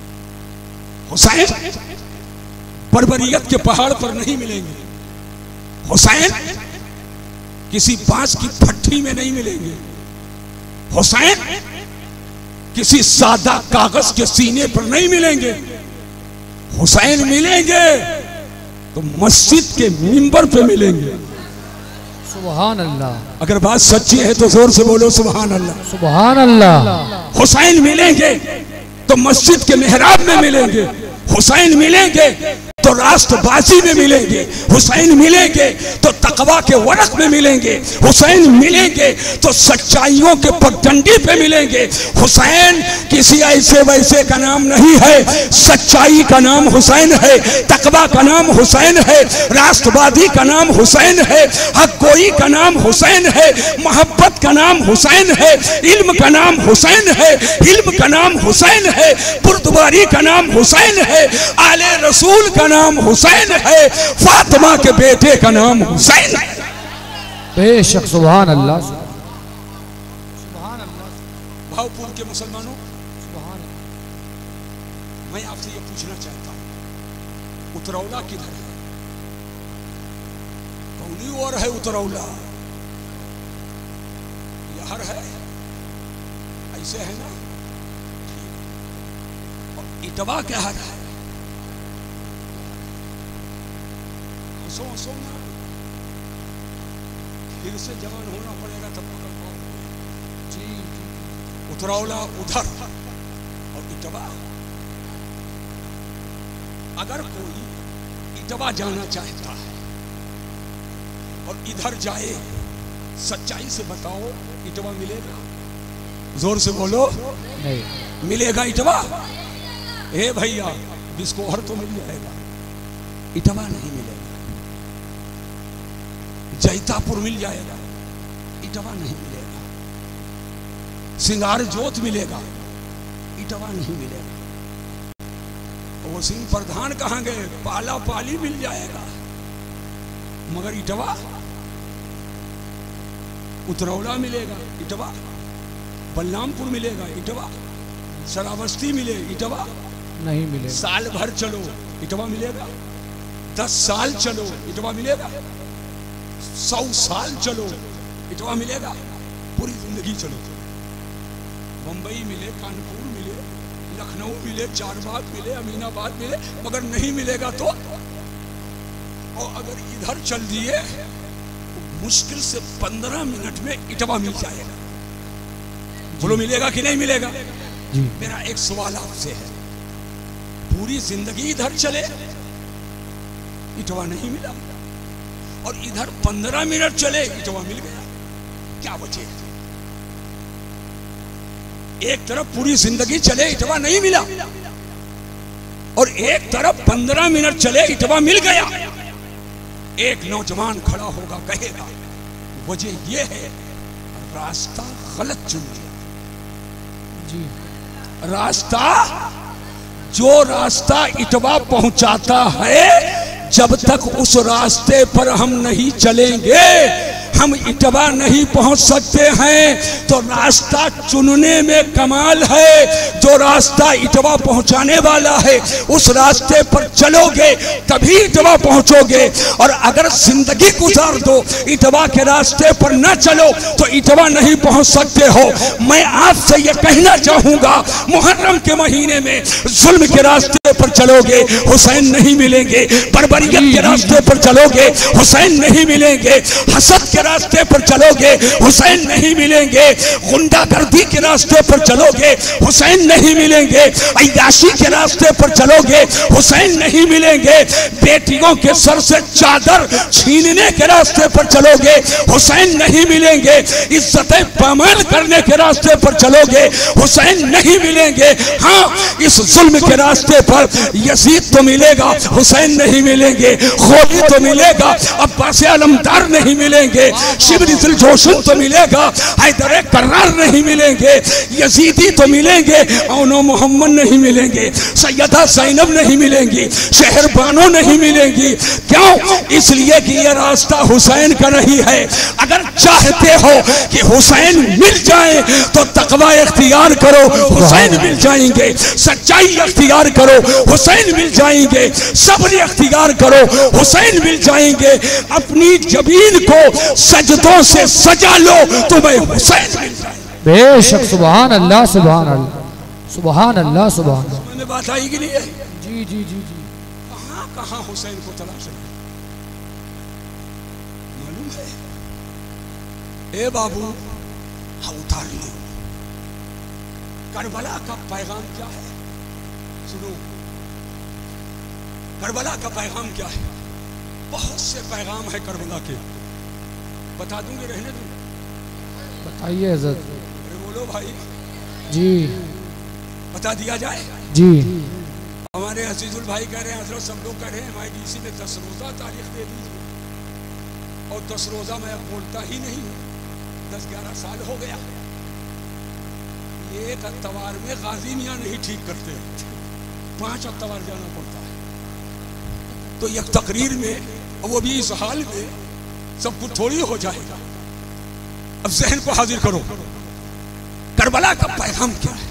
हुसैन बर्बरियत के पहाड़ पर नहीं मिलेंगे। हुसैन किसी बांस की भट्टी में नहीं मिलेंगे। हुसैन किसी सादा कागज के सीने पर नहीं मिलेंगे। हुसैन मिलेंगे तो मस्जिद के मिंबर पे मिलेंगे। सुभान अल्लाह। अगर बात सच्ची है तो जोर से बोलो सुभान अल्लाह, सुभान अल्लाह। हुसैन मिलेंगे तो मस्जिद के मेहराब में मिलेंगे। हुसैन मिलेंगे तो राष्ट्रवादी में मिलेंगे। हुसैन मिलेंगे तो तकवा के वरक में मिलेंगे। हुसैन मिलेंगे तो सच्चाइयों के पगडंडी पे मिलेंगे। हुसैन किसी ऐसे वैसे का नाम नहीं है, सच्चाई का नाम हुसैन है, तकवा का नाम हुसैन है, राष्ट्रवादी का नाम हुसैन है, हक गोई का नाम हुसैन है, मोहब्बत का नाम हुसैन है, इल्म का नाम हुसैन है, इल्म का नाम हुसैन है, बुर्दबारी का नाम हुसैन है, आले रसूल का नाम हुसैन है, फातिमा के बेटे का नाम हुसैन है। बेशक, सुभान अल्लाह, सुभान अल्लाह। भावपुर के मुसलमानों, सुभान अल्लाह। मैं आपसे ये पूछना चाहता हूं, उतरौला किधर है? कौनी और है उतरौला? यहर है, ऐसे है ना? और इटवा क्या है? सो ना, फिर से जवान होना पड़ेगा तब जी। उतरौला उधर और इटवा। अगर कोई इटवा जाना चाहता है और इधर जाए, सच्चाई से बताओ, इटवा मिलेगा? जोर से बोलो, नहीं मिलेगा इटवा? हे भैया, बिस्कोहर तो मिल जाएगा, इटवा नहीं मिलेगा। जैतापुर मिल जाएगा, इटवा नहीं मिलेगा। सिंगार जोत मिलेगा, इटवा नहीं मिलेगा। वो सिंह प्रधान कहाँ गए? पाला पाली मिल जाएगा, मगर इटवा। उतरौला मिलेगा, इटवा। बलरामपुर मिलेगा, इटवा। श्रावस्ती मिले, इटवा। नहीं मिलेगा। साल भर चलो इटवा मिलेगा, 10 साल चलो इटवा मिलेगा, 100 साल चलो इटवा मिलेगा, पूरी जिंदगी चलो। मुंबई मिले, कानपुर मिले, लखनऊ मिले, चारबाग मिले, अमीनाबाद मिले, मगर नहीं मिलेगा तो। और अगर इधर चल दिए तो मुश्किल से 15 मिनट में इटवा मिल जाएगा। बोलो मिलेगा कि नहीं मिलेगा? मेरा एक सवाल आपसे है, पूरी जिंदगी इधर चले इटवा नहीं मिला, और इधर 15 मिनट चले इटवा मिल गया, क्या बचे? एक तरफ पूरी जिंदगी चले इटवा नहीं मिला, और एक तरफ 15 मिनट चले इटवा मिल गया। एक नौजवान खड़ा होगा, कहेगा वजह यह है रास्ता गलत चुन लिया। रास्ता, जो रास्ता इटवा पहुंचाता है, जब तक उस रास्ते पर हम नहीं चलेंगे हम इटवा नहीं पहुंच सकते हैं। तो रास्ता चुनने में कमाल है। जो रास्ता इटवा पहुंचाने वाला है उस रास्ते पर चलोगे तभी इटवा पहुंचोगे, और अगर जिंदगी गुजार दो इटवा के रास्ते पर न चलो तो इटवा नहीं पहुंच सकते हो। मैं आपसे ये कहना चाहूंगा, मुहर्रम के महीने में जुल्म के रास्ते पर चलोगे हुसैन नहीं मिलेंगे, बर्बरियत के रास्ते पर चलोगे हुसैन नहीं मिलेंगे, हसद के रास्ते पर चलोगे हुसैन नहीं मिलेंगे, गुंडागर्दी के रास्ते पर चलोगे हुसैन नहीं मिलेंगे, अय्याशी के रास्ते पर चलोगे हुसैन नहीं मिलेंगे, बेटियों के सर से चादर छीनने के रास्ते पर चलोगे हुसैन नहीं मिलेंगे, इज्जतें पामाल करने के रास्ते पर चलोगे हुसैन नहीं मिलेंगे। हाँ, इस जुल्म के रास्ते पर यजीद तो मिलेगा, हुसैन नहीं मिलेंगे, खोली तो मिलेगा, अब्बास अलमदार नहीं मिलेंगे, शिबली जोशन तो मिलेगा, हैदर कर्रार नहीं मिलेंगे, यजीदी तो मिलेंगे, औनो मोहम्मद नहीं मिलेंगे, सैयदा ज़ैनब नहीं मिलेंगी, शहर बानो नहीं मिलेंगी। क्यों? इसलिए कि यह रास्ता हुसैन का नहीं है। अगर चाहते हो कि हुसैन मिल जाए तो तकवा इख्तियार करो, हुसैन मिल जाएंगे, सच्चाई इख्तियार करो, हुसैन मिल जाएंगे, सब्र इख्तियार करो, हुसैन मिल जाएंगे। अपनी जमीन को सजदों से सजा लो, तुम्हें हुसैन मिल जाएंगे। बेशक, सुभान अल्लाह, सुभान अल्लाह, सुभान अल्लाह, सुभान अल्लाह। मैंने बात आई कि नहीं है? जी जी जी जी। कहाँ कहाँ हुसैन को तलाश है मालूम है? ए बाबू, हाँ उतार लो। करबला का पैगाम क्या है? सुनो, करबला का पैगाम क्या है? बहुत से पैगाम है करबला के, बता दूंगे, रहने दूं? बताइए हज़रत। अरे बोलो भाई। जी, बता दिया जाए? जी। हमारे अजीजुल भाई कह रहे हैं, हजरत सब लोग कह रहे हैं MIDC में 10 रोज़ा तारीख दे दीजिए, और 10 रोज़ा मैं अब बोलता ही नहीं हूँ, 10-11 साल हो गया। एक अत्तवार में गाजी मियाँ नहीं ठीक करते, 5 अत्तवार जाना पड़ता है। तो एक तकरीर में, वो भी इस हाल में, सब कुछ थोड़ी हो जाएगा। अब जहन को हाजिर करो, करबला का पैगाम क्या है?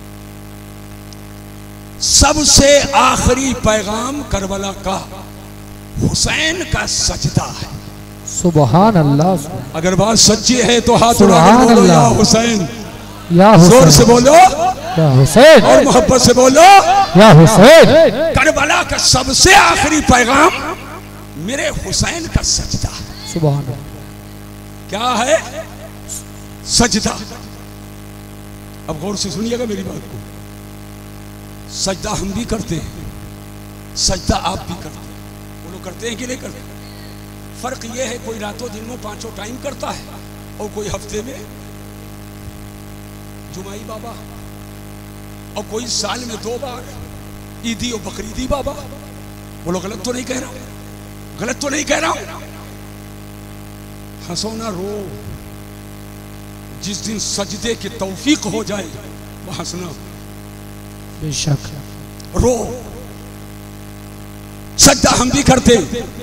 सबसे आखिरी पैगाम करबला का हुसैन का सजदा है। सुभान अल्लाह। अगर बात सच्ची है तो हाथ सुभान बोलो या अल्लाह। हुसैन, या हुसैन, जोर से बोलो या हुसैन, और मोहब्बत से बोलो या हुसैन। करबला का सबसे आखिरी पैगाम मेरे हुसैन का सजदा है। सुभान अल्लाह। क्या है? सजदा। अब गौर से सुनिएगा मेरी बात को। सजदा हम भी करते हैं, सजदा आप भी करते हैं। वो लोग करते हैं कि नहीं करते? फर्क ये है, कोई रातों दिन में 5 टाइम करता है और कोई हफ्ते में जुमाई बाबा, और कोई साल में 2 बार ईदी और बकरीदी बाबा। वो लोग गलत तो नहीं कह रहा हूं? गलत तो नहीं कह रहा हूं? हंसो ना रो, जिस दिन सजदे की तौफीक हो जाए वह हंसना। बेशक। रो। सजदा हम भी करते,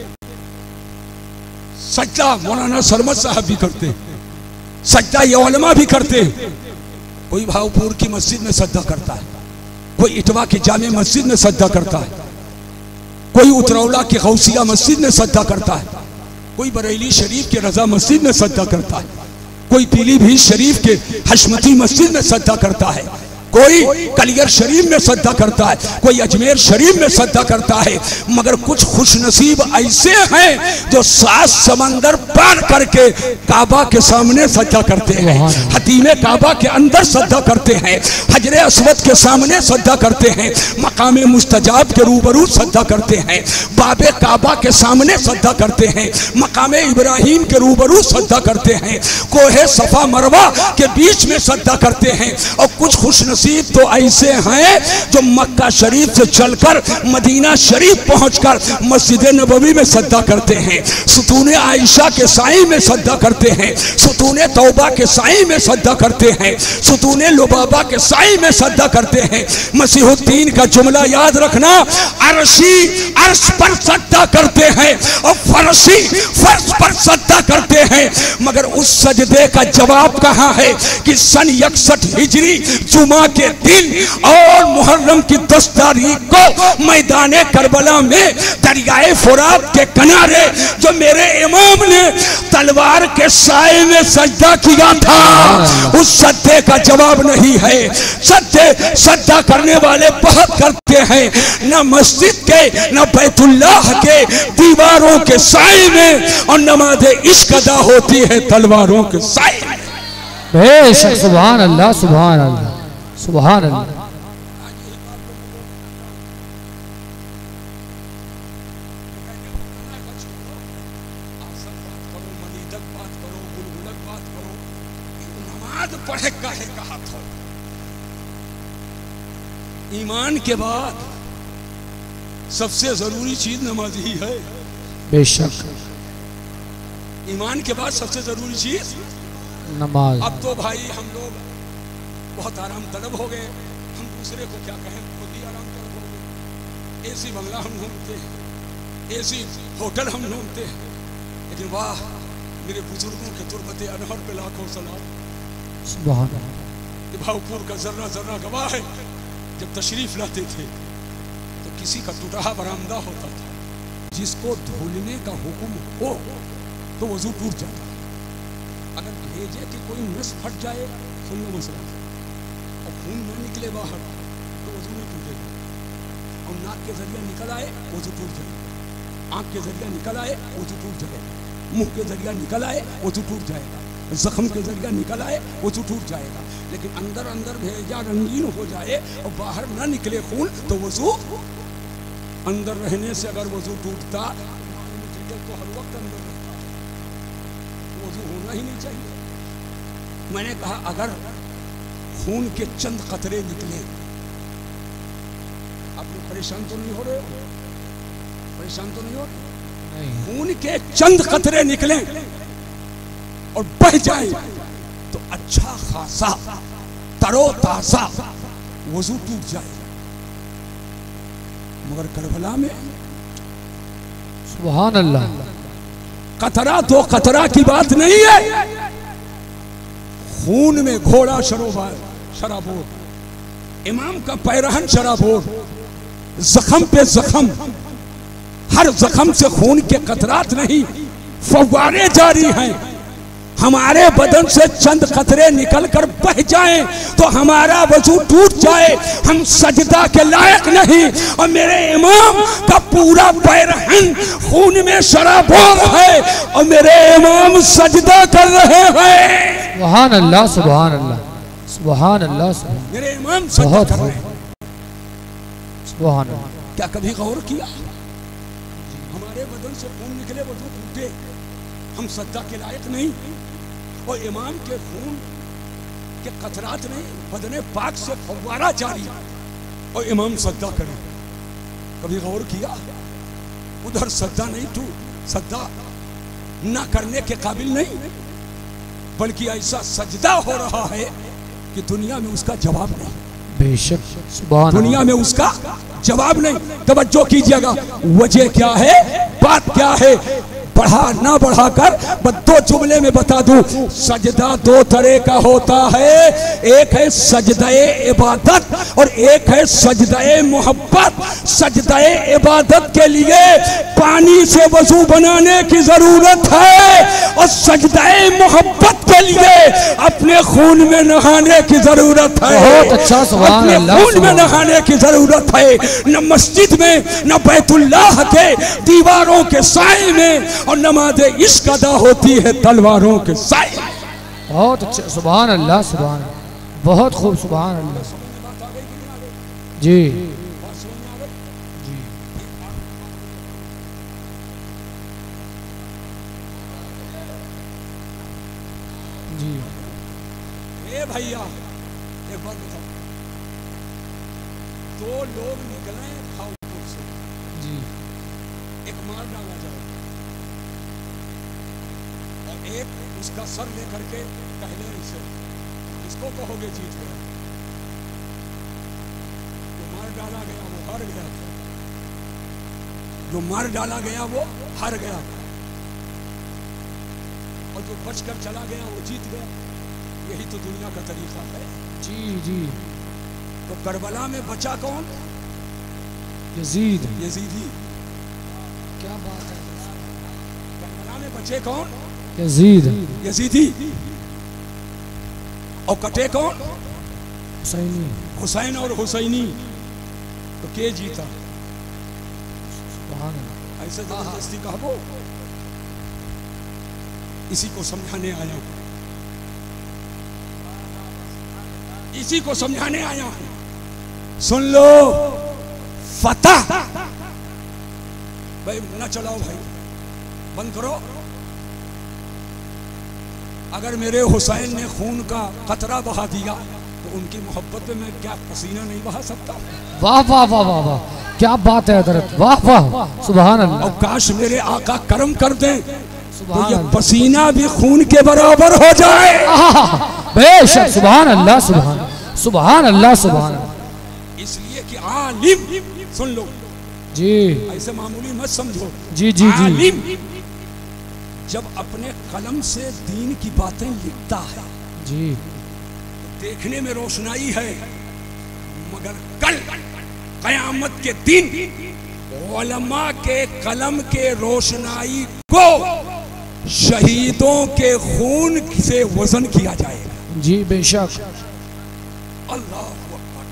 सजदा मौलाना सरमद साहब भी करते, सजदा ये उलमा भी करते। कोई भावपुर की मस्जिद में सजदा करता है, कोई इटवा की जामे मस्जिद में सजदा करता है, कोई उतरौला की गौसिया मस्जिद में सजदा करता है, कोई बरेली शरीफ के रजा मस्जिद में सजदा करता है, कोई पीलीभीत शरीफ के हशमती मस्जिद में सजदा करता है, कोई कलियर शरीफ में सजदा करता है, कोई अजमेर शरीफ में सजदा करता है। मगर कुछ खुशनसीब ऐसे हैं जो 7 समंदर पार करके काबा के सामने सजदा करते हैं, हतीमे काबा के अंदर सजदा करते हैं, हजरे अस्वद के सामने सजदा करते हैं, मकामे मुस्तजाब के रूबरू सजदा करते हैं, बाबे काबा के सामने सजदा करते हैं, मकामे इब्राहिम के रूबरू सजदा करते हैं, कोहे सफा मरवा के बीच में सजदा करते हैं। और कुछ खुशनसीब तो ऐसे हैं जो मक्का शरीफ से चलकर मदीना शरीफ पहुंचकर मस्जिद नबवी में सजदा करते हैं, सुतूने आयशा के साई में सजदा करते हैं, सुतूने तौबा के साई में सजदा करते हैं, सुतूने लुबाबा के साई में सजदा करते हैं। मसीहुद्दीन का जुमला याद रखना, अर्शी अर्श पर सजदा करते हैं और फरशी फर्श पर सजदा करते हैं। मगर उस सजदे का जवाब कहाँ है कि सन 61 हिजरी जुमा के दिन और मुहर्रम की 10 तारीख को मैदाने करबला में दरियाए फुरात के किनारे जो मेरे इमाम ने तलवार के साए में सजदा किया था, उस सजदे का जवाब नहीं है। सजदा करने वाले बहुत करते हैं, न मस्जिद के न बैतुल्लाह के दीवारों के साए में, और नमाज इश्क अदा होती है तलवारों के साए में। बेशक सुभान अल्लाह सुभान अल्लाह सुभान अल्लाह। नमाज पढ़े काहे कहा था? ईमान के बाद सबसे जरूरी चीज नमाज ही है। बेशक ईमान के बाद सबसे जरूरी चीज नमाज। अब तो भाई हम लोग बहुत आराम तलब हो गए, हम दूसरे को क्या कहें, खुद ही आराम तलब हो गए। एसी बंगला हम ढूंढते हैं, एसी होटल हम ढूंढते हैं, लेकिन वाह मेरे बुजुर्गों के तुरबते अनहर पे लाखों सलाम। सुभान भावपुर का जर्रा जर्रा गवाह है, जब तशरीफ लाते थे तो किसी का टूटा बरामदा होता था, जिसको धुलने का हुक्म हो तो वजू टूट जाता। अगर भेजे कि कोई नस फट जाए, सुन लो मसला, और खून न निकले बाहर तो वजू नहीं टूटेगा, और नाक के जरिए निकल आए वजू टूट जाएगा, आँख के जरिए निकल आए वजू टूट जाएगा, मुंह के जरिए निकल आए वजू टूट जाएगा, जख्म के जरिए निकल आए वजू टूट जाएगा। लेकिन अंदर अंदर भेजा रंगीन हो जाए और बाहर न निकले खून तो वजू, अंदर रहने से अगर वजू टूटता तो हर वक्त अंदर रहता, वजू होना ही नहीं चाहिए। मैंने कहा अगर खून के चंद कतरे निकले, आप लोग परेशान तो नहीं हो रहे हो? परेशान तो नहीं हो रहे? खून के चंद कतरे निकले और बह जाए तो अच्छा खासा तरोताजा वजू टूट जाए। मगर करबला में सुभान अल्लाह, कतरा तो कतरा की बात नहीं है, खून में घोड़ा शराबोर, इमाम का पैरहन शराबोर, जख्म पे जख्म, हर जख्म से खून के कतरात नहीं फव्वारे जारी हैं। हमारे बदन से चंद कतरे निकलकर बह जाएं तो हमारा वजू टूट जाए, हम सजदा के लायक नहीं। और मेरे इमाम का पूरा पैरहन खून में शराबोर है और मेरे इमाम सजदा कर रहे हैं। सुभान अल्लाह सुभान अल्लाह सुभान अल्लाह। मेरे इमाम सजदा कर रहे हैं। सुभान अल्लाह। क्या कभी गौर किया हमारे बदन से खून निकले वजू टूटे, हम सजदा के लायक नहीं, और इमाम के खून के कतरात नहीं, बदने पाक से फव्वारा जारी और इमाम सजदा करे। कभी गौर किया उधर सजदा नहीं, तू सजदा ना करने के काबिल नहीं, बल्कि ऐसा सजदा हो रहा है कि दुनिया में उसका जवाब नहीं। बेशक सुभान, दुनिया में उसका जवाब नहीं। तवज्जो कीजिएगा, वजह क्या है, बात क्या है? बढ़ा ना बढ़ाकर बस दो जुमले में बता दूं, सजदा दो तरह का होता है, एक है सजदाए इबादत और एक है सजदाए मोहब्बत। सजदाए इबादत के लिए पानी से वजू बनाने की जरूरत है और सजदाए मोहब्बत के लिए अपने खून में नहाने की जरूरत है। बहुत अच्छा, सुभान अपने अल्लाह, खून में नहाने की जरूरत है। न मस्जिद में न बैतुल्लाह के दीवारों के साए में, और नमाज इश्क अदा होती है तलवारों के साए। बहुत अच्छा, सुभान अल्लाह, सुभान, बहुत खूब, सुभान अल्लाह जी। जी ए भैया एक बात बताओ, दो लोग निकले भावपुर से जी, एक मार डाला जाए और एक उसका सर लेकर के कहले से इसको कहोगे जीत गया। जो मार डाला गया वो हार गया, जो मार डाला गया वो हार गया, और जो बचकर चला गया वो जीत गया। यही तो दुनिया का तरीका है। जी जी। तो करबला में बचा कौन? Yazid, Yazidi. क्या बात है। करबला में बचे कौन? Yazid, Yazidi. और कटे कौन? हुसैनी, हुसैन और हुसैनी। तो के जीता? सुभान अल्लाह। ऐसे जबरदस्ती कहो, इसी को समझाने आया हूं, इसी को समझाने आया हूं। सुन लो, फतह भाई ना चलाओ भाई, बंद करो। अगर मेरे हुसैन ने खून का कतरा बहा दिया तो उनकी मोहब्बत में मैं क्या पसीना नहीं बहा सकता? वाह वाह वाह वाह वाह, क्या बात है हजरत, वाह वाह, सुभान अल्लाह। और काश मेरे आका करम कर दें तो ये अल्लाह। पसीना भी खून के बराबर हो जाए। बेशक, सुभान अल्लाह, सुभान, सुभान अल्लाह, सुभान। इसलिए कि आलिम, सुन लो जी, ऐसे मामूली मत समझो। जी जी जी। आलिम जब अपने कलम से दीन की बातें लिखता है जी, देखने में रोशनाई है, मगर कल कयामत के दिन उलमा के कलम के रोशनाई को शहीदों के खून से वजन किया जाएगा। जी बेशक। अल्लाह अकबर।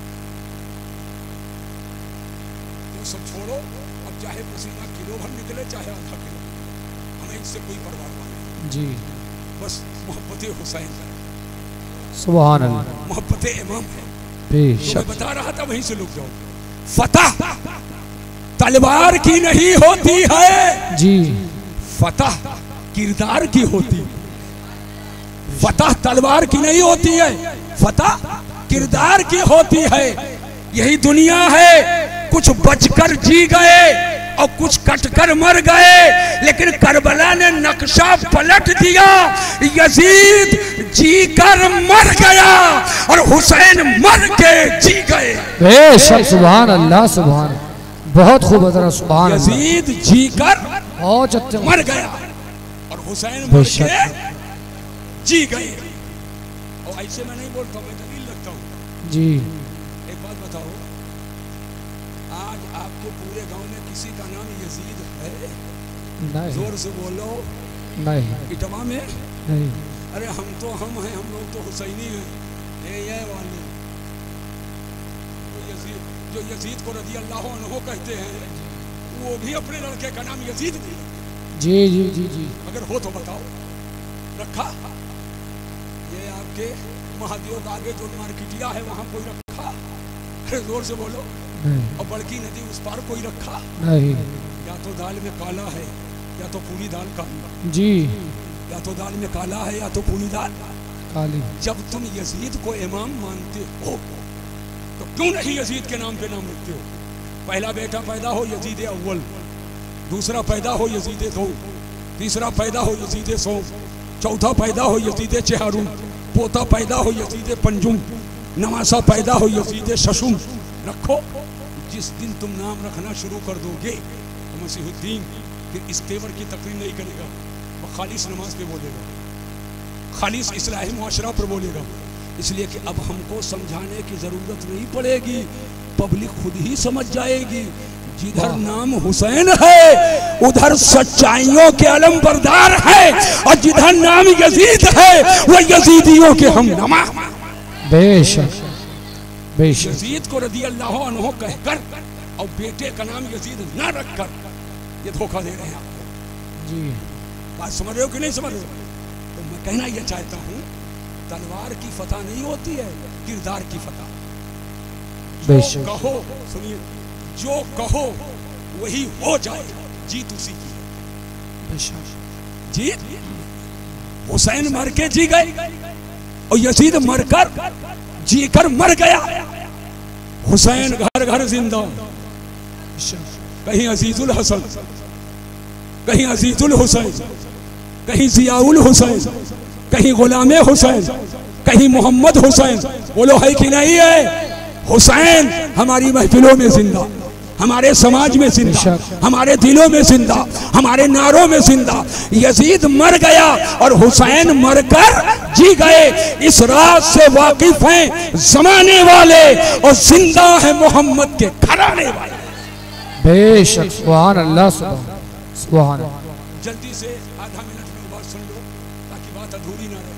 तो सब छोड़ो, अब चाहे पसीना किलो भर निकले चाहे आधा किलो, हमें इससे कोई परवाह नहीं। जी, बस मोहब्बत हुसैन, सुभान अल्लाह, मोहब्बत इमाम है। तो बेशक। मैं बता रहा था, वहीं से लुक जाओ। फतह तलवार की नहीं होती है जी, फतह किरदार की होती। फतह तलवार की नहीं होती है, फतह किरदार की होती है। यही दुनिया है, कुछ बचकर जी गए और कुछ कटकर मर गए, लेकिन करबला ने नक्शा पलट दिया। यजीद जीकर मर गया और हुसैन मर के जी गए। बेशक, सुभान अल्लाह, सुभान, बहुत खूब हजरत, सुभान अल्लाह। यजीद जीकर बहुत अच्छे, मर गया और हुसैन मर के जी गए। और ऐसे मैं नहीं बोलता, मैं दलील लगता हूँ। जी। एक बात बताओ, आज आपके पूरे गांव में किसी का नाम यजीद है? नहीं, जोर से बोलो। नहीं, इटवा में? नहीं। अरे हम तो हम हैं, हम लोग तो हुसैनी हैं। ये वाले जो यजीद को रज़ी अल्लाह अन्हु कहते हैं, वो भी अपने लड़के का नाम यजीद दिया। जी जी जी जी। अगर हो तो बताओ, रखा? ये आपके महादेव का आगे जो मार्केटिया है वहां कोई रखा? अरे जोर से बोलो। नहीं, और बड़की नदी उस पार कोई रखा? नहीं। या तो दाल में काला है या तो पूरी दाल काली। जी, या तो दाल में काला है या तो पूरी दाल काली। जब तुम यजीद को इमाम मानते हो तो क्यों नहीं यजीद के नाम पे नाम रखते हो? पहला बेटा पैदा हो यजीद अव्वल, दूसरा पैदा हो यजीद दो, तीसरा पैदा हो यजीद सौ, चौथा पैदा हो यजीद चहारुम, पोता पैदा हो यजीद पंजुम, नवासा पैदा हो यजीद शशुम। रखो, जिस दिन तुम नाम रखना शुरू कर दोगे तो मसीहुद्दीन कि इस तेवर की तकरीर नहीं करेगा, वो खालिस नमाज पे बोलेगा, खालिस इस्लाही मुआशरा पर बोलेगा। इसलिए कि अब हमको समझाने की ज़रूरत नहीं पड़ेगी, पब्लिक खुद ही समझ जाएगी। जिधर नाम हुसैन है उधर सच्चाइयों के अलम बरदार है, और जिधर नाम यजीद है वो यजीदियों के हम नमा। बेशक बेशक। यजीद को रदी अल्लाह अन्हु कहकर और बेटे का नाम यजीद ना रखकर ये धोखा दे रहे हैं आपको। जी बात समझ रहे हो कि नहीं समझ रहे हो? तो मैं कहना यह चाहता हूँ, तलवार की फतह नहीं होती है, किरदार की फतह। जो कहो, सुनिए, जो कहो वही हो जाए, जीत उसी की है। जीत हुसैन मर के जी गए और यजीद मरकर जी कर मर गया। हुसैन घर घर जिंदा, कहीं अजीजुल हसन, कहीं अजीजुल हुसैन, कहीं जियाउल हुसैन, कहीं गुलामे हुसैन, कहीं मोहम्मद हुसैन। बोलो है कि नहीं है? हुसैन हमारी महफिलों में जिंदा, हमारे समाज में जिंदा, हमारे दिलों में जिंदा, हमारे नारों में जिंदा। यजीद मर गया और हुसैन मरकर जी गए। इस राज से वाकिफ हैं जमाने वाले और जिंदा है मोहम्मद के घराने वाले। बेशक, सुभान अल्लाह, सुभान अल्लाह। जल्दी से आधा मिनट में बात सुन लो ताकि बात अधूरी ना रहे।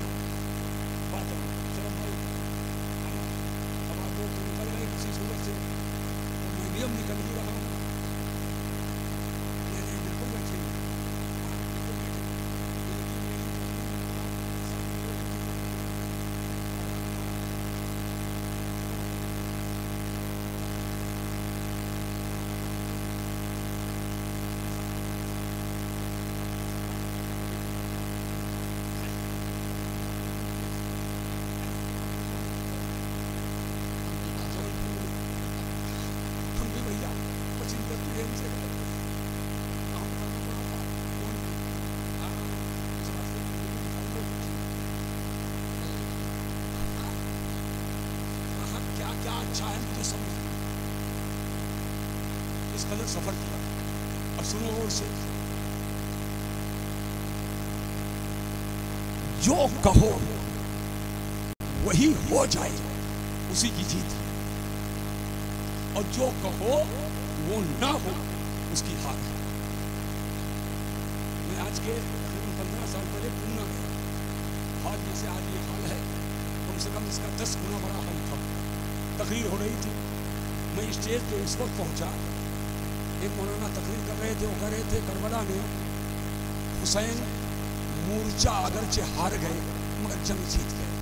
सफर किया और सुनो और से, जो कहो वही हो जाए, उसी की जीत, और जो कहो वो ना हो उसकी हार। मैं आज के 15 साल पहले पूना गया, आज जैसे आज ये हाल है, कम से कम इसका 10 गुना बड़ा हाल था। तकरीर हो रही थी, मैं स्टेज पे इस वक्त पहुंचा, एक मौलाना तकरीर कर रहे थे, वो कह रहे थे करबला में हुसैन मोर्चा अगरचे हार गए मगर जंग जीत गए।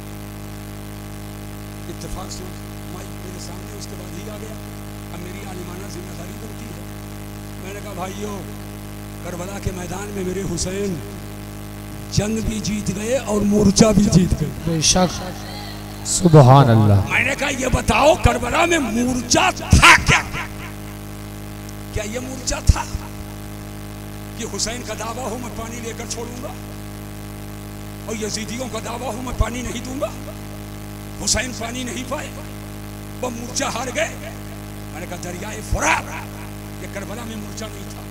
इत्तेफाक से माइक मेरे सामने उसके बाद ही आ गया। अब मेरी आलिमाना जिम्मेदारी बनती है। मैंने कहा भाइयों, करबला के मैदान में मेरे हुसैन जंग भी जीत गए और मोर्चा भी जीत गए। बेशक, सुभान अल्लाह। मैंने कहा ये बताओ करबला में मोर्चा था क्या? क्या ये मोर्चा था कि हुसैन का दावा हो मैं पानी लेकर छोड़ूंगा और यजीदियों का दावा हो मैं पानी नहीं दूंगा? हुसैन पानी नहीं पाए, वो मोर्चा हार गए। मैंने कहा दरियाए फुरात, ये करबला में मोर्चा नहीं था।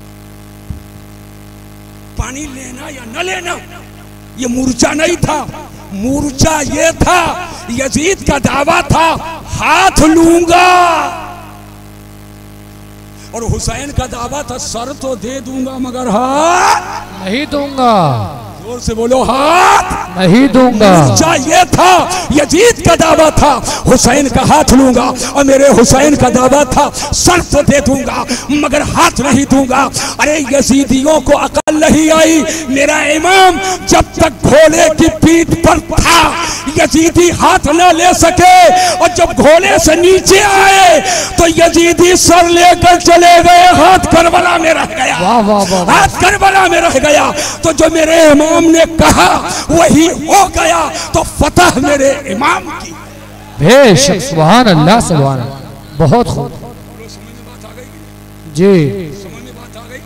पानी लेना या न लेना ये मोर्चा नहीं था। मोर्चा ये था, यजीद का दावा था हाथ लूंगा, और हुसैन का दावा था सर तो दे दूंगा मगर हाथ नहीं दूंगा। जोर से बोलो, हाथ नहीं दूंगा। मोर्चा ये था, यजीद का दावा था हुसैन का हाथ लूंगा, और मेरे हुसैन का दावा था सर तो दे दूंगा मगर हाथ नहीं दूंगा। अरे यजीदियों को अकल नहीं आई। मेरा इमाम जब तक घोड़े की पीठ पर था यजीदी हाथ न ले सके, और जब घोड़े से नीचे आए तो यजीदी सर लेकर चले गए, हाथ करबला में रह गया। वाह वाह वाह, हाथ करबला में रह गया। तो जो मेरे इमाम ने कहा वही हो गया, तो फतह मेरे इमाम की। बेशक, सुभान अल्लाह, सुभान अल्लाह। बहुत खूब समझ में बात आ गई जी, समझ में बात आ गई।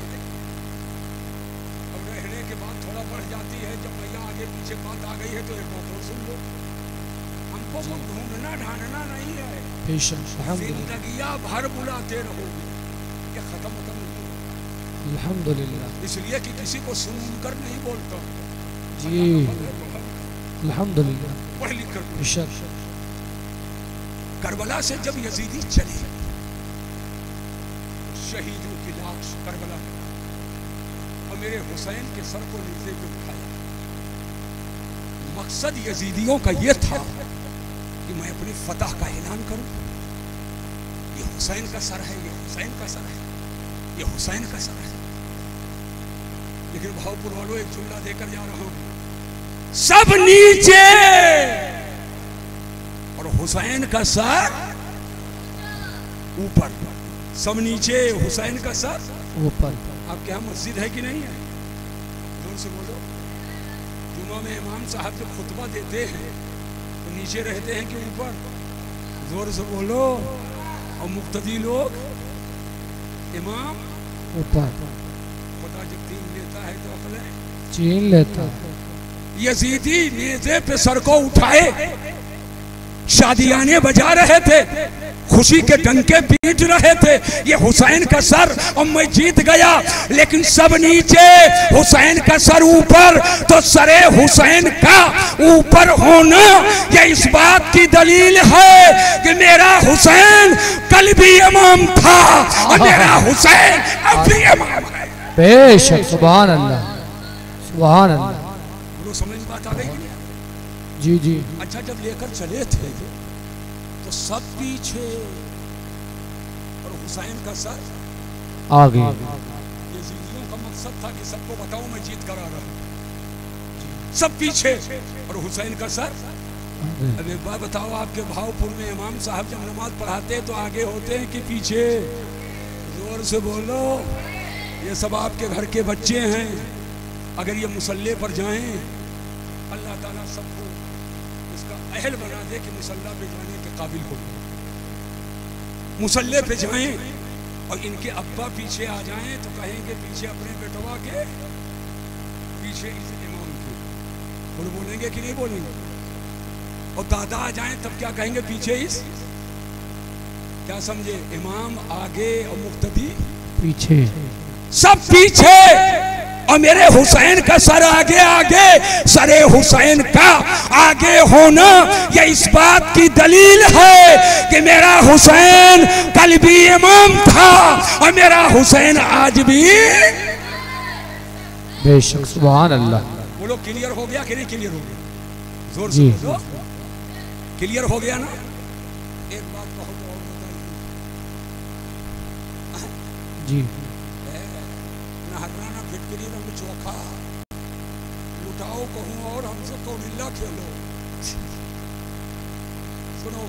अब रहने के बाद थोड़ा बढ़ जाती है, जब भैया आगे पीछे बात आ गई है तो एक बात और सुन लो। हमको कोई ढूंढना ढांढना नहीं है, बेशक, जिंदगियां भर बुलाते रहोगे, ये खत्म नहीं होगा। अल्हम्दुलिल्लाह। इसलिए कि किसी को सुनकर नहीं बोलता जी अल्हम्दुलिल्लाह। पढ़ लिख कर। बेशक। करबला से जब यजीदी चले, शहीदों की लाश करबला और मेरे हुसैन के सर को नीचे पे उठाया। मकसद यजीदियों का यह था कि मैं अपनी फतह का ऐलान करूं। ये हुसैन का सर है, ये हुसैन का सर है, ये हुसैन का सर है। लेकिन भावपुर वालों एक जुमला देकर जा रहा हूं, सब नीचे और हुसैन का सर ऊपर। सब नीचे, हुसैन का सर ऊपर। आपके यहाँ मस्जिद है कि नहीं है? जोर से बोलो। जुमा में इमाम साहब जब खुतबा देते हैं तो नीचे रहते हैं कि ऊपर? जोर से बोलो। और मुक्तदी लोग, इमाम ऊपर। खुदा जब दीन लेता है तो अपने छीन लेता। यजीदी नेज़े पे सर को उठाए, शादियाने बजा रहे थे, खुशी के डंके पीट रहे थे, ये हुसैन का सर और मैं जीत गया। लेकिन सब नीचे, हुसैन का सर ऊपर। तो सरे हुसैन का ऊपर होना ये इस बात की दलील है कि मेरा हुसैन कल भी इमाम था और मेरा हुसैन अब भी इमाम है। बेशक। सुभान अल्लाह, सुभान अल्लाह। लोग समझ में बात आ गई? जी जी। अच्छा, जब लेकर चले थे तो सब पीछे और हुसैन का सर आगे। ये जिंदगियों का मकसद था कि सबको बताऊं मैं जीत कर आ रहा हूं। सब पीछे और हुसैन का सर। अब एक बात बताओ, आपके भावपुर में इमाम साहब जब नमाज पढ़ाते हैं तो आगे होते हैं कि पीछे? जोर से बोलो। ये सब आपके घर के बच्चे हैं। अगर ये मुसल्ले पर जाएं, अल्लाह ताला सबको इसका अहल बना दे कि मुसल्ला पे जाने के काबिल हो। मुसल्ले पे जाएं और इनके अब्बा पीछे आ जाएं तो कहेंगे पीछे अपने बेटवा के, पीछे इस इमाम के। बोल बोलेंगे कि नहीं बोलेंगे? और दादा आ जाएं तब क्या कहेंगे? पीछे इस, क्या समझे? इमाम आगे और मुक्तदी पीछे। सब पीछे और मेरे हुसैन का सर आगे। आगे सरे हुसैन का आगे होना यह इस बात की दलील है कि मेरा हुसैन कल भी इमाम था और मेरा हुसैन आज भी। बेशक। सुभान अल्लाह। बोलो, क्लियर हो गया कि नहीं क्लियर हो गया? जोर से जी। बोलो। क्लियर हो गया ना? एक बात कहो तो और बताइए। जी। नहराना फिटकरी रंग चोखा लुटाओ कहूँ और हमसे कौलिल्ला खेलो। सुनो,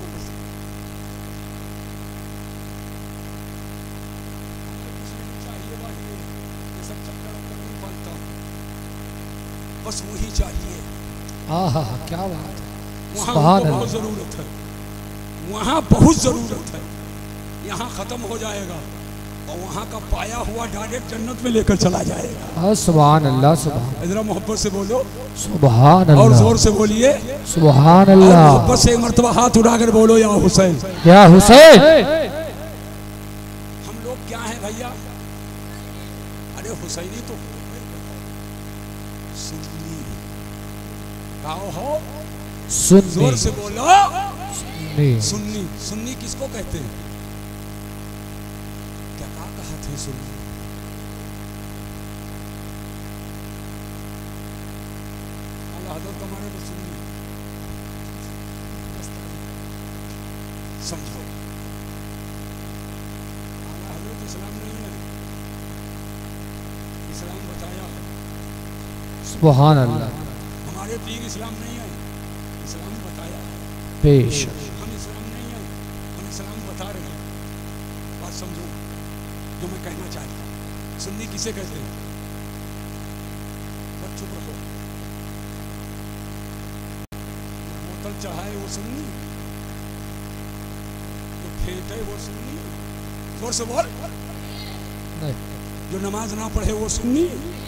चाहिए भाई, ये सब चक्कर नहीं बनता, बस वही चाहिए। आहा, क्या बात है। वहाँ बहुत जरूरत है, वहाँ बहुत जरूरत है। यहाँ खत्म हो जाएगा और वहाँ का पाया हुआ डायरेक्ट जन्नत में लेकर चला जाएगा। सुभान अल्लाह। सुभान। इधर मोहब्बत से बोलो। सुभान अल्लाह। और जोर से बोलिए। सुभान अल्लाह। मोहब्बत से एक मर्तबा हाथ उठाकर बोलो, या हुसैन, या हुसैन। हम लोग क्या हैं भैया? अरे हुसैनी तो सुन्नी। कहो हो? सुन्नी। जोर से बोलो। सुन्नी। सुन्नी। सुन्नी किसको कहते हैं? क्या कहा थे सुन्नी? हजरत हमारे तो सुन्नी समझो। हजरत इस्लाम नहीं है, इस्लाम बताया है। सुभान अल्लाह। हमारे पीर इस्लाम नहीं है, इस्लाम बताया है। बेशक। हम इस्लाम नहीं है, हम इस्लाम बता रहे हैं। बात समझो जो मैं कहना चाहता हूँ। सुन्नी किसे कहते हैं? बस चुप रहो। बोतल चढ़ाए वो सुन्नी, जो फेंटे वो सुन्नी। जोर से बोल। जो नमाज ना पढ़े वो सुन्नी।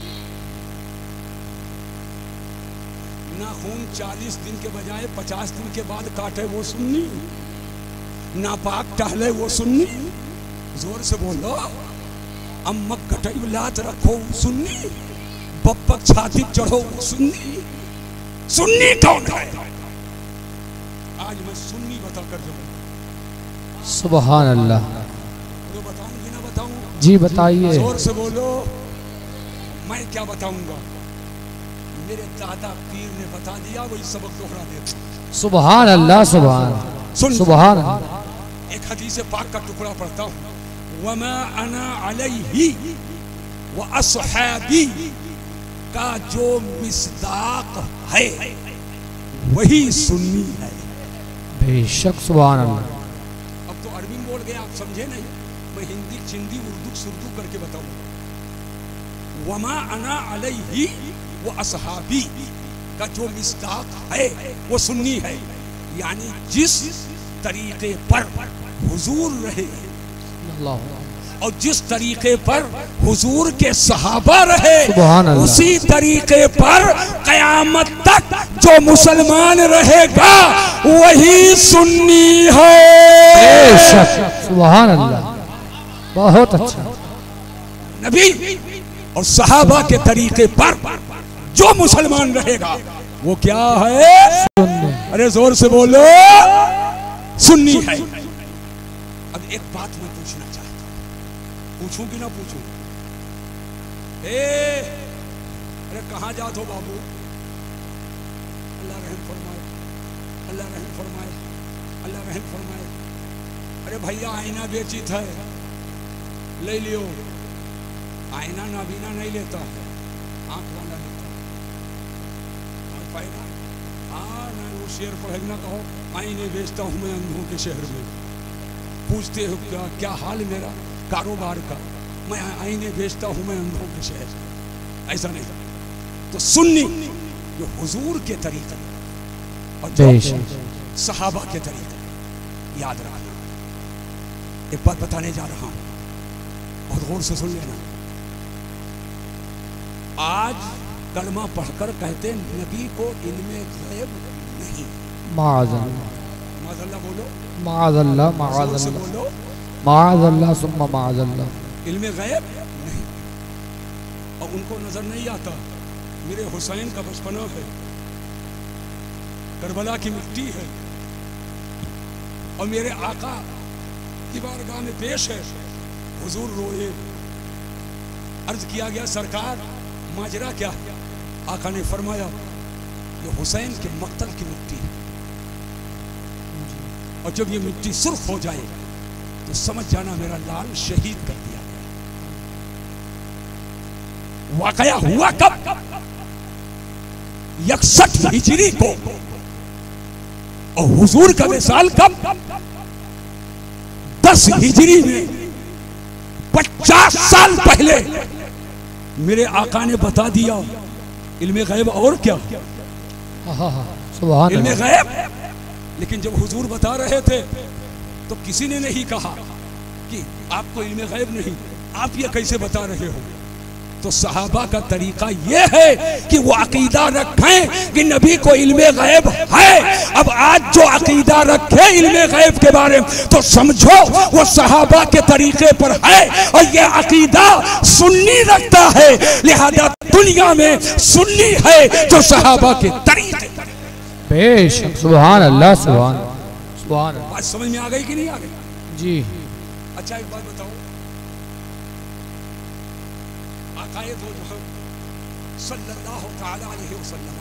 नाखून 40 दिन के बजाय 50 दिन के बाद काटे वो सुन्नी। नापाक टहले वो सुन्नी। जोर से बोलो। अम्मक घटई लात रखो सुन्नी, बब्बक छाती चढ़ो सुन्नी। सुन्नी कौन है? आज मैं सुन्नी बताकर जाऊं। सुभान अल्लाह। तो बताऊं कि ना बताऊं? जी बताइए। जोर से बोलो। मैं क्या बताऊंगा? मेरे दादा पीर ने बता दिया, वही सबक दोहरा देता। सुभान अल्लाह। सुभान अल्लाह। एक हदीस पाक का टुकड़ा पढ़ता हूँ। वमा अना अलैहि व अस्हाबी का जो मिस्दाक है वही सुन्नी है। बेशक। सुभान अल्लाह। अब तो अरबी बोल गए, आप समझे नहीं। मैं हिंदी चिंदी उर्दू सुर्दू करके बताऊंगा। वमा अना अलैहि वो अस्हाबी का जो मिस्दाक है वो सुन्नी है, यानी जिस तरीके पर हुजूर रहे और जिस तरीके पर हुजूर के सहाबा रहे, उसी तरीके पर कयामत तक जो मुसलमान रहेगा वही सुन्नी है। सुभान अल्लाह। बहुत अच्छा। नबी और सहाबा के तरीके पर जो मुसलमान रहेगा वो क्या है? अरे जोर से बोलो, सुन्नी है। अब एक बात मैं पूछना चाहता हूं, पूछूं कि ना पूछूं? अरे कहां जात हो बाबू? अल्लाह रहम फरमाए, अल्लाह रहम फरमाए, अल्लाह रहम फरमाए। अरे भैया आईना बेचित है, ले लियो। आईना नाबीना नहीं लेता, आंख वाला लेता। हाँ ना, वो शेर पढ़ ना कहो, आईने बेचता हूँ मैं अंधों के शहर में। पूछते हो क्या हाल मेरा कारोबार का? मैं आईने बेचता हूँ मैं अंधों के शहर। ऐसा नहीं। तो सुन्नी जो हुजूर के तरीके और जो सहाबा के तरीके, याद रखना। एक बात बताने जा रहा हूँ, बहुत गौर से सुन लेना। आज कलमा पढ़कर कहते नबी को इल्मे गैब नहीं। माज़अल्लाह बोलो, माज़अल्लाह, माज़अल्लाह बोलो, माज़अल्लाह सुम्मा माज़अल्लाह। इल्मे गैब नहीं, और उनको नजर नहीं आता। मेरे हुसैन का बचपना है, करबला की मिट्टी है, और मेरे आका की बारगाह में पेश है। हुजूर रोए, अर्ज किया गया सरकार माजरा क्या? आका ने फरमाया ये हुसैन के मक्तल की मिट्टी है, और जब ये मिट्टी सुर्ख हो जाए तो समझ जाना मेरा लाल शहीद कर दिया गया। वाकया हुआ कब? 61 हिजरी को। और हुजूर का विसाल कब? 10 हिजरी में। 50 साल पहले मेरे आका ने बता दिया इल्मे गैब और क्या? इल्मे गैब। लेकिन जब हुजूर बता रहे थे तो किसी ने नहीं कहा कि आपको इल्मे गैब नहीं, आप ये कैसे बता रहे हो? तो सहाबा का तरीका ये है कि वो अकीदा रखें कि नबी को इल्मे गैब है। अब आज जो अकीदा रखे इल्मे गैब के बारे में, तो समझो वो सहाबा के तरीके पर है, और ये अकीदा सुन्नी रखता है। लिहाजा दुनिया में सुन्नी है जो सहाबा के तरीके पर। बेशक। सुभान अल्लाह। सुभान सुभान। बात समझ में आ गई कि नहीं आ गई? जी। अच्छा एक बात बताओ, आकाए दो जहां सल्लल्लाहु तआला अलैहि वसल्लम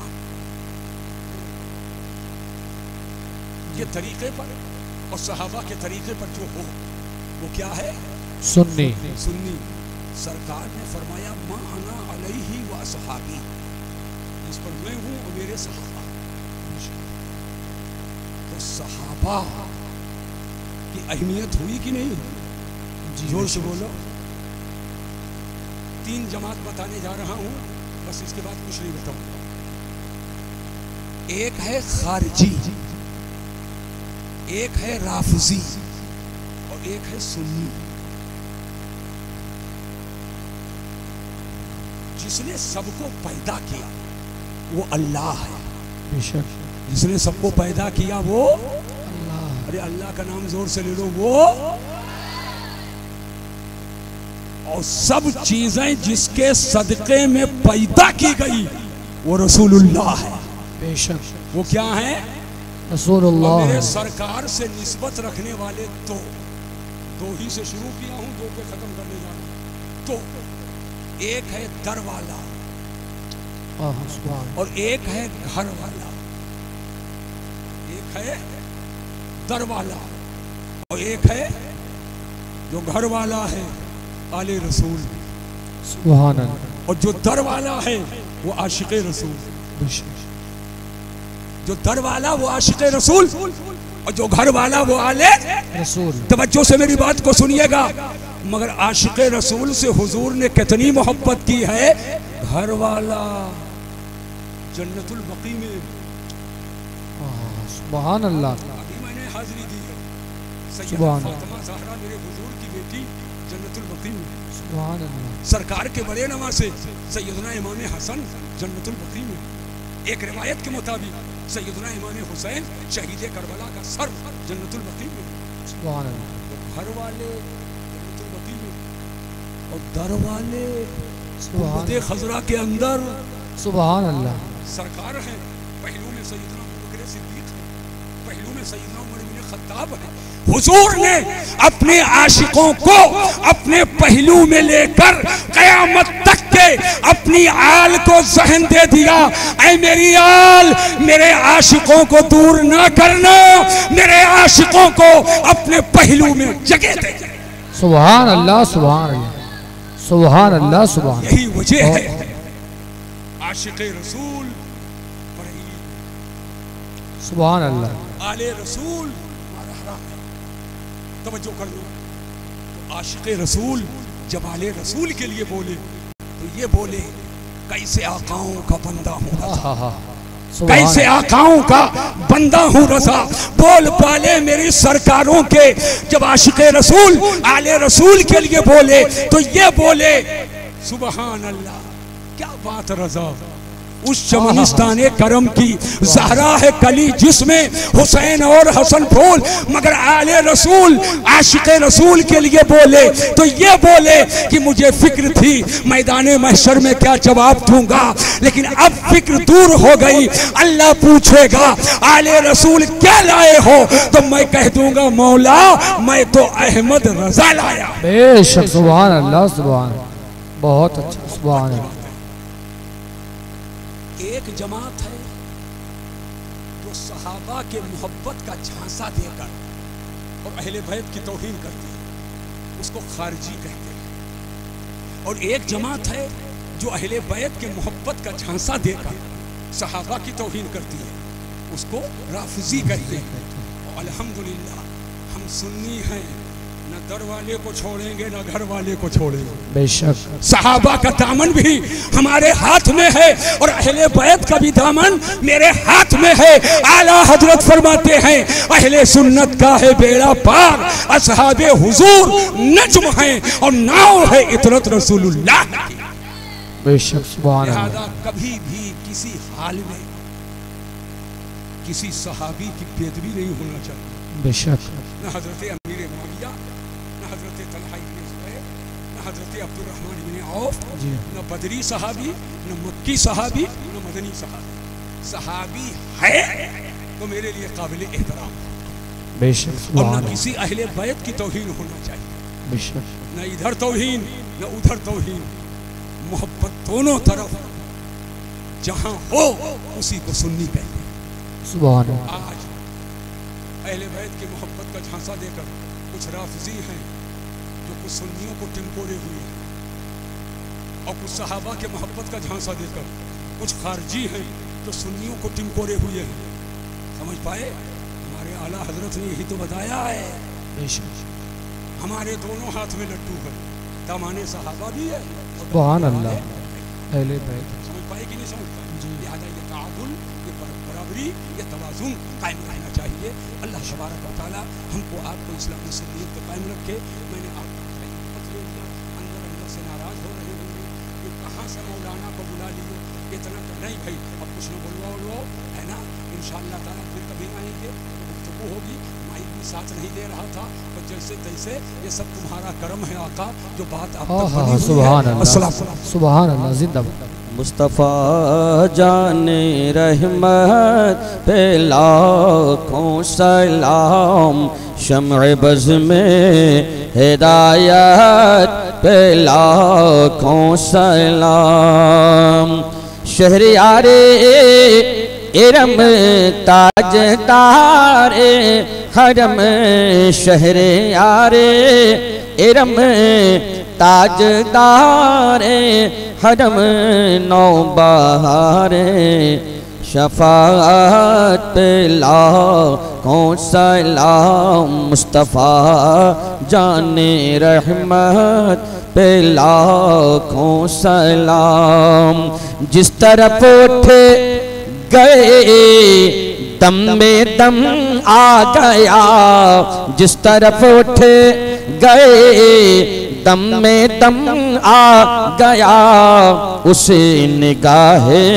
के तरीके पर और सहाबा के तरीके पर जो हो वो क्या है? सुन्नी। सुन्नी। सरकार ने फरमाया मा अना अलैहि व असहाबी, इस पर मैं हूं और मेरे सहाबा। तो सहाबा की अहमियत हुई कि नहीं? जोर से बोलो। 3 जमात बताने जा रहा हूं, बस इसके बाद कुछ नहीं बताऊंगा। एक है खारजी, एक है राफजी, और एक है सुन्नी। जिसने सबको पैदा किया वो अल्लाह है। बेशक। जिसने सबको पैदा किया वो अल्लाह। अरे अल्लाह का नाम जोर से ले लो, वो और सब चीजें जिसके सदक़े में पैदा की गई वो रसूलुल्लाह है। बेशक वो क्या है? रसूलुल्लाह। मेरे सरकार से निस्बत रखने वाले दो ही से शुरू किया हूँ, दो पे खत्म करने जा रहा हूँ। तो एक है दर वाला और एक है घर वाला। एक है दर वाला और एक है जो घर वाला है आले रसूल। सुभान अल्लाह। और जो दर वाला है वो आशिक़े रसूल। जो दर वाला वो आशिक़े रसूल और जो घर वाला वो आले रसूल। तवज्जो से मेरी बात को सुनिएगा। मगर आशिक़े रसूल से हुजूर ने कितनी मोहब्बत की है। घर वाला जन्नतुल बकी में, सुभान अल्लाह। अभी मैंने हाजिरी दी है। सैयदा सुभान फातिमा ज़हरा मेरे बुजुर्ग की बेटी जन्नतुल बकी में। सुभान अल्लाह। सरकार के बड़े नवासे सैयदना इमाम हसन जन्नतुल बकी में। एक रिवायत के मुताबिक सैयदना इमाम हुसैन शहीद करबला का सर जन्नतुल बकी में। सुभान अल्लाह। तो घर वाले जन्नतुल बकी में और दर वाले गुंबद खजरा के अंदर। सुभान अल्लाह। सरकार है, पहलू में सैयदना अबू बकर सिद्दीक है, पहलू में सैयदना उमर इब्न खत्ताब है। हुजूर ने अपने आशिकों को अपने पहलू में लेकर कयामत तक के अपनी आल को जहन दे दिया। ऐ मेरी आल, मेरे आशिकों को दूर ना करना, मेरे आशिकों को अपने पहलू में जगह दे। सुभान अल्लाह। सुभान अल्लाह। सुभान अल्लाह। सुभान। यही वजह है आशिक़े रसूल सुभान अल्लाह। आले रसूल तवज्जो कर लो। तो आशिक़े रसूल जब आले रसूल के लिए बोले तो ये बोले कैसे आकाओं का बंदा हूँ, कैसे आकाओं का बंदा हूँ रज़ा। बोल पाले मेरी सरकारों के। जब आशिक़े रसूल आले रसूल के लिए बोले तो ये बोले सुबहान अल्लाह, क्या बात रज़ा। उस चमनिस्ताने करम की ज़हरा है कली जिसमें हुसैन और हसन फूल। मगर आले रसूल आशिक़े रसूल के लिए बोले तो ये बोले कि मुझे फिक्र थी मैदाने महशर में क्या जवाब दूंगा, लेकिन अब फिक्र दूर हो गई। अल्लाह पूछेगा आले रसूल क्या लाए हो, तो मैं कह दूंगा मौला मैं तो अहमद रज़ा लाया। बेशक। सुभान अल्लाह। सुभान। बहुत अच्छा। सुभान अल्लाह। एक जमात है जो सहाबा के मोहब्बत का झांसा देकर और अहले बैत की तौहीन करती है, उसको खारजी कहते हैं। और एक जमात है जो अहले बैत के मोहब्बत का झांसा देकर सहाबा की तौहीन करती है, उसको राफिजी कहते हैं। और अल्हम्दुलिल्लाह हम सुन्नी हैं, न दर वाले को छोड़ेंगे न घर वाले को छोड़ेंगे। बेशक। सहाबा का दामन भी हमारे हाथ में है और अहले बैत का भी दामन मेरे हाथ में है। आला हजरत फरमाते हैं अहले सुन्नत का है बेड़ा पार, असहाबे हुजूर नज्म हैं और नाव है इतरत रसूलुल्लाह की। बेशक। सुभान अल्लाह। लिहाजा कभी भी किसी हाल में किसी सहाबी की बेदबी नहीं होना चाहिए। बेशक। न हजरत अमीर मुआविया, न हजरत तलहा इब्न ज़ुबैर, न हजरत अब्दुर्रहमान इब्न औफ, न बदरी सहाबी, न मक्की सहाबी, न मदनी सहाबी। सहाबी है तो मेरे लिए काबिल एहतराम। बेशक। और न किसी अहले बैत की तौहीन होना चाहिए। बेशक। न इधर तौहीन न उधर तौहीन। मोहब्बत दोनों तरफ जहां हो उसी को सुन्नी कहते हैं। सुभान। आज अहले बैत की मोहब्बत का झांसा देकर कुछ राफिजी हैं जो कुछ सुन्नियों को टिमकोरे हुए हैं, और कुछ सहाबा के मोहब्बत का झांसा देकर कुछ खारजी हैं जो सुन्नियों को टिमकोरे हुए हैं। समझ पाए? हमारे आला हजरत ने यही तो बताया है। बेशक। हमारे दोनों हाथ में लड्डू है, दामाने सहाबा भी है। सुभान अल्लाह। अहले बैत। समझ पाए कि नहीं समझ पाए? लिहाजा ये ताअद्दुल, ये बराबरी, ये तवाज़ुन कायम रहना चाहिए। अल्लाह तबारक व तआला हमको आपको इस्लामी सुन्नियत पे कायम रखे। मैंने आपको ले लिया, अंदर अंदर से नाराज़ हो रहे होंगे कि कहाँ से मौलाना को बुला लिए, इतना तो नहीं भाई, अब कुछ न बुलवाओ है ना। इंशाअल्लाह ताला फिर कभी आएंगे, गुफ्तगू होगी, माइक भी साथ नहीं दे रहा था, और जैसे तैसे ये सब तुम्हारा कर्म है आका, जो बात आप हाँ तक हाँ बनी हुई है। सुभान अल्लाह अस्सलाम। सुभान अल्लाह जिंदाबाद। मुस्तफ़ा जाने रहमत पे लाखों सलाम, शम्अ बज़ में हिदायत पे लाखों सलाम। शहरियारे इरम ताजदारे हरम, शहरियारे इरम ताजदारे हरम, नौबहारे शफाअत पे लाखों सलाम। मुस्तफ़ा जाने रहमत पे लाखों सलाम। जिस तरफ उठे गए दम में दम आ गया, जिस तरफ उठे गए दम में दम आ गया, उसे निगाहे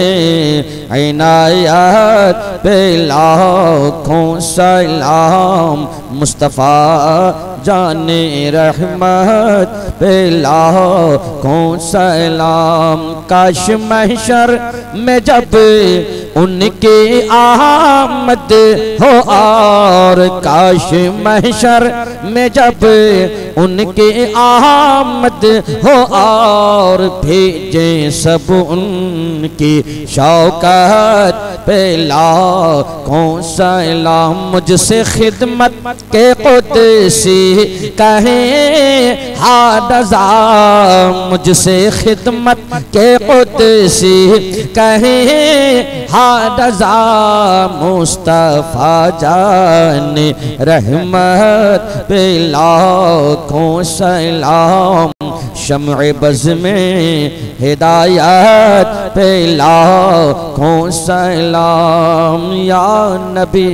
इनायत पे लाखों सलाम। मुस्तफ़ा जाने रहमत पे लाखों सलाम। काश महशर में जब उनके आमद हो, और काश महशर में जब उनके आमद हो, और भेजे सब उनकी शौकत पे लाखों सलाम। मुझसे खिदमत के कुदसी कहें हादजा, मुझसे खिदमत के कुदसी कहें हादजा। मुस्तफ़ा जाने रहमत पे लाखों सलाम। शम्अ बज़ में हिदायत पे लाखों सलाम। या नबी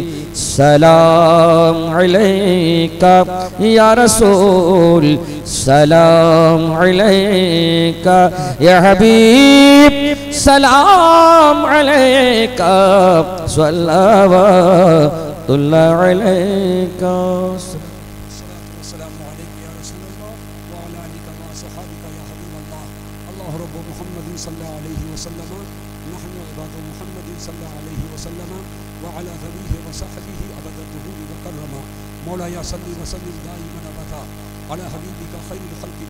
सलाम अलैका, या रसूल सलाम अलैका, या हबीब सलाम अलैका, सल्लल्लाहु अलैका। मौला या सल्ली व सल्लिम दाइमन अबदा अला हबीबिका खैरुल खल्क़ि।